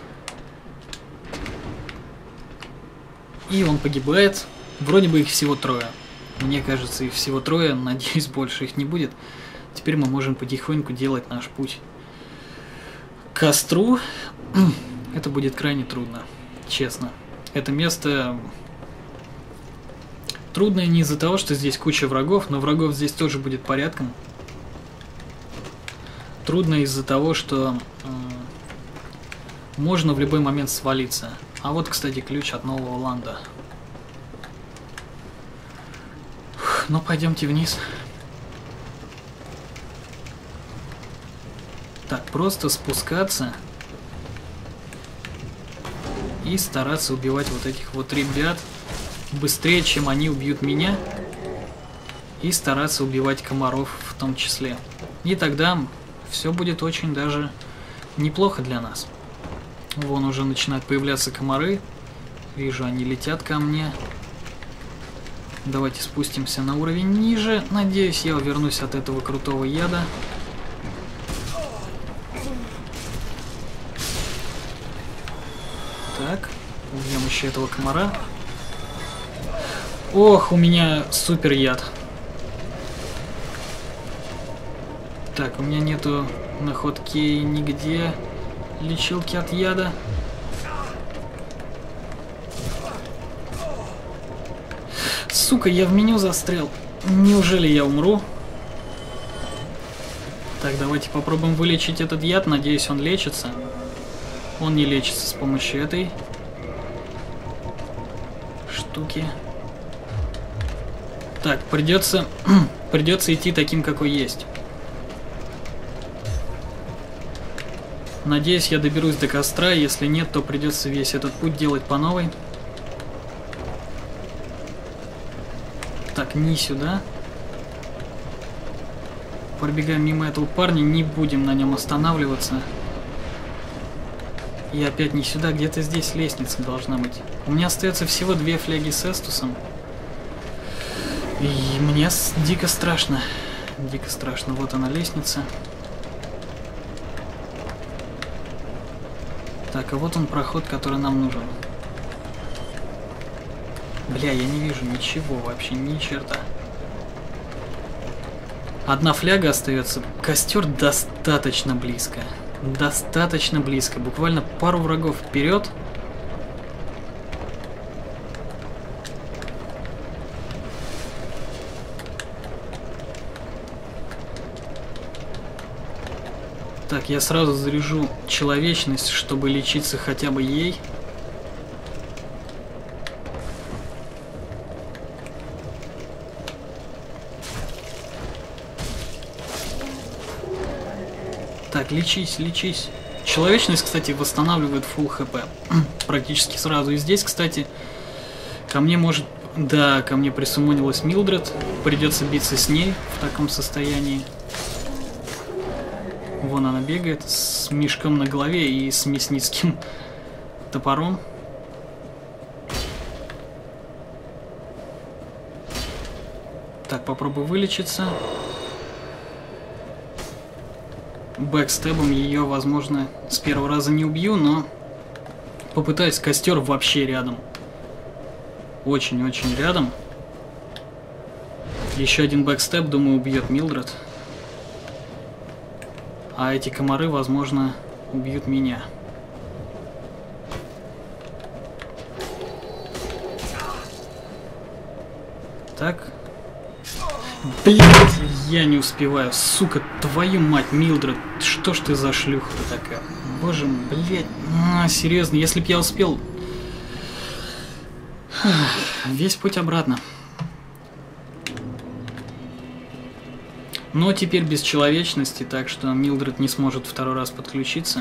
И он погибает. Вроде бы их всего трое. Мне кажется, их всего трое. Надеюсь, больше их не будет. Теперь мы можем потихоньку делать наш путь к костру. Это будет крайне трудно. Честно. Это место... Трудно не из-за того, что здесь куча врагов, но врагов здесь тоже будет порядком. Трудно из-за того, что... Можно в любой момент свалиться. А вот, кстати, ключ от нового ланда. Ну, пойдемте вниз. Так, просто спускаться. И стараться убивать вот этих вот ребят. Быстрее, чем они убьют меня. И стараться убивать комаров в том числе. И тогда все будет очень даже неплохо для нас. Вон уже начинают появляться комары. Вижу, они летят ко мне. Давайте спустимся на уровень ниже. Надеюсь, я увернусь от этого крутого яда. Так, убьем еще этого комара. Ох, у меня супер яд. Так, у меня нету находки нигде. Лечилки от яда. Сука, я в меню застрял. Неужели я умру? Так, давайте попробуем вылечить этот яд. Надеюсь, он лечится. Он не лечится с помощью этой штуки. Так, придется, придется идти таким, какой есть. Надеюсь, я доберусь до костра. Если нет, то придется весь этот путь делать по новой. Так, не сюда. Пробегаем мимо этого парня. Не будем на нем останавливаться. И опять не сюда. Где-то здесь лестница должна быть. У меня остается всего две фляги с эстусом. И мне дико страшно. Дико страшно. Вот она, лестница. Так, а вот он проход, который нам нужен. Бля, я не вижу ничего вообще, ни черта. Одна фляга остается. Костер достаточно близко. Достаточно близко. Буквально пару врагов вперед. Так, я сразу заряжу человечность, чтобы лечиться хотя бы ей. Так, лечись, лечись. Человечность, кстати, восстанавливает full хп. Практически сразу. И здесь, кстати, ко мне может... Да, ко мне присумонилась Милдред. Придется биться с ней в таком состоянии. Вон она бегает с мешком на голове и с мясницким топором. Так, попробую вылечиться. Бэкстебом ее, возможно, с первого раза не убью, но попытаюсь. Костер вообще рядом. Очень-очень рядом. Еще один бэкстеп, думаю, убьет Милдред. А эти комары, возможно, убьют меня. Так. Блять, я не успеваю. Сука, твою мать, Милдред. Что ж ты за шлюха такая? Боже мой, блять. А, серьезно, если б я успел... Весь путь обратно. Но теперь без человечности, так что Милдред не сможет второй раз подключиться.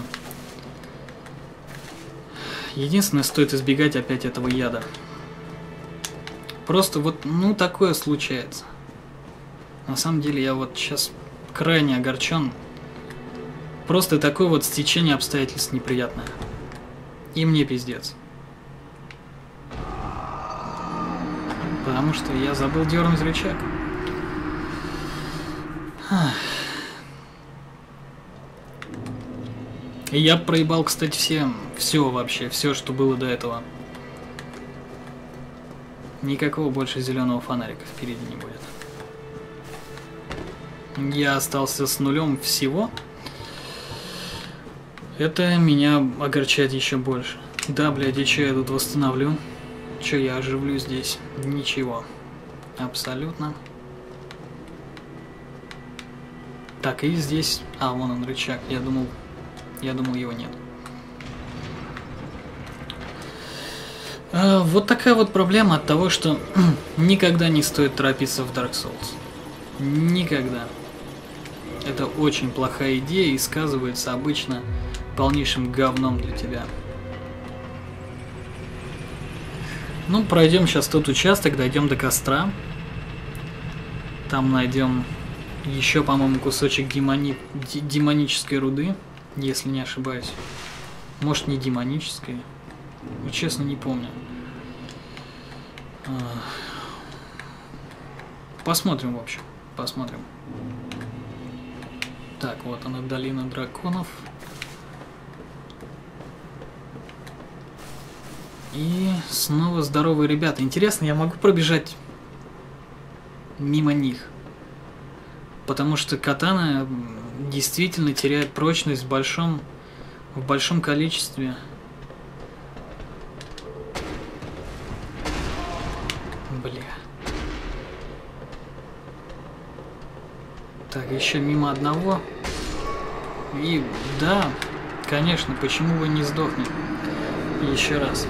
Единственное, стоит избегать опять этого яда. Просто вот, ну, такое случается. На самом деле, я вот сейчас крайне огорчен. Просто такое вот стечение обстоятельств неприятное. И мне пиздец. Потому что я забыл дернуть рычаг. И я проебал, кстати, все, все вообще, все, что было до этого. Никакого больше зеленого фонарика впереди не будет. Я остался с нулем всего. Это меня огорчает еще больше. Да, блядь, и че я тут восстановлю? Че я оживлю здесь? Ничего. Абсолютно. Так, и здесь... А, вон он, рычаг. Я думал... Я думал, его нет. А, вот такая вот проблема от того, что никогда не стоит торопиться в Dark Souls. Никогда. Это очень плохая идея и сказывается обычно полнейшим говном для тебя. Ну, пройдем сейчас тот участок, дойдем до костра. Там найдем еще, по-моему, кусочек демони... демонической руды, если не ошибаюсь. Может, не демонической. Ну, честно, не помню. Посмотрим, в общем. Посмотрим. Так, вот она, долина драконов. И снова здоровые ребята. Интересно, я могу пробежать мимо них? Потому что катана действительно теряет прочность в большом, в большом количестве. Бля. Так, еще мимо одного. И да, конечно, почему бы не сдохнет? Еще раз.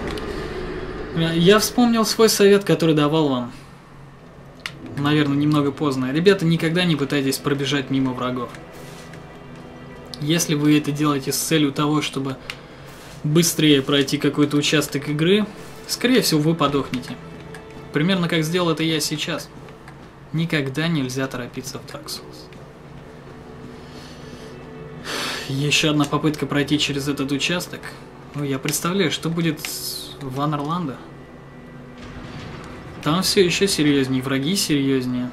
Я вспомнил свой совет, который давал вам. Наверное, немного поздно. Ребята, никогда не пытайтесь пробежать мимо врагов. Если вы это делаете с целью того, чтобы быстрее пройти какой-то участок игры, скорее всего, вы подохнете. Примерно как сделал это я сейчас. Никогда нельзя торопиться в Dark Souls. Еще одна попытка пройти через этот участок. Ну, я представляю, что будет в Анерланда. Там все еще серьезнее, враги серьезнее.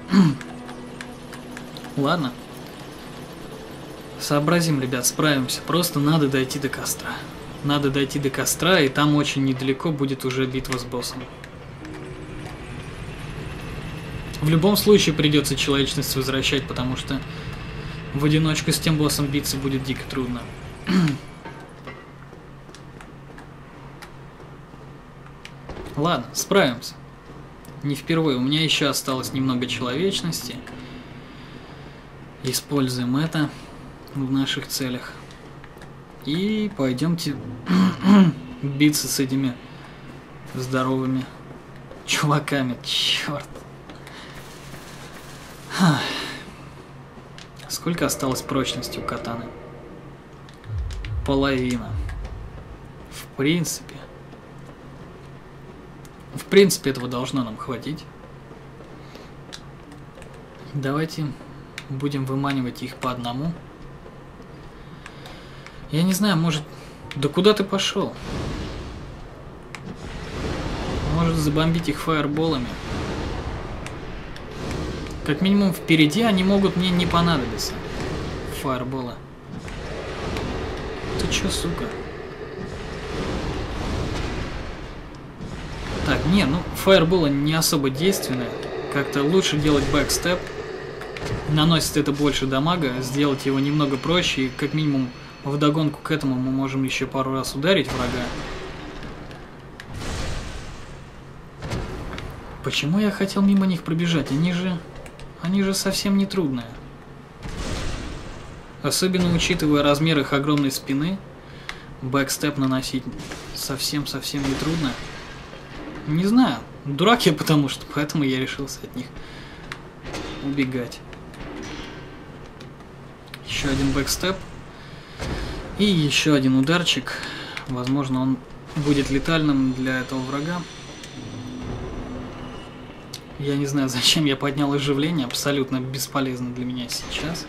Ладно. Сообразим, ребят, справимся. Просто надо дойти до костра. Надо дойти до костра, и там очень недалеко будет уже битва с боссом. В любом случае придется человечность возвращать, потому что в одиночку с тем боссом биться будет дико трудно. Ладно, справимся. Не впервые. У меня еще осталось немного человечности. Используем это в наших целях. И пойдемте биться с этими здоровыми чуваками. Черт. Сколько осталось прочности у катаны? Половина. В принципе. В принципе, этого должно нам хватить. Давайте будем выманивать их по одному. Я не знаю, может... Да куда ты пошел? Может забомбить их фаерболами? Как минимум впереди они могут мне не понадобиться. Фаерболы. Ты чё, сука? Так, не, ну фаерболы не особо действенные. Как-то лучше делать бэкстеп. Наносит это больше дамага, сделать его немного проще, и как минимум вдогонку к этому мы можем еще пару раз ударить врага. Почему я хотел мимо них пробежать? Они же... Они же совсем не трудные. Особенно учитывая размер их огромной спины, бэкстеп наносить совсем-совсем не трудно. Не знаю, дурак я потому что, поэтому я решился от них убегать. Еще один бэкстеп. И еще один ударчик. Возможно, он будет летальным для этого врага. Я не знаю, зачем я поднял оживление. Абсолютно бесполезно для меня сейчас.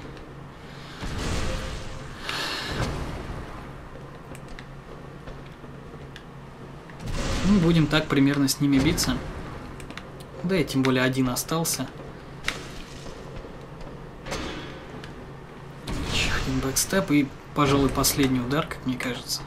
Ну, будем так примерно с ними биться. Да и тем более один остался. Еще один бэкстеп и, пожалуй, последний удар, как мне кажется.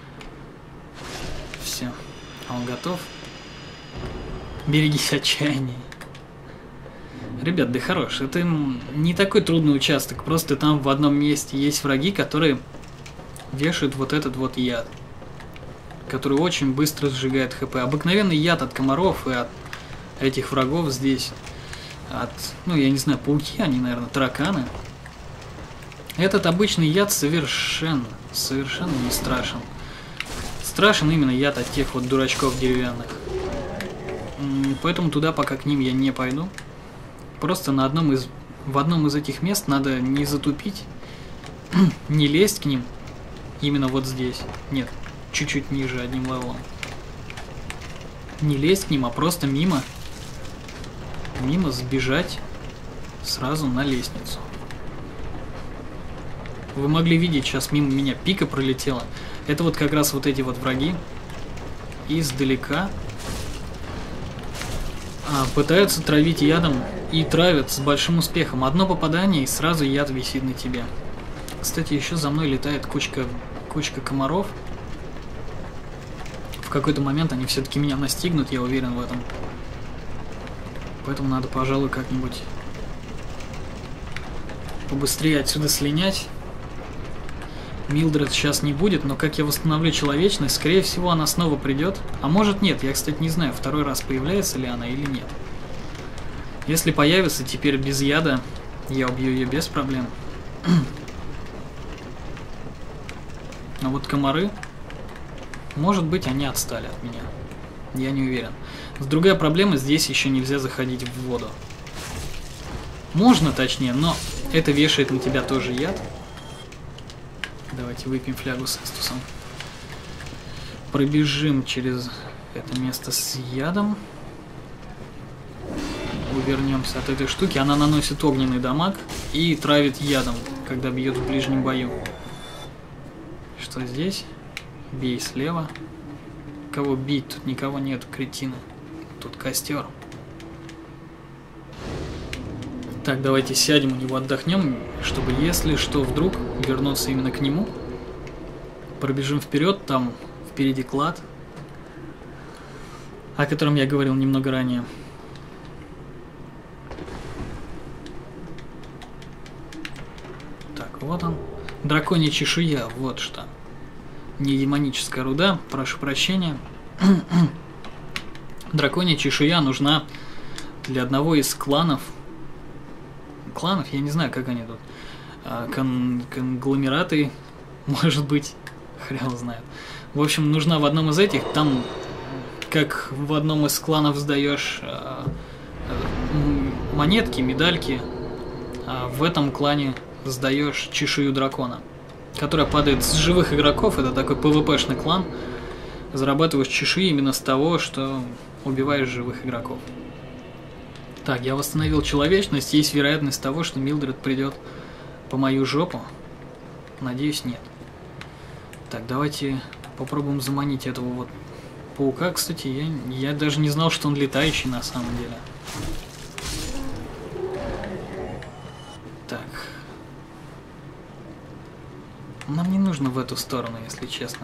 Все. Он готов. Берегись отчаяния. Ребят, да хорош. Это не такой трудный участок. Просто там в одном месте есть враги, которые вешают вот этот вот яд. Который очень быстро сжигает хп. Обыкновенный яд от комаров и от этих врагов здесь. От, ну я не знаю, пауки, они, наверное, тараканы. Этот обычный яд совершенно, совершенно не страшен. Страшен именно яд от тех вот дурачков деревянных. Поэтому туда пока к ним я не пойду. Просто на одном из, в одном из этих мест надо не затупить, не лезть к ним. Именно вот здесь. Нет, чуть-чуть ниже одним левелом. Не лезть к ним, а просто мимо. Мимо сбежать сразу на лестницу. Вы могли видеть, сейчас мимо меня пика пролетела. Это вот как раз вот эти вот враги. Издалека. А, пытаются травить ядом и травят с большим успехом. Одно попадание и сразу яд висит на тебе. Кстати, еще за мной летает кучка, кучка комаров. В какой-то момент они все-таки меня настигнут, я уверен в этом. Поэтому надо, пожалуй, как-нибудь побыстрее отсюда слинять. Милдред сейчас не будет, но как я восстановлю человечность, скорее всего она снова придет. А может нет, я, кстати, не знаю, второй раз появляется ли она или нет. Если появится теперь без яда, я убью ее без проблем. А вот комары, может быть, они отстали от меня. Я не уверен. Другая проблема, здесь еще нельзя заходить в воду. Можно, точнее, но это вешает на тебя тоже яд. Давайте выпьем флягу с эстусом. Пробежим через это место с ядом. Увернемся от этой штуки. Она наносит огненный дамаг и травит ядом, когда бьет в ближнем бою. Что здесь? Бей слева. Кого бить? Тут никого нет, кретины. Тут костер. Так, давайте сядем у него, отдохнем, чтобы, если что, вдруг вернуться именно к нему. Пробежим вперед, там впереди клад, о котором я говорил немного ранее. Так, вот он. Драконья чешуя, вот что. Не демоническая руда, прошу прощения. Драконья чешуя нужна для одного из кланов. Кланов, я не знаю, как они тут. Кон конгломераты, может быть, хрен знает. В общем, нужна в одном из этих. Там, как в одном из кланов сдаешь э, монетки, медальки, а в этом клане сдаешь чешую дракона, которая падает с живых игроков. Это такой пэ вэ пэ-шный клан. Зарабатываешь чешуи именно с того, что убиваешь живых игроков. Так, я восстановил человечность. Есть вероятность того, что Милдред придет по мою жопу. Надеюсь, нет. Так, давайте попробуем заманить этого вот паука. Кстати, я, я даже не знал, что он летающий на самом деле. нужно в эту сторону, если честно.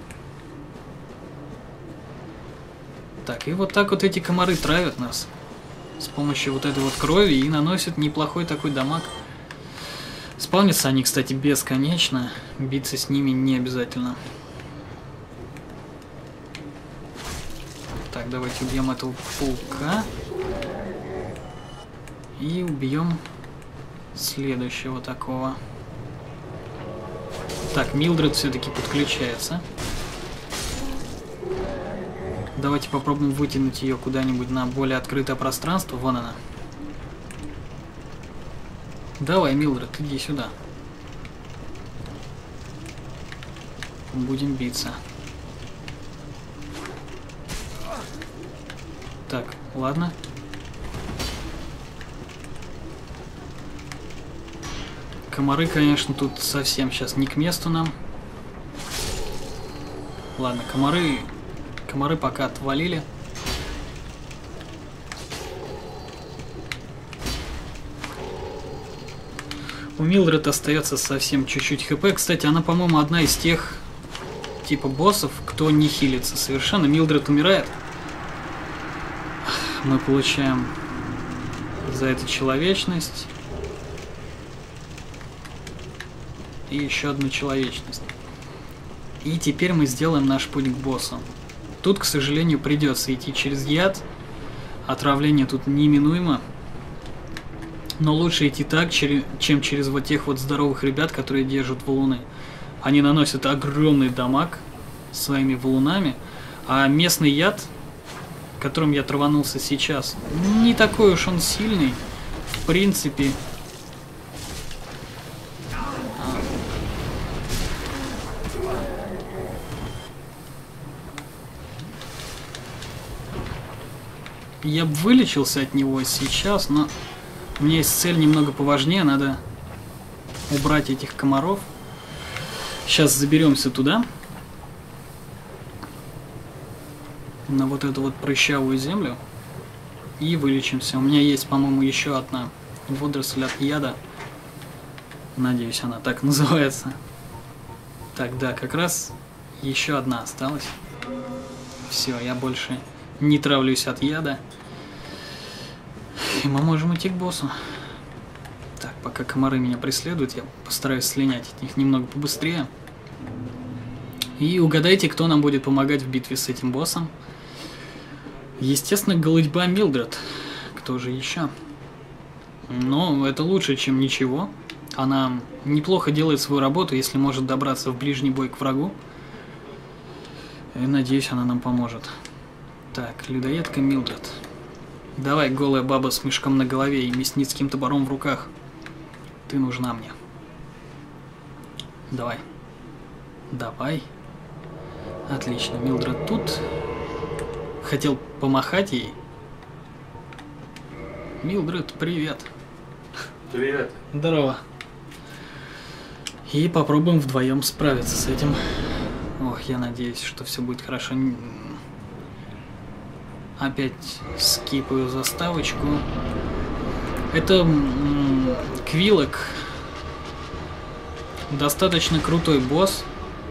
Так, и вот так вот эти комары травят нас. С помощью вот этой вот крови и наносят неплохой такой дамаг. Спавнятся они, кстати, бесконечно. Биться с ними не обязательно. Так, давайте убьем этого паука. И убьем следующего такого. Так, Милдред все-таки подключается. Давайте попробуем вытянуть ее куда-нибудь на более открытое пространство. Вон она. Давай, Милдред, иди сюда. Будем биться. Так, ладно. Комары, конечно, тут совсем сейчас не к месту нам. Ладно, комары... Комары пока отвалили. У Милдред остается совсем чуть-чуть хп. Кстати, она, по-моему, одна из тех типа боссов, кто не хилится совершенно. Милдред умирает. Мы получаем за это человечность. И еще одну человечность. И теперь мы сделаем наш путь к боссу. Тут, к сожалению, придется идти через яд. Отравление тут неминуемо. Но лучше идти так, чем через вот тех вот здоровых ребят, которые держат валуны. Они наносят огромный дамаг своими валунами. А местный яд, которым я траванулся сейчас, не такой уж он сильный. В принципе... Я бы вылечился от него сейчас, но у меня есть цель немного поважнее. Надо убрать этих комаров. Сейчас заберемся туда. На вот эту вот прыщавую землю. И вылечимся. У меня есть, по-моему, еще одна водоросль от яда. Надеюсь, она так называется. Так, да, как раз еще одна осталась. Все, я больше не травлюсь от яда. И мы можем идти к боссу. Так, пока комары меня преследуют, я постараюсь слинять от них немного побыстрее. И угадайте, кто нам будет помогать в битве с этим боссом. Естественно, голытьба Милдред. Кто же еще? Но это лучше, чем ничего. Она неплохо делает свою работу, если может добраться в ближний бой к врагу. И надеюсь, она нам поможет. Так, людоедка Милдред. Давай, голая баба с мешком на голове и мясницким топором в руках. Ты нужна мне. Давай. Давай. Отлично, Милдред тут. Хотел помахать ей. Милдред, привет. Привет. Здорово. И попробуем вдвоем справиться с этим. Ох, я надеюсь, что все будет хорошо. Опять скипаю заставочку. Это Квилок. Достаточно крутой босс.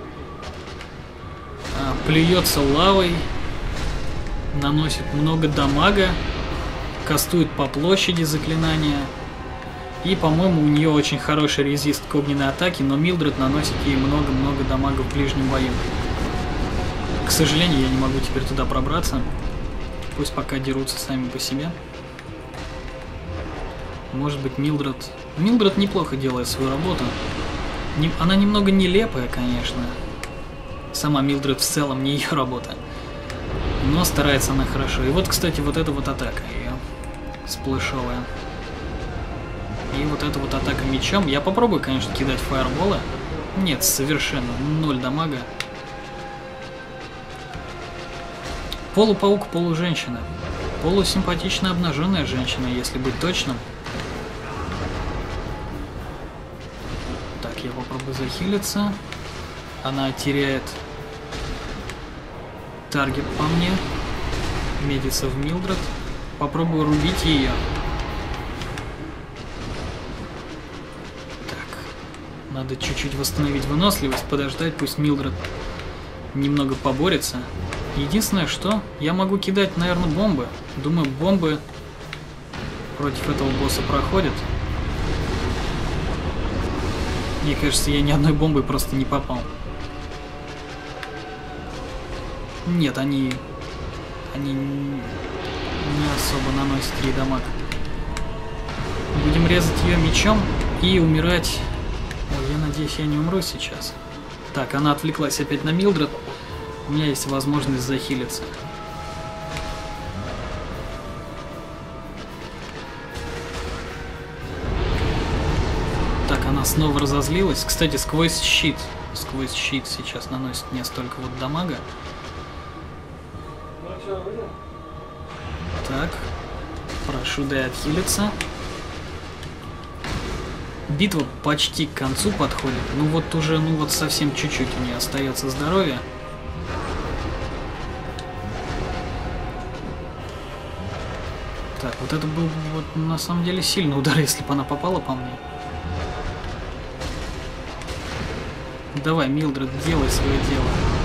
Плюется лавой. Наносит много дамага. Кастует по площади заклинания. И, по-моему, у нее очень хороший резист к огненной атаке, но Милдред наносит ей много-много дамага в ближнем бою. К сожалению, я не могу теперь туда пробраться. Пусть пока дерутся сами по себе. Может быть, Милдред... Милдред неплохо делает свою работу. Не... Она немного нелепая, конечно. Сама Милдред в целом не ее работа. Но старается она хорошо. И вот, кстати, вот эта вот атака ее сплэшовая. И вот эта вот атака мечом. Я попробую, конечно, кидать фаерболы. Нет, совершенно ноль дамага. Полупаук, полуженщина. Полусимпатичная обнаженная женщина, если быть точным. Так, я попробую захилиться. Она теряет таргет по мне. Медится в Милдред. Попробую рубить ее. Так. Надо чуть-чуть восстановить выносливость, подождать, пусть Милдред немного поборется. Единственное, что я могу кидать, наверное, бомбы. Думаю, бомбы против этого босса проходят. Мне кажется, я ни одной бомбой просто не попал. Нет, они... Они не особо наносят ей дамаг. Будем резать ее мечом и умирать. Ой, я надеюсь, я не умру сейчас. Так, она отвлеклась опять на Милдред. У меня есть возможность захилиться. Так, она снова разозлилась. Кстати, сквозь щит. Сквозь щит сейчас наносит мне столько вот дамага. Так. Прошу, дай отхилиться. Битва почти к концу подходит. Ну вот уже, ну вот совсем чуть-чуть у нее остается здоровья. Так, вот это был вот на самом деле сильный удар, если бы она попала по мне. Давай, Милдред, делай свое дело.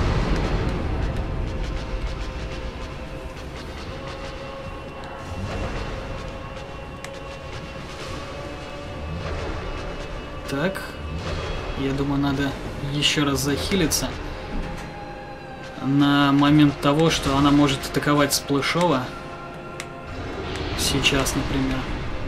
Так, я думаю, надо еще раз захилиться на момент того, что она может атаковать с плешова. Сейчас, например.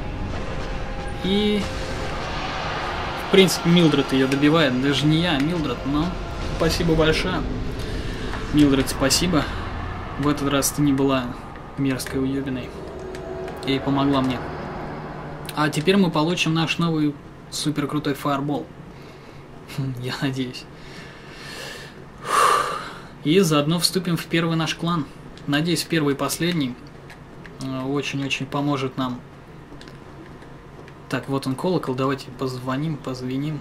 И, в принципе, Милдред ее добивает. Даже не я, а Милдред, но спасибо большое. Милдред, спасибо. В этот раз ты не была мерзкой уебиной. И помогла мне. А теперь мы получим наш новый супер крутой фаербол. Я надеюсь. И заодно вступим в первый наш клан. Надеюсь, первый и последний. Очень-очень поможет нам. Так, вот он колокол. Давайте позвоним, позвоним.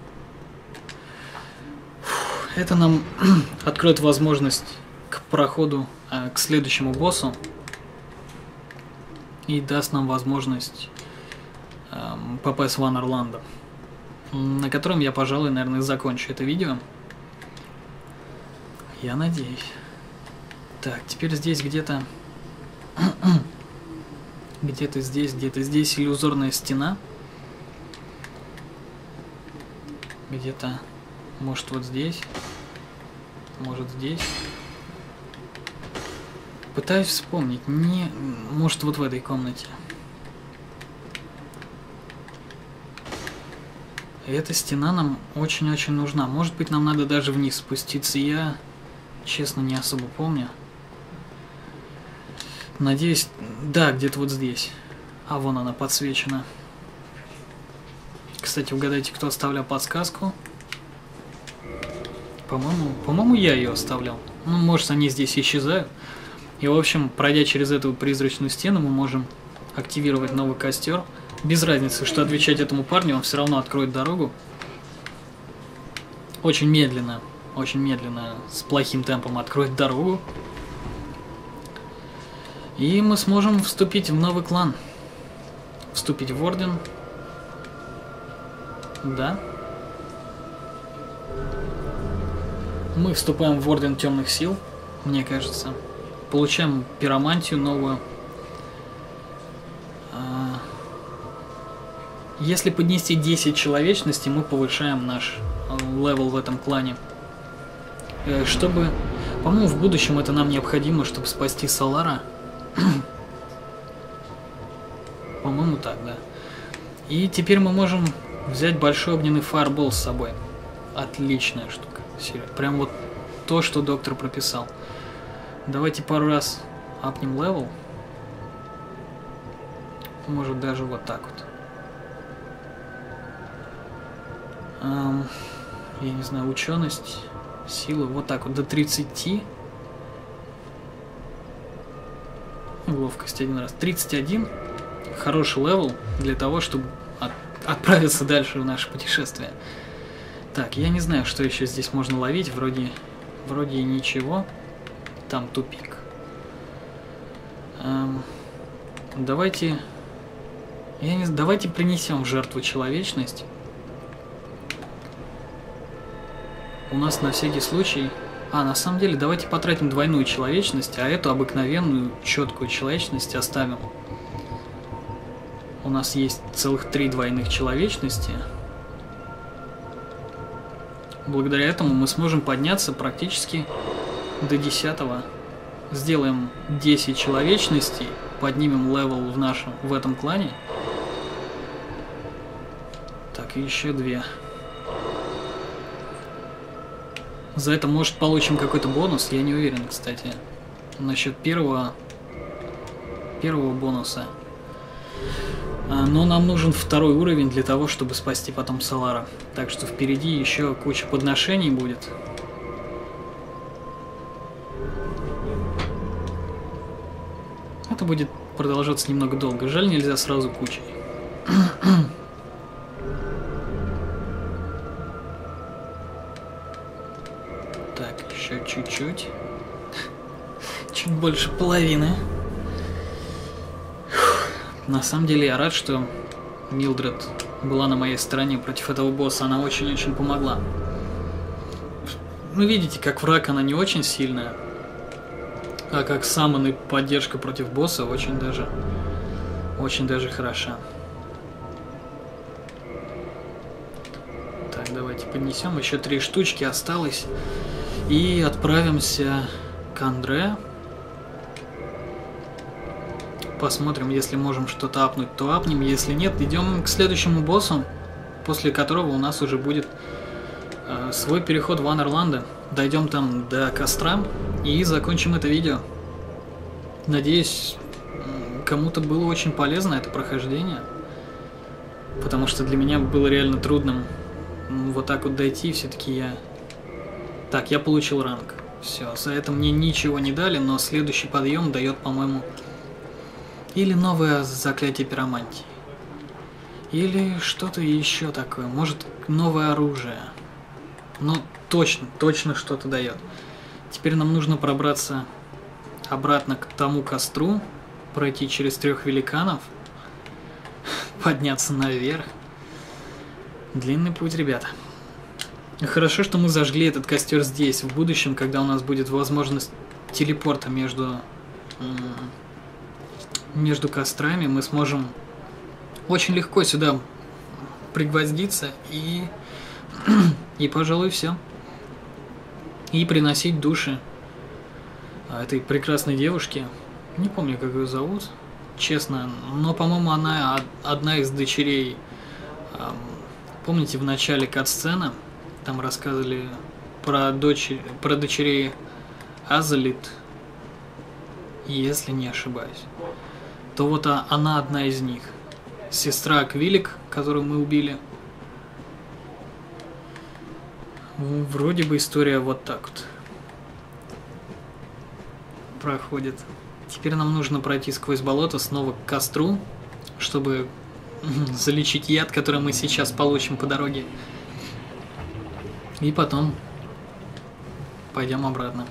Это нам откроет возможность к проходу, э, к следующему боссу. И даст нам возможность э, попасть в Ван Орландо, на котором я, пожалуй, наверное, закончу это видео. Я надеюсь. Так, теперь здесь где-то... Где-то здесь, где-то здесь иллюзорная стена. Где-то, может, вот здесь. Может, здесь. Пытаюсь вспомнить. Не, может, вот в этой комнате. Эта стена нам очень-очень нужна. Может быть, нам надо даже вниз спуститься. Я, честно, не особо помню. Надеюсь, да, где-то вот здесь. А вон она подсвечена. Кстати, угадайте, кто оставлял подсказку. По-моему, по-моему, я ее оставлял. Ну, может, они здесь исчезают. И, в общем, пройдя через эту призрачную стену, мы можем активировать новый костер. Без разницы, что отвечать этому парню, он все равно откроет дорогу. Очень медленно, очень медленно, с плохим темпом откроет дорогу. И мы сможем вступить в новый клан. Вступить в орден. Да. Мы вступаем в орден темных сил, мне кажется. Получаем пиромантию новую. Если поднести десять человечности, мы повышаем наш левел в этом клане. Чтобы... По-моему, в будущем это нам необходимо, чтобы спасти Солара. По-моему, так, да. И теперь мы можем взять большой огненный фаербол с собой. Отличная штука. Серьезно. Прям вот то, что доктор прописал. Давайте пару раз апнем левел. Может, даже вот так вот. Эм, я не знаю, ученость, сила. Вот так вот, до тридцати. Ловкость один раз. тридцать один. Хороший левел для того, чтобы от, отправиться дальше в наше путешествие. Так, я не знаю, что еще здесь можно ловить. Вроде, вроде ничего. Там тупик. Эм, давайте... Я не, давайте принесем в жертву человечность. у нас на всякий случай... А, на самом деле, давайте потратим двойную человечность, а эту обыкновенную, четкую человечность оставим. У нас есть целых три двойных человечности. Благодаря этому мы сможем подняться практически до десятого. Сделаем десять человечностей, поднимем левел в нашем, в этом клане. Так, и еще две. За это, может, получим какой-то бонус, я не уверен, кстати, насчет первого, первого бонуса. Но нам нужен второй уровень для того, чтобы спасти потом Солара. Так что впереди еще куча подношений будет. Это будет продолжаться немного долго. Жаль, нельзя сразу кучей. Так, еще чуть-чуть. Чуть больше половины. На самом деле я рад, что Милдред была на моей стороне против этого босса. Она очень-очень помогла. Вы видите, как враг она не очень сильная. А как саммон и поддержка против босса очень даже, очень даже хороша. Так, давайте поднесем. Еще три штучки осталось. И отправимся к Андре. Посмотрим, если можем что-то апнуть, то апнем. Если нет, идем к следующему боссу, после которого у нас уже будет э, свой переход в Анерланде. Дойдем там до костра и закончим это видео. Надеюсь, кому-то было очень полезно это прохождение, потому что для меня было реально трудным вот так вот дойти. Все-таки я... Так, я получил ранг. Все, за это мне ничего не дали, но следующий подъем дает, по-моему... Или новое заклятие пиромантии. Или что-то еще такое. Может, новое оружие. Но точно, точно что-то дает. Теперь нам нужно пробраться обратно к тому костру. Пройти через трех великанов. Подняться наверх. Длинный путь, ребята. Хорошо, что мы зажгли этот костер здесь. В будущем, когда у нас будет возможность телепорта между... между кострами, мы сможем очень легко сюда пригвоздиться и, и пожалуй, все. И приносить души этой прекрасной девушке. Не помню, как ее зовут, честно, но, по-моему, она одна из дочерей. Помните, в начале кат-сцены там рассказывали про, дочь, про дочерей Азалит, если не ошибаюсь. То вот она одна из них. Сестра Квилик, которую мы убили. Вроде бы история вот так вот проходит. Теперь нам нужно пройти сквозь болото снова к костру, чтобы залечить яд, который мы сейчас получим по дороге. И потом пойдем обратно.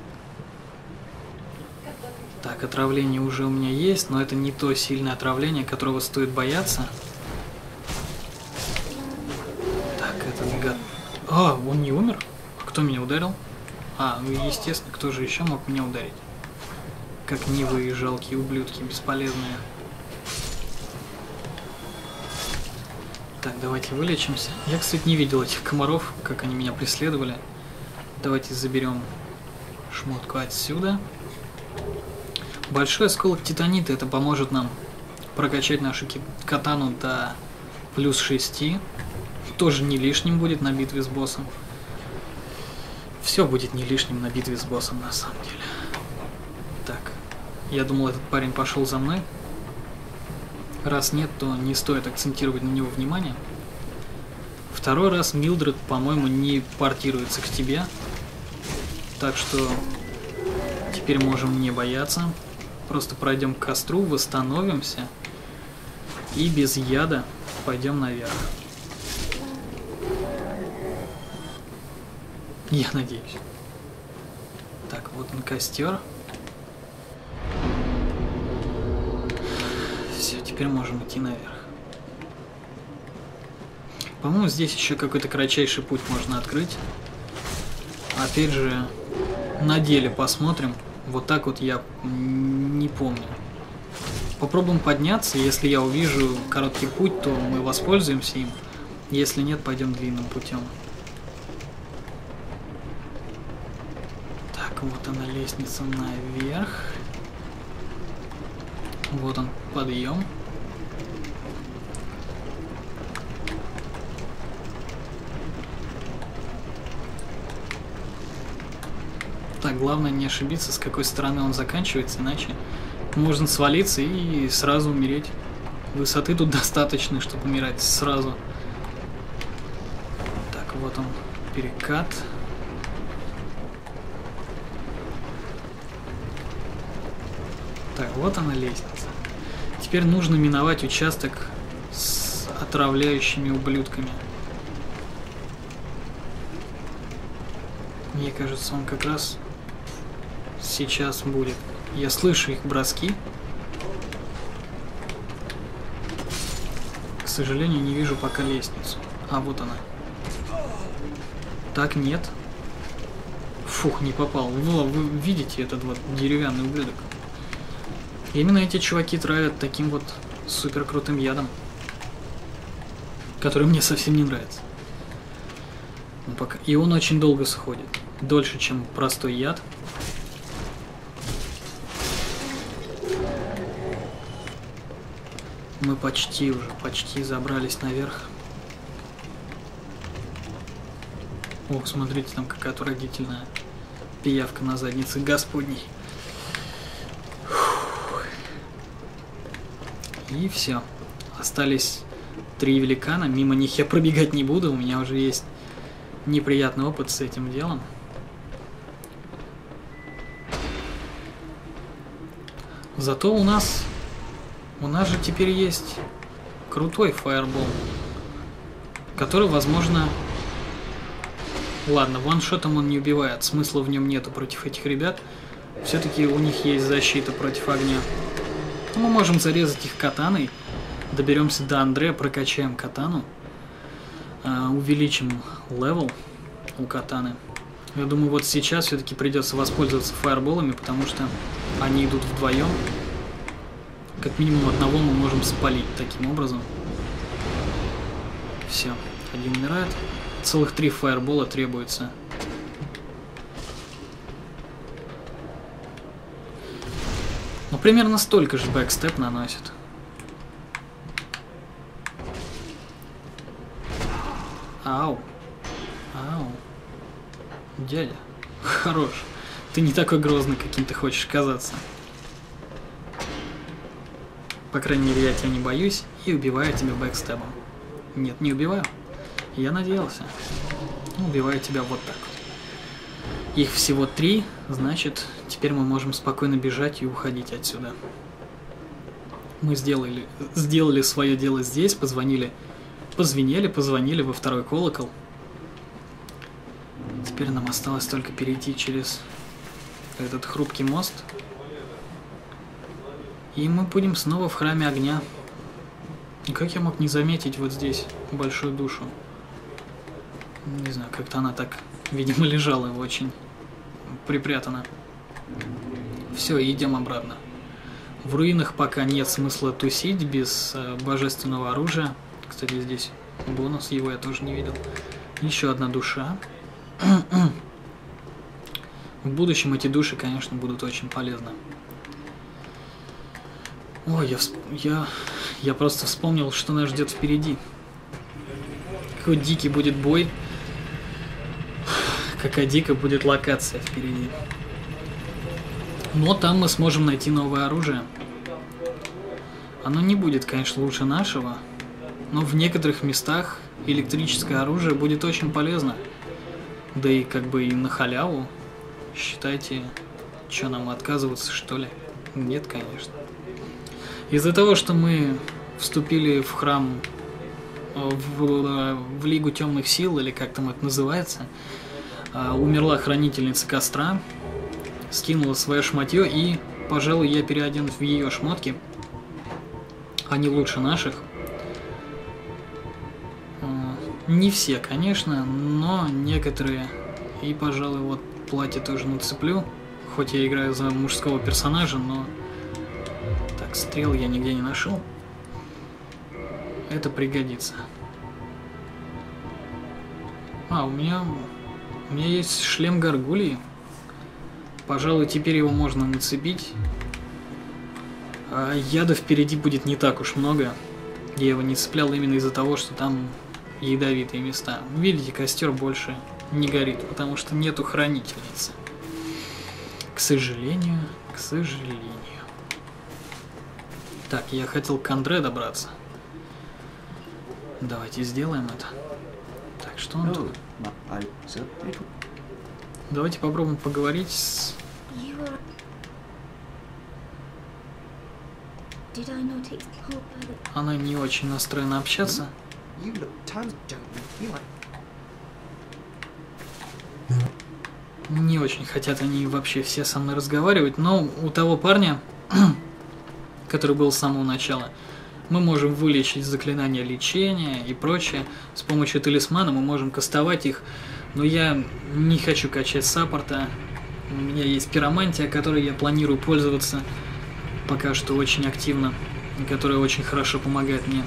Так, отравление уже у меня есть, но это не то сильное отравление, которого стоит бояться. Так, этот гад... А, он не умер? А кто меня ударил? А, ну естественно, кто же еще мог меня ударить? Как не вы, жалкие ублюдки, бесполезные. Так, давайте вылечимся. Я, кстати, не видел этих комаров, как они меня преследовали. Давайте заберем шмотку отсюда. Большой осколок титанита, это поможет нам прокачать нашу катану до плюс шести. Тоже не лишним будет на битве с боссом. Все будет не лишним на битве с боссом, на самом деле. Так, я думал, этот парень пошел за мной. Раз нет, то не стоит акцентировать на него внимание. Второй раз Милдред, по-моему, не портируется к тебе. Так что теперь можем не бояться. Просто пройдем к костру, восстановимся и без яда пойдем наверх. Я надеюсь. Так, вот он костер. Все, теперь можем идти наверх. По-моему, здесь еще какой-то кратчайший путь можно открыть. опять же, на деле посмотрим. Вот так вот я не помню. Попробуем подняться. Если я увижу короткий путь, то мы воспользуемся им. Если нет, пойдем длинным путем. Так, вот она, лестница наверх. Вот он, подъем. Так, главное не ошибиться, с какой стороны он заканчивается, иначе можно свалиться и сразу умереть. Высоты тут достаточно, чтобы умирать сразу. Так, вот он, перекат. Так, вот она лестница. Теперь нужно миновать участок с отравляющими ублюдками. Мне кажется, он как раз сейчас будет. Я слышу их броски. К сожалению, не вижу пока лестницу. А, вот она. Так, нет. Фух, не попал. Ну, вы видите этот вот деревянный ублюдок? Именно эти чуваки травят таким вот супер крутым ядом, который мне совсем не нравится. Ну, пока. И он очень долго сходит. Дольше, чем простой яд. Мы почти уже, почти забрались наверх. Ох, смотрите, там какая отвратительная пиявка на заднице Господней. Фух. И все. Остались три великана. Мимо них я пробегать не буду. У меня уже есть неприятный опыт с этим делом. Зато у нас... У нас же теперь есть крутой фаербол, который, возможно... Ладно, ваншотом он не убивает, смысла в нем нету против этих ребят. Все-таки у них есть защита против огня. Мы можем зарезать их катаной, доберемся до Андре, прокачаем катану, увеличим левел у катаны. Я думаю, вот сейчас все-таки придется воспользоваться фаерболами, потому что они идут вдвоем. Как минимум одного мы можем спалить таким образом. Все, один умирает. Целых три фаербола требуется. Ну, примерно столько же бэкстеп наносит. Ау. Ау. Дядя. Хорош. Ты не такой грозный, каким ты хочешь казаться. По крайней мере, я тебя не боюсь и убиваю тебя бэкстебом. Нет, не убиваю. Я надеялся. Убиваю тебя вот так вот. Их всего три, значит, теперь мы можем спокойно бежать и уходить отсюда. Мы сделали, сделали свое дело здесь, позвонили, позвенели, позвонили во второй колокол. Теперь нам осталось только перейти через этот хрупкий мост. И мы будем снова в храме огня. И как я мог не заметить вот здесь большую душу? Не знаю, как-то она так, видимо, лежала очень припрятана. Все, идем обратно. В руинах пока нет смысла тусить без э, божественного оружия. Кстати, здесь бонус, его я тоже не видел. Еще одна душа. В будущем эти души, конечно, будут очень полезны. Ой, я, всп... я... я просто вспомнил, что нас ждет впереди. Какой дикий будет бой. Какая дикая будет локация впереди. Но там мы сможем найти новое оружие. Оно не будет, конечно, лучше нашего, но в некоторых местах электрическое оружие будет очень полезно. Да и как бы и на халяву. Считайте, что нам отказываться, что ли? Нет, конечно. Из-за того, что мы вступили в храм, в, в Лигу Темных Сил, или как там это называется, умерла хранительница костра, скинула свое шматье, и, пожалуй, я переоденусь в ее шмотки. Они лучше наших. Не все, конечно, но некоторые И, пожалуй, вот платье тоже нацеплю. Хоть я играю за мужского персонажа, но... Так, стрел я нигде не нашел. Это пригодится. А, у меня... У меня есть шлем горгульи. Пожалуй, теперь его можно нацепить. А яда впереди будет не так уж много. Я его не цеплял именно из-за того, что там ядовитые места. Видите, костер больше не горит, потому что нету хранительницы. К сожалению, к сожалению. Так, я хотел к Андре добраться. Давайте сделаем это. Так, что он тут? Давайте попробуем поговорить с... Она не очень настроена общаться. Не очень хотят они вообще все со мной разговаривать, но у того парня, который был с самого начала, мы можем вылечить заклинания лечения и прочее. С помощью талисмана мы можем кастовать их, но я не хочу качать саппорта. У меня есть пиромантия, которой я планирую пользоваться пока что очень активно, и которая очень хорошо помогает мне.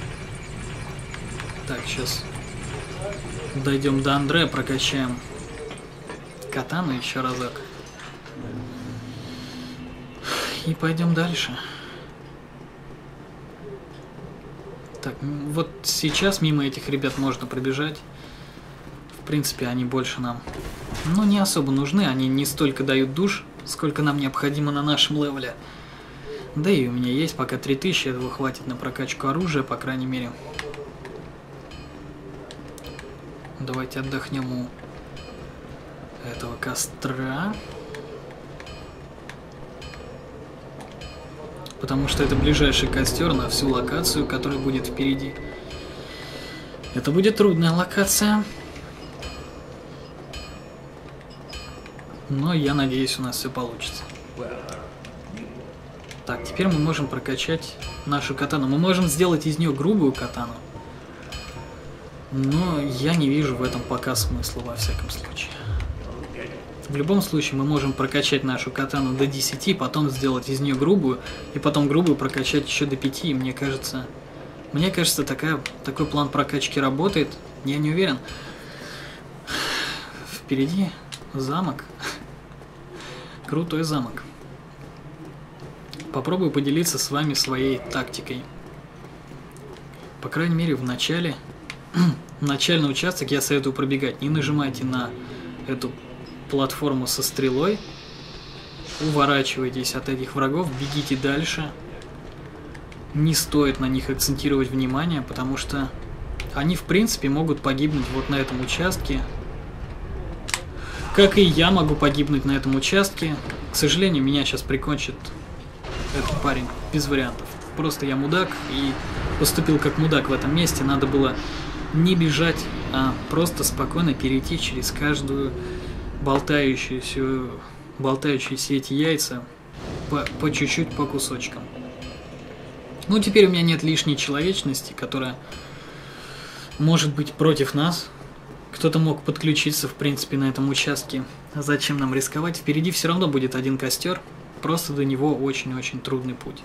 Так, сейчас дойдем до Андре, прокачаем катану еще разок. И пойдем дальше. Так, вот сейчас мимо этих ребят можно пробежать. В принципе, они больше нам, ну, не особо нужны. Они не столько дают душ, сколько нам необходимо на нашем левеле. Да и у меня есть пока три тысячи, этого хватит на прокачку оружия, по крайней мере. Давайте отдохнем у этого костра. Потому что это ближайший костер на всю локацию, которая будет впереди. Это будет трудная локация. Но я надеюсь, у нас все получится. Так, теперь мы можем прокачать нашу катану. Мы можем сделать из нее грубую катану. Но я не вижу в этом пока смысла, во всяком случае. В любом случае, мы можем прокачать нашу катану до десяти, потом сделать из нее грубую, и потом грубую прокачать еще до пяти. И мне кажется, мне кажется, такая, такой план прокачки работает. Я не уверен. Впереди замок. Крутой замок. Попробую поделиться с вами своей тактикой. По крайней мере, в начале, начальный участок я советую пробегать. Не нажимайте на эту платформу со стрелой. Уворачивайтесь от этих врагов, бегите дальше. Не стоит на них акцентировать внимание, потому что они, в принципе, могут погибнуть вот на этом участке. Как и я могу погибнуть на этом участке. К сожалению, меня сейчас прикончит этот парень без вариантов. Просто я мудак и поступил как мудак в этом месте. Надо было не бежать, а просто спокойно перейти через каждую болтающуюся, болтающиеся эти яйца по чуть-чуть, по, по кусочкам. Ну, теперь у меня нет лишней человечности, которая может быть против нас. Кто-то мог подключиться, в принципе, на этом участке. Зачем нам рисковать? Впереди все равно будет один костер. Просто до него очень-очень трудный путь.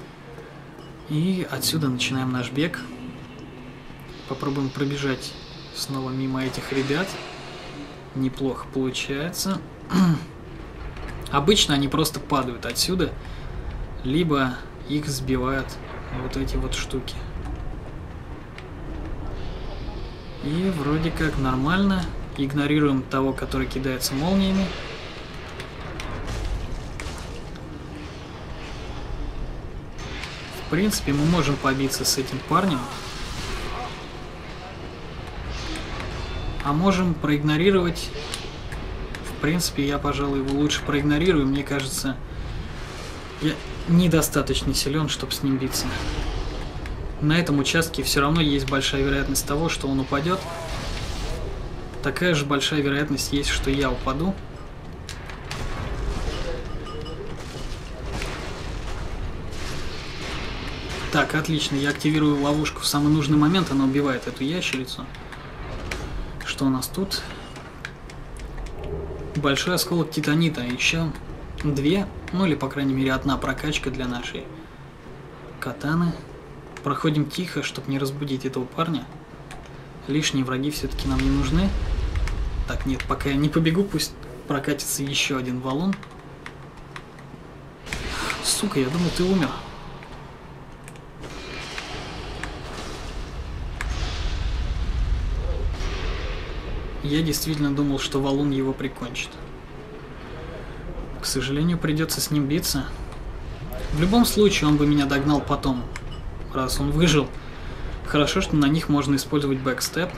И отсюда начинаем наш бег. Попробуем пробежать снова мимо этих ребят. Неплохо получается. Обычно они просто падают отсюда, либо их сбивают вот эти вот штуки. И вроде как нормально. Игнорируем того, который кидается молниями. В принципе, мы можем побиться с этим парнем. А можем проигнорировать. В принципе, я, пожалуй, его лучше проигнорирую. Мне кажется, я недостаточно силен, чтобы с ним биться. На этом участке все равно есть большая вероятность того, что он упадет. Такая же большая вероятность есть, что я упаду. Так, отлично. Я активирую ловушку в самый нужный момент. Она убивает эту ящерицу. Что у нас тут? Большой осколок титанита. Еще две, ну или по крайней мере одна прокачка для нашей катаны. Проходим тихо, чтобы не разбудить этого парня. Лишние враги все-таки нам не нужны. Так, нет, пока я не побегу, пусть прокатится еще один валун. Сука, я думал, ты умер. Я действительно думал, что валун его прикончит. К сожалению, придется с ним биться. В любом случае, он бы меня догнал потом, раз он выжил. Хорошо, что на них можно использовать бэкстеп.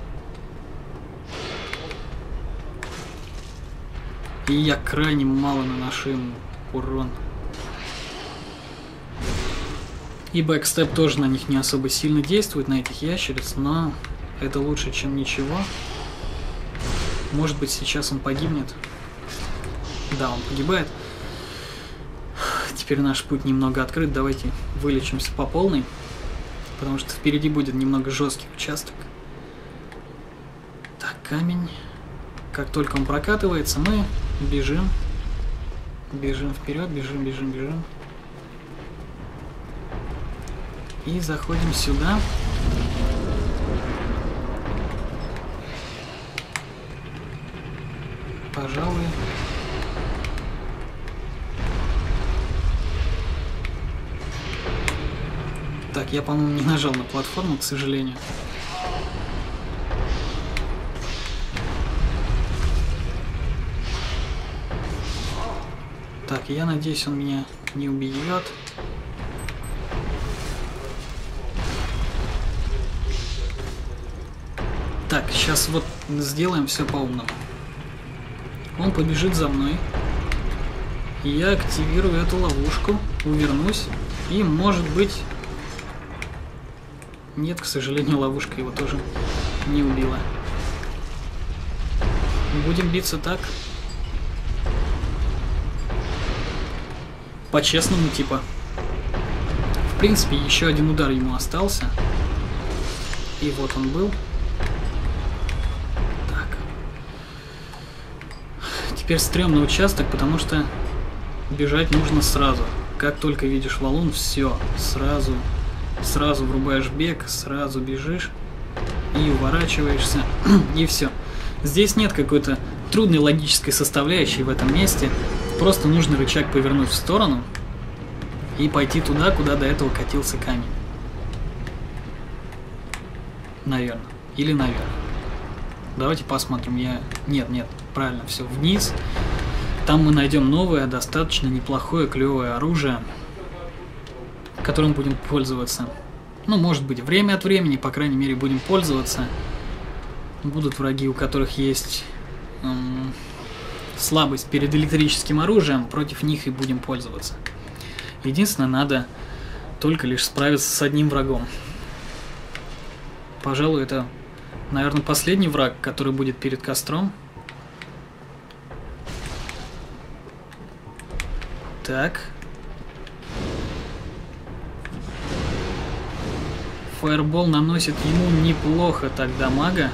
И я крайне мало наношу ему урон. И бэкстеп тоже на них не особо сильно действует, на этих ящериц, но это лучше, чем ничего. Может быть, сейчас он погибнет. Да, он погибает. Теперь наш путь немного открыт. Давайте вылечимся по полной, потому что впереди будет немного жесткий участок. Так, камень. Как только он прокатывается, мы бежим. Бежим вперед, бежим, бежим, бежим. И заходим сюда. Пожалуй. Так, я, по-моему, не нажал на платформу, к сожалению. Так, я надеюсь, он меня не убьет. Так, сейчас вот сделаем все по-умному. Он побежит за мной. Я активирую эту ловушку, увернусь. И, может быть... Нет, к сожалению, ловушка его тоже не убила. Будем биться так. По-честному, типа. В принципе, еще один удар ему остался. И вот он был. Теперь стрёмный участок, потому что бежать нужно сразу. Как только видишь валун, все, сразу, сразу врубаешь бег, сразу бежишь и уворачиваешься, и все. Здесь нет какой-то трудной логической составляющей в этом месте. Просто нужно рычаг повернуть в сторону и пойти туда, куда до этого катился камень. Наверное. Или наверх. Давайте посмотрим. Я... Нет, нет, правильно, все вниз. Там мы найдем новое, достаточно неплохое, клевое оружие, которым будем пользоваться. Ну, может быть, время от времени, по крайней мере, будем пользоваться. Будут враги, у которых есть эм, слабость перед электрическим оружием, против них и будем пользоваться. Единственное, надо только лишь справиться с одним врагом. Пожалуй, это... Наверное, последний враг, который будет перед костром. Так. Фаербол наносит ему неплохо так дамага.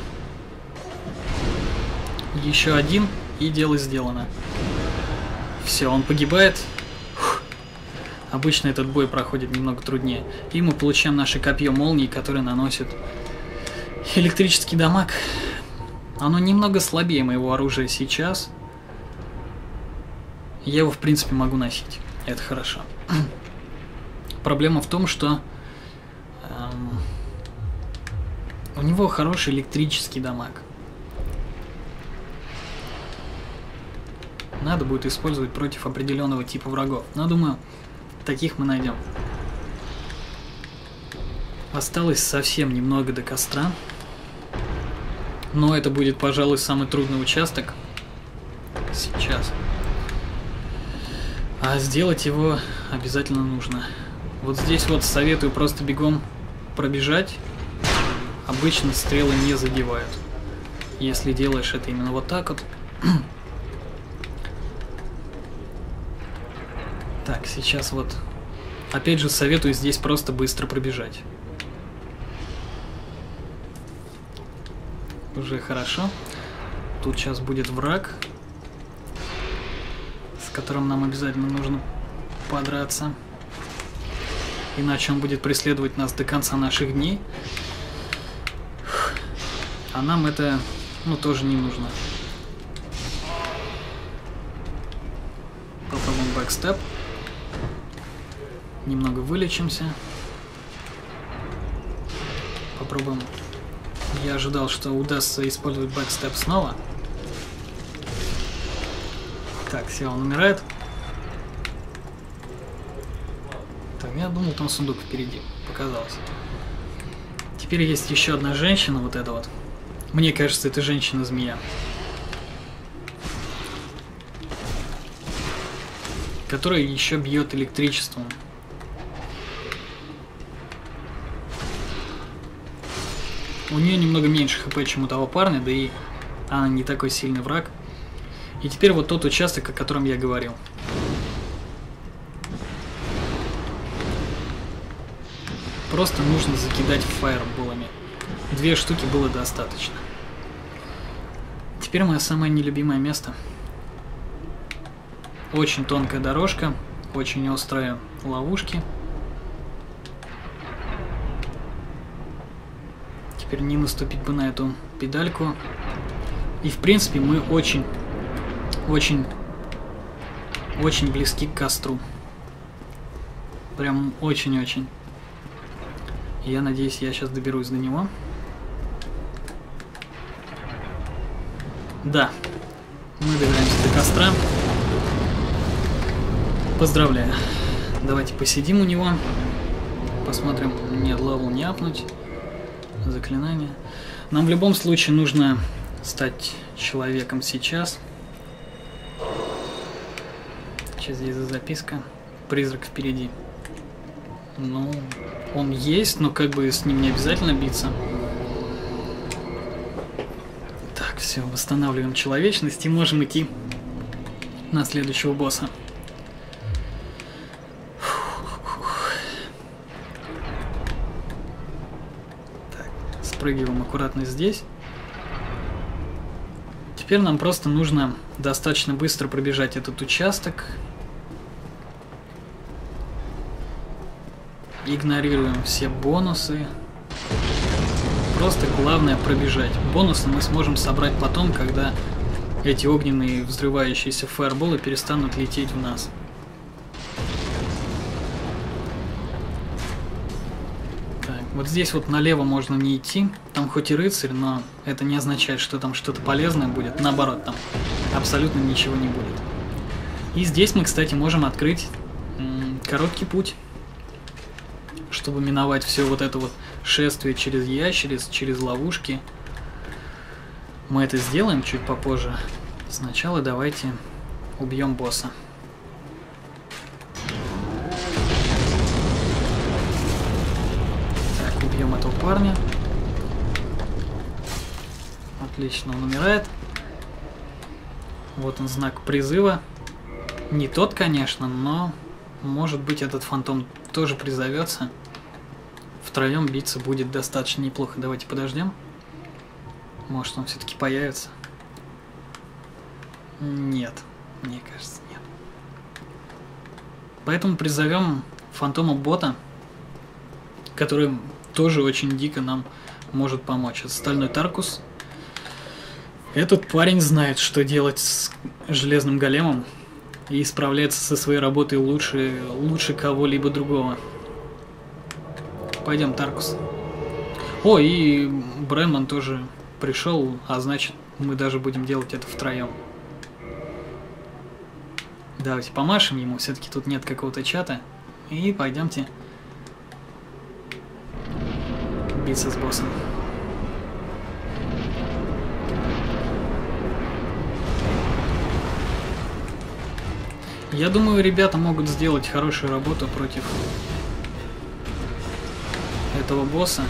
Еще один, и дело сделано. Все, он погибает. Фух. Обычно этот бой проходит немного труднее. И мы получаем наше копье молнии, которое наносит... электрический дамаг. Оно немного слабее моего оружия сейчас. Я его, в принципе, могу носить. Это хорошо. Проблема в том, что эм, у него хороший электрический дамаг. Надо будет использовать против определенного типа врагов. Но, думаю, таких мы найдем. Осталось совсем немного до костра. Но это будет, пожалуй, самый трудный участок сейчас. А сделать его обязательно нужно. Вот здесь вот советую просто бегом пробежать. Обычно стрелы не задевают. Если делаешь это именно вот так вот. Так, сейчас вот... Опять же советую здесь просто быстро пробежать. Уже хорошо. Тут сейчас будет враг. которым нам обязательно нужно подраться. Иначе он будет преследовать нас до конца наших дней. А нам это, ну, тоже не нужно. Попробуем бэкстеп. Немного вылечимся. Попробуем. Я ожидал, что удастся использовать бэкстеп снова. Так, все, он умирает. Так, я думал, там сундук впереди. Показалось. Теперь есть еще одна женщина, вот эта вот. Мне кажется, это женщина-змея. Которая еще бьет электричеством. У нее немного меньше хп, чем у того парня, да и она не такой сильный враг. И теперь вот тот участок, о котором я говорил. Просто нужно закидать фаерболами. Две штуки было достаточно. Теперь мое самое нелюбимое место. Очень тонкая дорожка, очень острые ловушки. Теперь не наступить бы на эту педальку. И в принципе мы очень, очень, очень близки к костру. Прям очень-очень. Я надеюсь, я сейчас доберусь до него. Да, мы добираемся до костра. Поздравляю. Давайте посидим у него. Посмотрим. Нет, левел не апнуть. Заклинание. Нам в любом случае нужно стать человеком сейчас. Сейчас здесь записка. Призрак впереди. Ну, он есть, но как бы с ним не обязательно биться. Так, все, восстанавливаем человечность и можем идти на следующего босса. Спрыгиваем аккуратно здесь. Теперь нам просто нужно достаточно быстро пробежать этот участок. Игнорируем все бонусы. Просто главное пробежать. Бонусы мы сможем собрать потом, когда эти огненные взрывающиеся фаерболы перестанут лететь в нас. Вот здесь вот налево можно не идти, там хоть и рыцарь, но это не означает, что там что-то полезное будет, наоборот, там абсолютно ничего не будет. И здесь мы, кстати, можем открыть м, короткий путь, чтобы миновать все вот это вот шествие через ящериц, через ловушки. Мы это сделаем чуть попозже. Сначала давайте убьем босса. Убьем этого парня. Отлично, он умирает. Вот он, знак призыва. Не тот, конечно, но может быть этот фантом тоже призовется. Втроем биться будет достаточно неплохо. Давайте подождем. Может, он все-таки появится. Нет, мне кажется, нет. Поэтому призовем фантома бота, который тоже очень дико нам может помочь. Это Стальной Таркус. Этот парень знает, что делать с железным големом и справляется со своей работой лучше, лучше кого-либо другого. Пойдем, Таркус. О, и Брэнман тоже пришел, а значит, мы даже будем делать это втроем. Давайте помашем ему, все-таки тут нет какого-то чата. И пойдемте биться с боссом. Я думаю, ребята могут сделать хорошую работу против этого босса.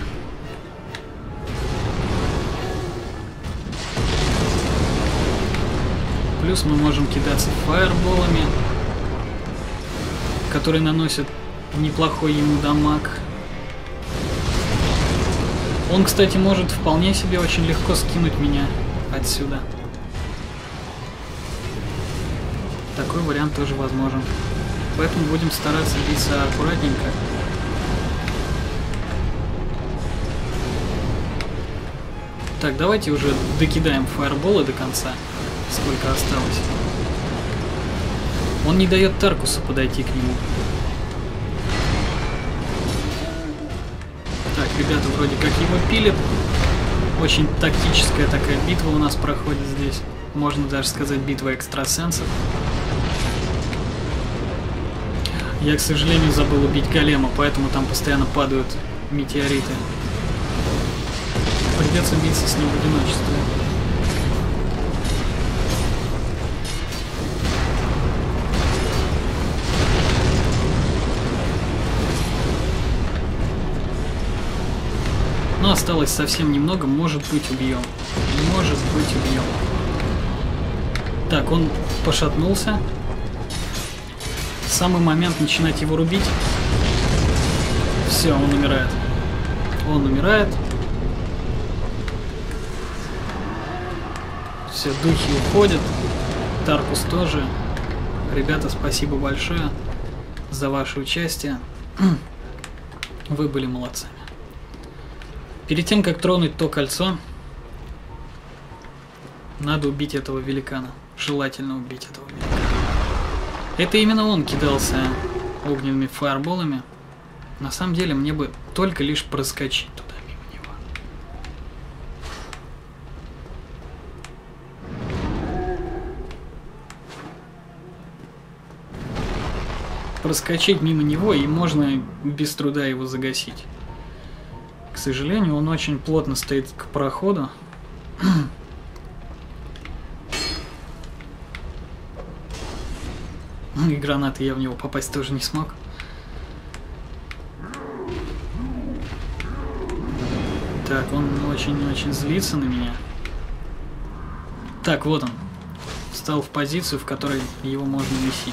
Плюс мы можем кидаться фаерболами, которые наносят неплохой ему дамаг. Он, кстати, может вполне себе очень легко скинуть меня отсюда. Такой вариант тоже возможен. Поэтому будем стараться биться аккуратненько. Так, давайте уже докидаем фаерболы до конца. Сколько осталось. Он не дает Таркусу подойти к нему. Так, ребята вроде как его пилят. Очень тактическая такая битва у нас проходит здесь. Можно даже сказать, битва экстрасенсов. Я, к сожалению, забыл убить голема, поэтому там постоянно падают метеориты. Придется биться с ним в одиночестве. Но осталось совсем немного, может быть, убьем. Может быть, убьем. Так, он пошатнулся. Самый момент начинать его рубить. Все, он умирает. Он умирает. Все, духи уходят. Таркус тоже. Ребята, спасибо большое за ваше участие. Вы были молодцами. Перед тем, как тронуть то кольцо, надо убить этого великана. Желательно убить этого великана. Это именно он кидался огненными фаерболами. На самом деле, мне бы только лишь проскочить туда мимо него. Проскочить мимо него, и можно без труда его загасить. К сожалению, он очень плотно стоит к проходу. И гранаты я в него попасть тоже не смог. Так, он очень-очень злится на меня. Так, вот он. Встал в позицию, в которой его можно месить.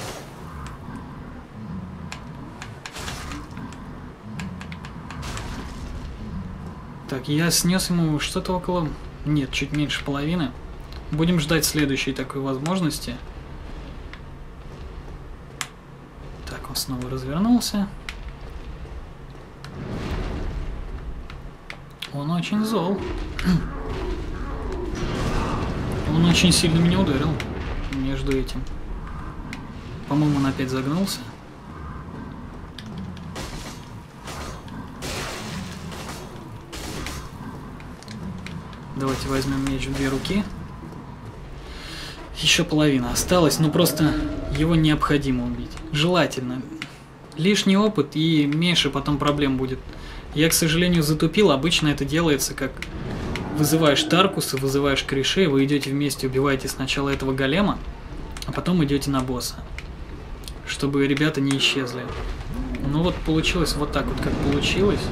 Так, я снес ему что-то около... Нет, чуть меньше половины. Будем ждать следующей такой возможности. Так, он снова развернулся. Он очень зол. Он очень сильно меня ударил между этим. По-моему, он опять загнулся. Давайте возьмем меч в две руки. Еще половина осталась, но просто его необходимо убить. Желательно. Лишний опыт и меньше потом проблем будет. Я, к сожалению, затупил. Обычно это делается как... Вызываешь Таркуса, вызываешь Кришей, вы идете вместе, убиваете сначала этого голема, а потом идете на босса. Чтобы ребята не исчезли. Ну вот получилось вот так вот, как получилось.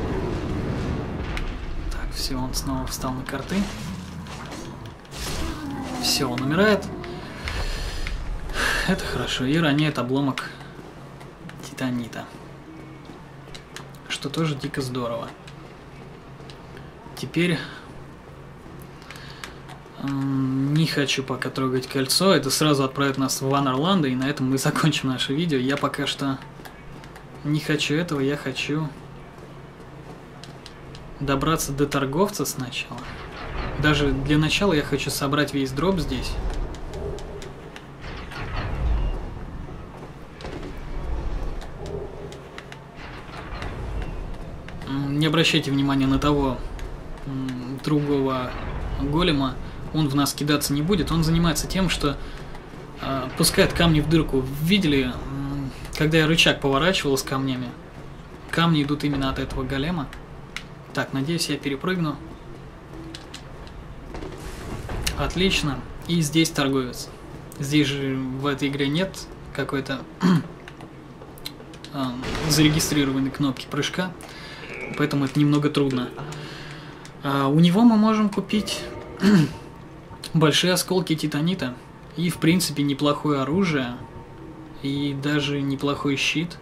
Все, он снова встал на карты. Все, он умирает. Это хорошо. И роняет обломок титанита. Что тоже дико здорово. Теперь... Эм, не хочу пока трогать кольцо. Это сразу отправит нас в Ван Орландо. И на этом мы закончим наше видео. Я пока что не хочу этого. Я хочу... добраться до торговца сначала. Даже для начала я хочу собрать весь дроп здесь. Не обращайте внимания на того другого голема. Он в нас кидаться не будет. Он занимается тем, что э, пускает камни в дырку. Видели, когда я рычаг поворачивал с камнями? Камни идут именно от этого голема. Так, надеюсь, я перепрыгну. Отлично. И здесь торговец. Здесь же в этой игре нет какой-то э, зарегистрированной кнопки прыжка. Поэтому это немного трудно. А у него мы можем купить большие осколки титанита. И, в принципе, неплохое оружие. И даже неплохой щит,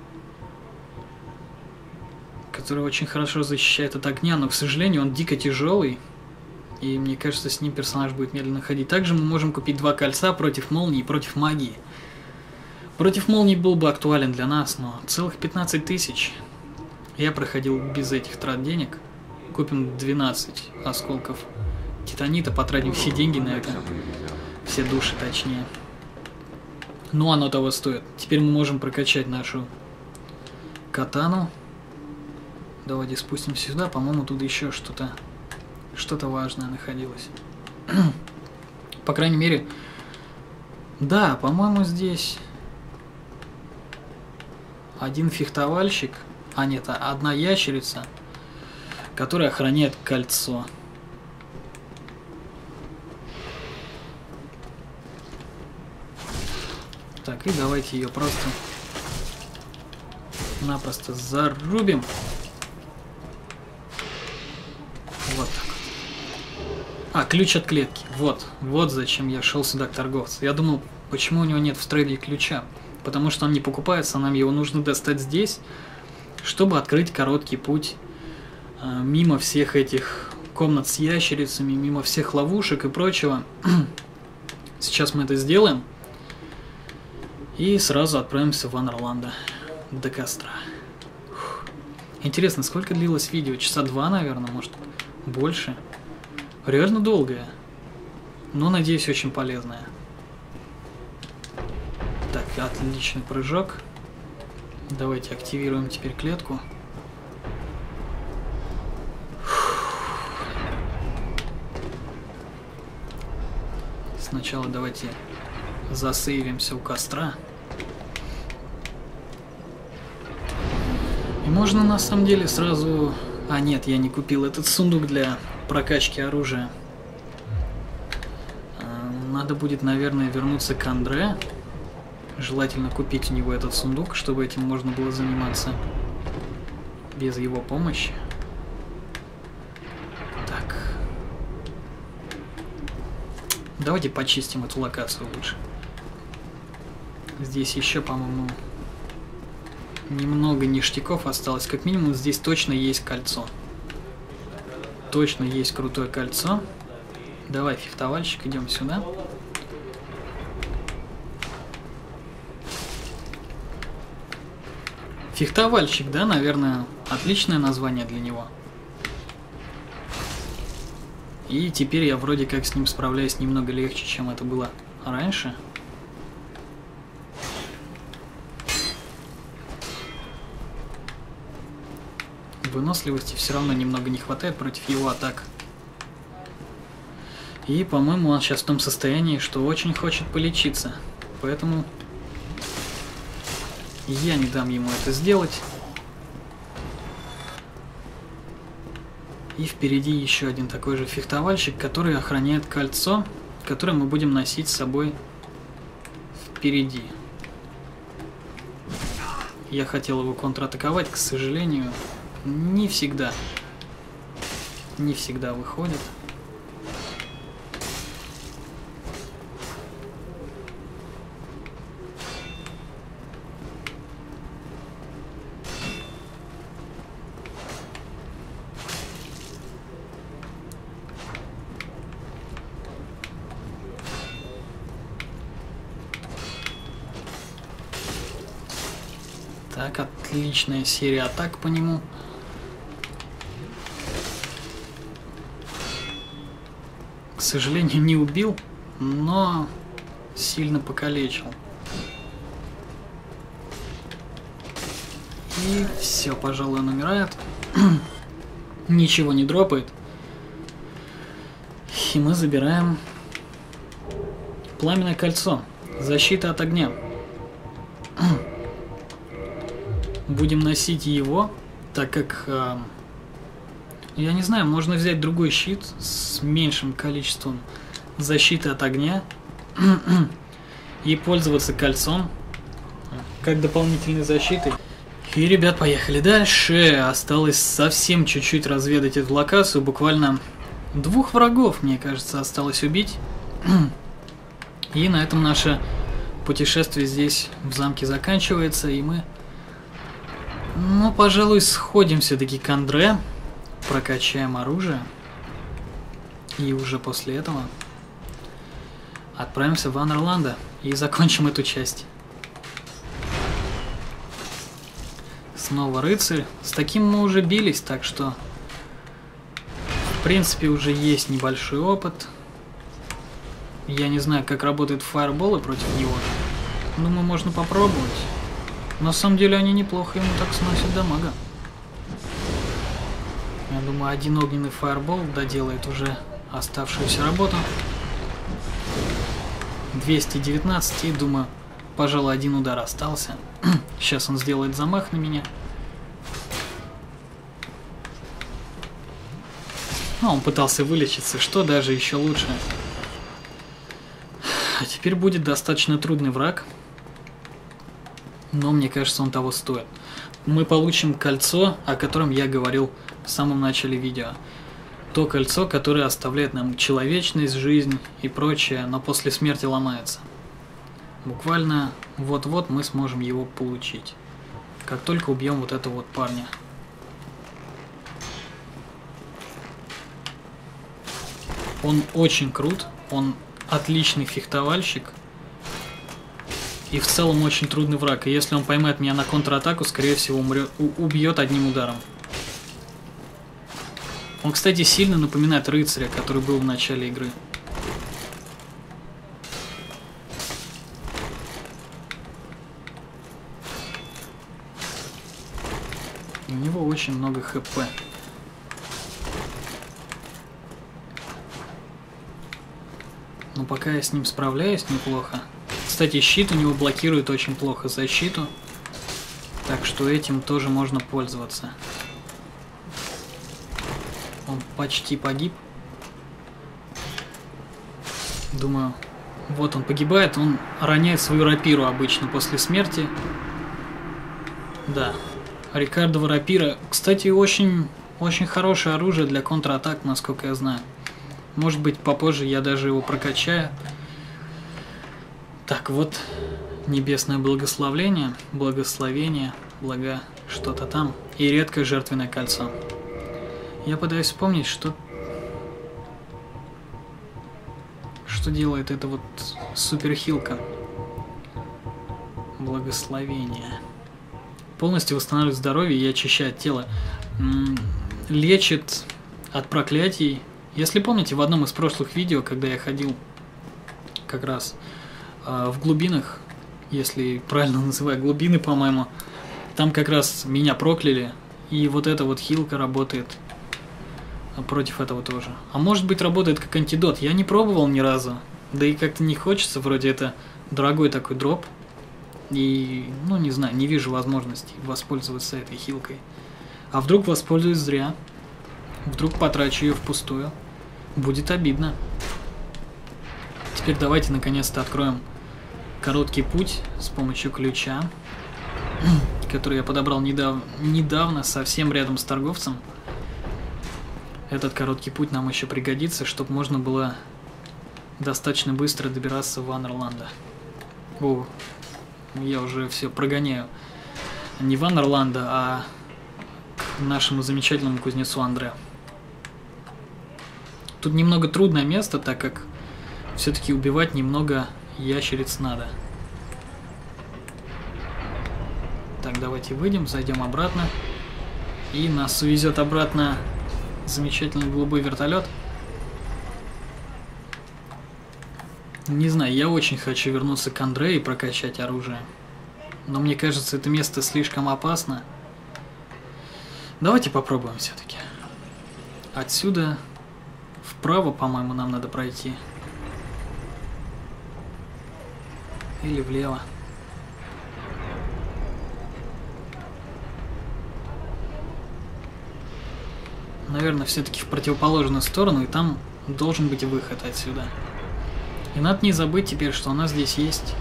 который очень хорошо защищает от огня, но, к сожалению, он дико тяжелый. И мне кажется, с ним персонаж будет медленно ходить. Также мы можем купить два кольца против молнии и против магии. Против молнии был бы актуален для нас, но целых пятнадцать тысяч. Я проходил без этих трат денег. Купим двенадцать осколков титанита, потратим все деньги на это. Все души, точнее. Ну, оно того стоит. Теперь мы можем прокачать нашу катану. Давайте спустимся сюда. По-моему, тут еще что-то что-то важное находилось. По крайней мере, да, по-моему, здесь один фехтовальщик, а нет, одна ящерица, которая охраняет кольцо. Так, и давайте ее просто напросто зарубим. Вот так. А, ключ от клетки. Вот. Вот зачем я шел сюда к торговцу. Я думал, почему у него нет в трейде ключа. Потому что он не покупается, нам его нужно достать здесь, чтобы открыть короткий путь э, мимо всех этих комнат с ящерицами, мимо всех ловушек и прочего. Сейчас мы это сделаем. И сразу отправимся в Анерланда до костра. Фух. Интересно, сколько длилось видео? Часа два, наверное, может, больше. Реально долгое. Но, надеюсь, очень полезное. Так, отличный прыжок. Давайте активируем теперь клетку. Сначала давайте засейвимся у костра. И можно на самом деле сразу... А нет, я не купил этот сундук для прокачки оружия. Надо будет, наверное, вернуться к Андре. Желательно купить у него этот сундук, чтобы этим можно было заниматься без его помощи. Так. Давайте почистим эту локацию лучше. Здесь еще, по-моему, немного ништяков осталось. Как минимум здесь точно есть кольцо. Точно есть крутое кольцо. Давай, фехтовальщик, идем сюда. Фехтовальщик, да, наверное, отличное название для него. И теперь я вроде как с ним справляюсь немного легче, чем это было раньше. Выносливости все равно немного не хватает против его атак. И, по-моему, он сейчас в том состоянии, что очень хочет полечиться. Поэтому я не дам ему это сделать. И впереди еще один такой же фехтовальщик, который охраняет кольцо, которое мы будем носить с собой впереди. Я хотел его контратаковать, к сожалению, не всегда. Не всегда выходит. Так, отличная серия атак по нему. К сожалению, не убил, но сильно покалечил. И все, пожалуй, он умирает. Ничего не дропает. И мы забираем пламенное кольцо. Защита от огня. Будем носить его, так как, э, я не знаю, можно взять другой щит с меньшим количеством защиты от огня и пользоваться кольцом как дополнительной защитой. И, ребят, поехали дальше. Осталось совсем чуть-чуть разведать эту локацию. Буквально двух врагов, мне кажется, осталось убить. И на этом наше путешествие здесь в замке заканчивается, и мы... Ну, пожалуй, сходим все-таки к Андре, прокачаем оружие. И уже после этого отправимся в Анерланда и закончим эту часть. Снова рыцарь. С таким мы уже бились, так что в принципе уже есть небольшой опыт. Я не знаю, как работают фаерболы против него. Думаю, можно попробовать. На самом деле они неплохо ему так сносят дамага. Я думаю, один огненный фаербол доделает уже оставшуюся работу. двести девятнадцать, и думаю, пожалуй, один удар остался. Сейчас он сделает замах на меня. Ну, он пытался вылечиться, что даже еще лучше. А теперь будет достаточно трудный враг. Но мне кажется, он того стоит. Мы получим кольцо, о котором я говорил в самом начале видео. То кольцо, которое оставляет нам человечность, жизнь и прочее, но после смерти ломается. Буквально вот-вот мы сможем его получить. Как только убьем вот этого вот парня. Он очень крут, он отличный фехтовальщик. И в целом очень трудный враг. И если он поймает меня на контратаку, скорее всего умрет, убьет одним ударом. Он, кстати, сильно напоминает рыцаря, который был в начале игры. У него очень много хп. Но пока я с ним справляюсь неплохо. Кстати, щит у него блокирует очень плохо защиту. Так что этим тоже можно пользоваться. Он почти погиб. Думаю, вот он погибает. Он роняет свою рапиру обычно после смерти. Да. Рикардова рапира. Кстати, очень, очень хорошее оружие для контратак, насколько я знаю. Может быть, попозже я даже его прокачаю. Так, вот небесное благословление, благословение, благо что-то там. И редкое жертвенное кольцо. Я пытаюсь вспомнить, что... Что делает эта вот суперхилка. Благословение. Полностью восстанавливает здоровье и очищает тело. М-м, лечит от проклятий. Если помните, в одном из прошлых видео, когда я ходил как раз э, в глубинах, если правильно называю глубины, по-моему, там как раз меня прокляли, и вот эта вот хилка работает против этого тоже. А может быть, работает как антидот. Я не пробовал ни разу, да и как-то не хочется, вроде это дорогой такой дроп, и, ну, не знаю, не вижу возможности воспользоваться этой хилкой. А вдруг воспользуюсь зря? Вдруг потрачу ее впустую. Будет обидно. Теперь давайте наконец-то откроем короткий путь с помощью ключа, который я подобрал недав... недавно, совсем рядом с торговцем. Этот короткий путь нам еще пригодится, чтобы можно было достаточно быстро добираться в Анерланда. О, я уже все прогоняю. Не в Анерланда, а к нашему замечательному кузнецу Андре. Тут немного трудное место, так как все-таки убивать немного ящериц надо. Так, давайте выйдем, зайдем обратно. И нас увезет обратно замечательный голубой вертолет. Не знаю, я очень хочу вернуться к Андре и прокачать оружие. Но мне кажется, это место слишком опасно. Давайте попробуем все-таки. Отсюда вправо, по-моему, нам надо пройти. Или влево. Наверное, все-таки в противоположную сторону, и там должен быть выход отсюда. И надо не забыть теперь, что у нас здесь есть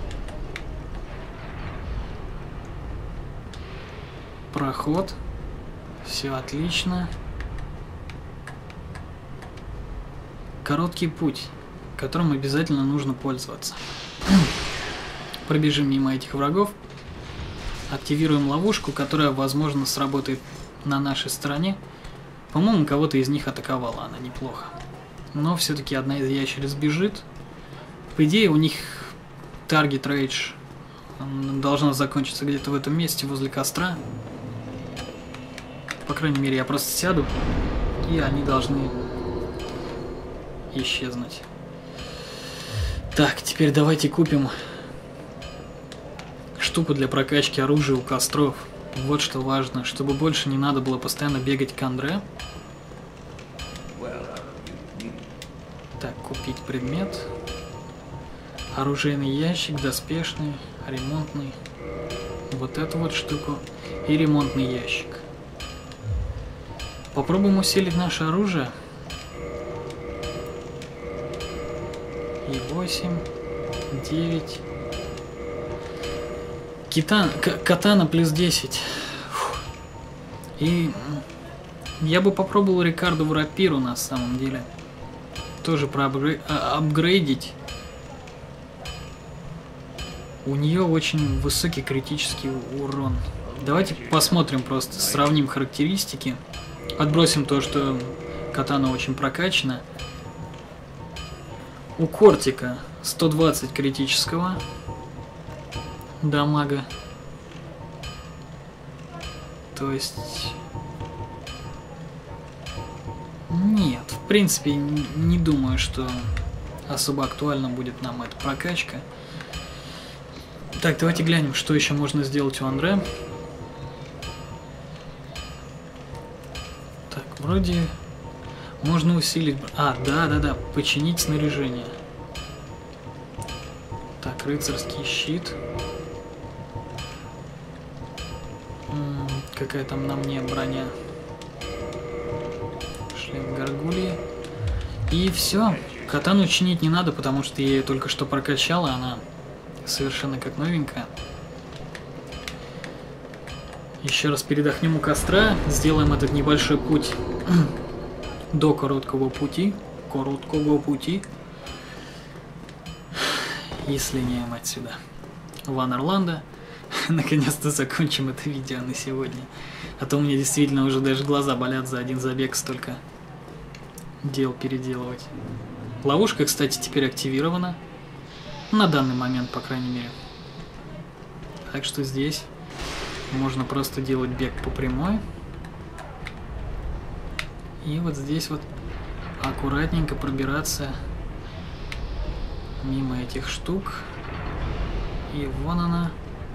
проход. Все отлично. Короткий путь, которым обязательно нужно пользоваться. Пробежим мимо этих врагов. Активируем ловушку, которая, возможно, сработает на нашей стороне. По-моему, кого-то из них атаковала она неплохо. Но все-таки одна из ящериц бежит. По идее, у них Target Rage должна закончиться где-то в этом месте, возле костра. По крайней мере, я просто сяду, и они должны исчезнуть. Так, теперь давайте купим штуку для прокачки оружия у костров. Вот что важно, чтобы больше не надо было постоянно бегать к Андре. Так, купить предмет. Оружейный ящик, доспешный, ремонтный. Вот эту вот штуку. И ремонтный ящик. Попробуем усилить наше оружие. И восемь, девять. Китан, катана плюс десять. Фух. И я бы попробовал Рикардову рапиру на самом деле. Тоже проапгрейдить. У нее очень высокий критический урон. Давайте посмотрим просто, сравним характеристики. Отбросим то, что катана очень прокачана. У Кортика сто двадцать критического дамага. То есть... Нет, в принципе, не думаю, что особо актуально будет нам эта прокачка. Так, давайте глянем, что еще можно сделать у Андре. Так, вроде можно усилить... А, да-да-да, починить снаряжение. Так, рыцарский щит. М-м, какая там на мне броня? Шлем горгульи. И все. Катану чинить не надо, потому что я ее только что прокачала, она совершенно как новенькая. Еще раз передохнем у костра, сделаем этот небольшой путь до короткого пути. Короткого пути. И слиняем отсюда. Ван Орландо. Наконец-то закончим это видео на сегодня. А то у меня действительно уже даже глаза болят за один забег столько дел переделывать. Ловушка, кстати, теперь активирована. На данный момент, по крайней мере. Так что здесь можно просто делать бег по прямой. И вот здесь вот аккуратненько пробираться мимо этих штук. И вон она.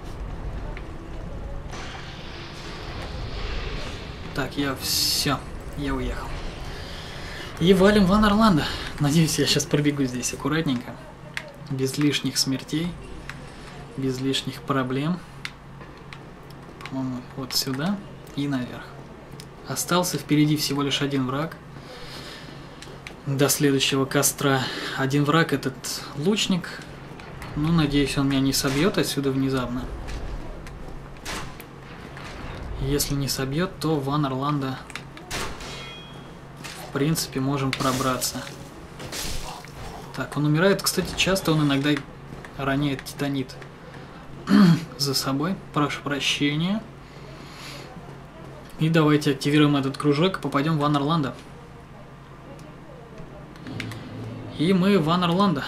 Так, я все, я уехал. И валим Ван Орландо. Надеюсь, я сейчас пробегу здесь аккуратненько. Без лишних смертей. Без лишних проблем. По-моему, вот сюда и наверх. Остался впереди всего лишь один враг. До следующего костра. Один враг, этот лучник. Ну, надеюсь, он меня не собьет отсюда внезапно. Если не собьет, то Ван Орландо, в принципе, можем пробраться. Так, он умирает. Кстати, часто он иногда роняет титанит за собой. Прошу прощения. И давайте активируем этот кружок и попадем в Ван Орландо. И мы в Ван Орландо.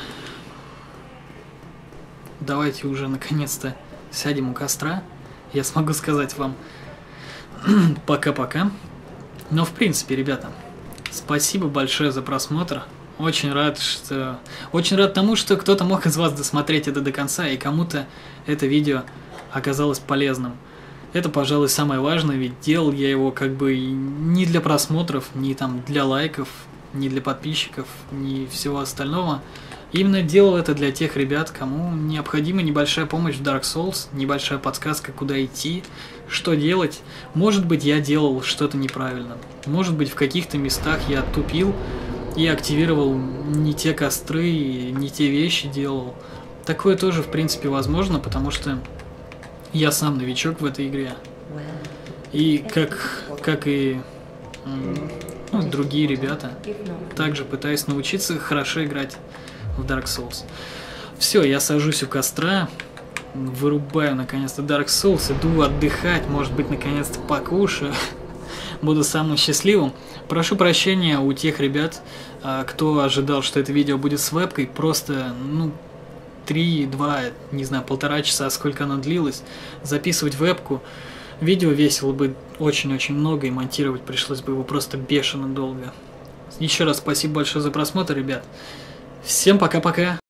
Давайте уже наконец-то сядем у костра. Я смогу сказать вам пока-пока. Но в принципе, ребята, спасибо большое за просмотр. Очень рад, что... Очень рад тому, что кто-то мог из вас досмотреть это до конца, и кому-то это видео оказалось полезным. Это, пожалуй, самое важное, ведь делал я его как бы не для просмотров, не там для лайков, не для подписчиков, не всего остального. Именно делал это для тех ребят, кому необходима небольшая помощь в Dark Souls, небольшая подсказка, куда идти, что делать. Может быть, я делал что-то неправильно. Может быть, в каких-то местах я тупил и активировал не те костры, не те вещи делал. Такое тоже, в принципе, возможно, потому что я сам новичок в этой игре. И как, как и ну, другие ребята, также пытаюсь научиться хорошо играть в Dark Souls. Все, я сажусь у костра, вырубаю наконец-то Dark Souls, иду отдыхать, может быть, наконец-то покушаю. Буду самым счастливым. Прошу прощения у тех ребят, А кто ожидал, что это видео будет с вебкой, просто, ну, три, два, не знаю, полтора часа, сколько оно длилось, записывать вебку, видео весило бы очень-очень много, и монтировать пришлось бы его просто бешено долго. Еще раз спасибо большое за просмотр, ребят. Всем пока-пока.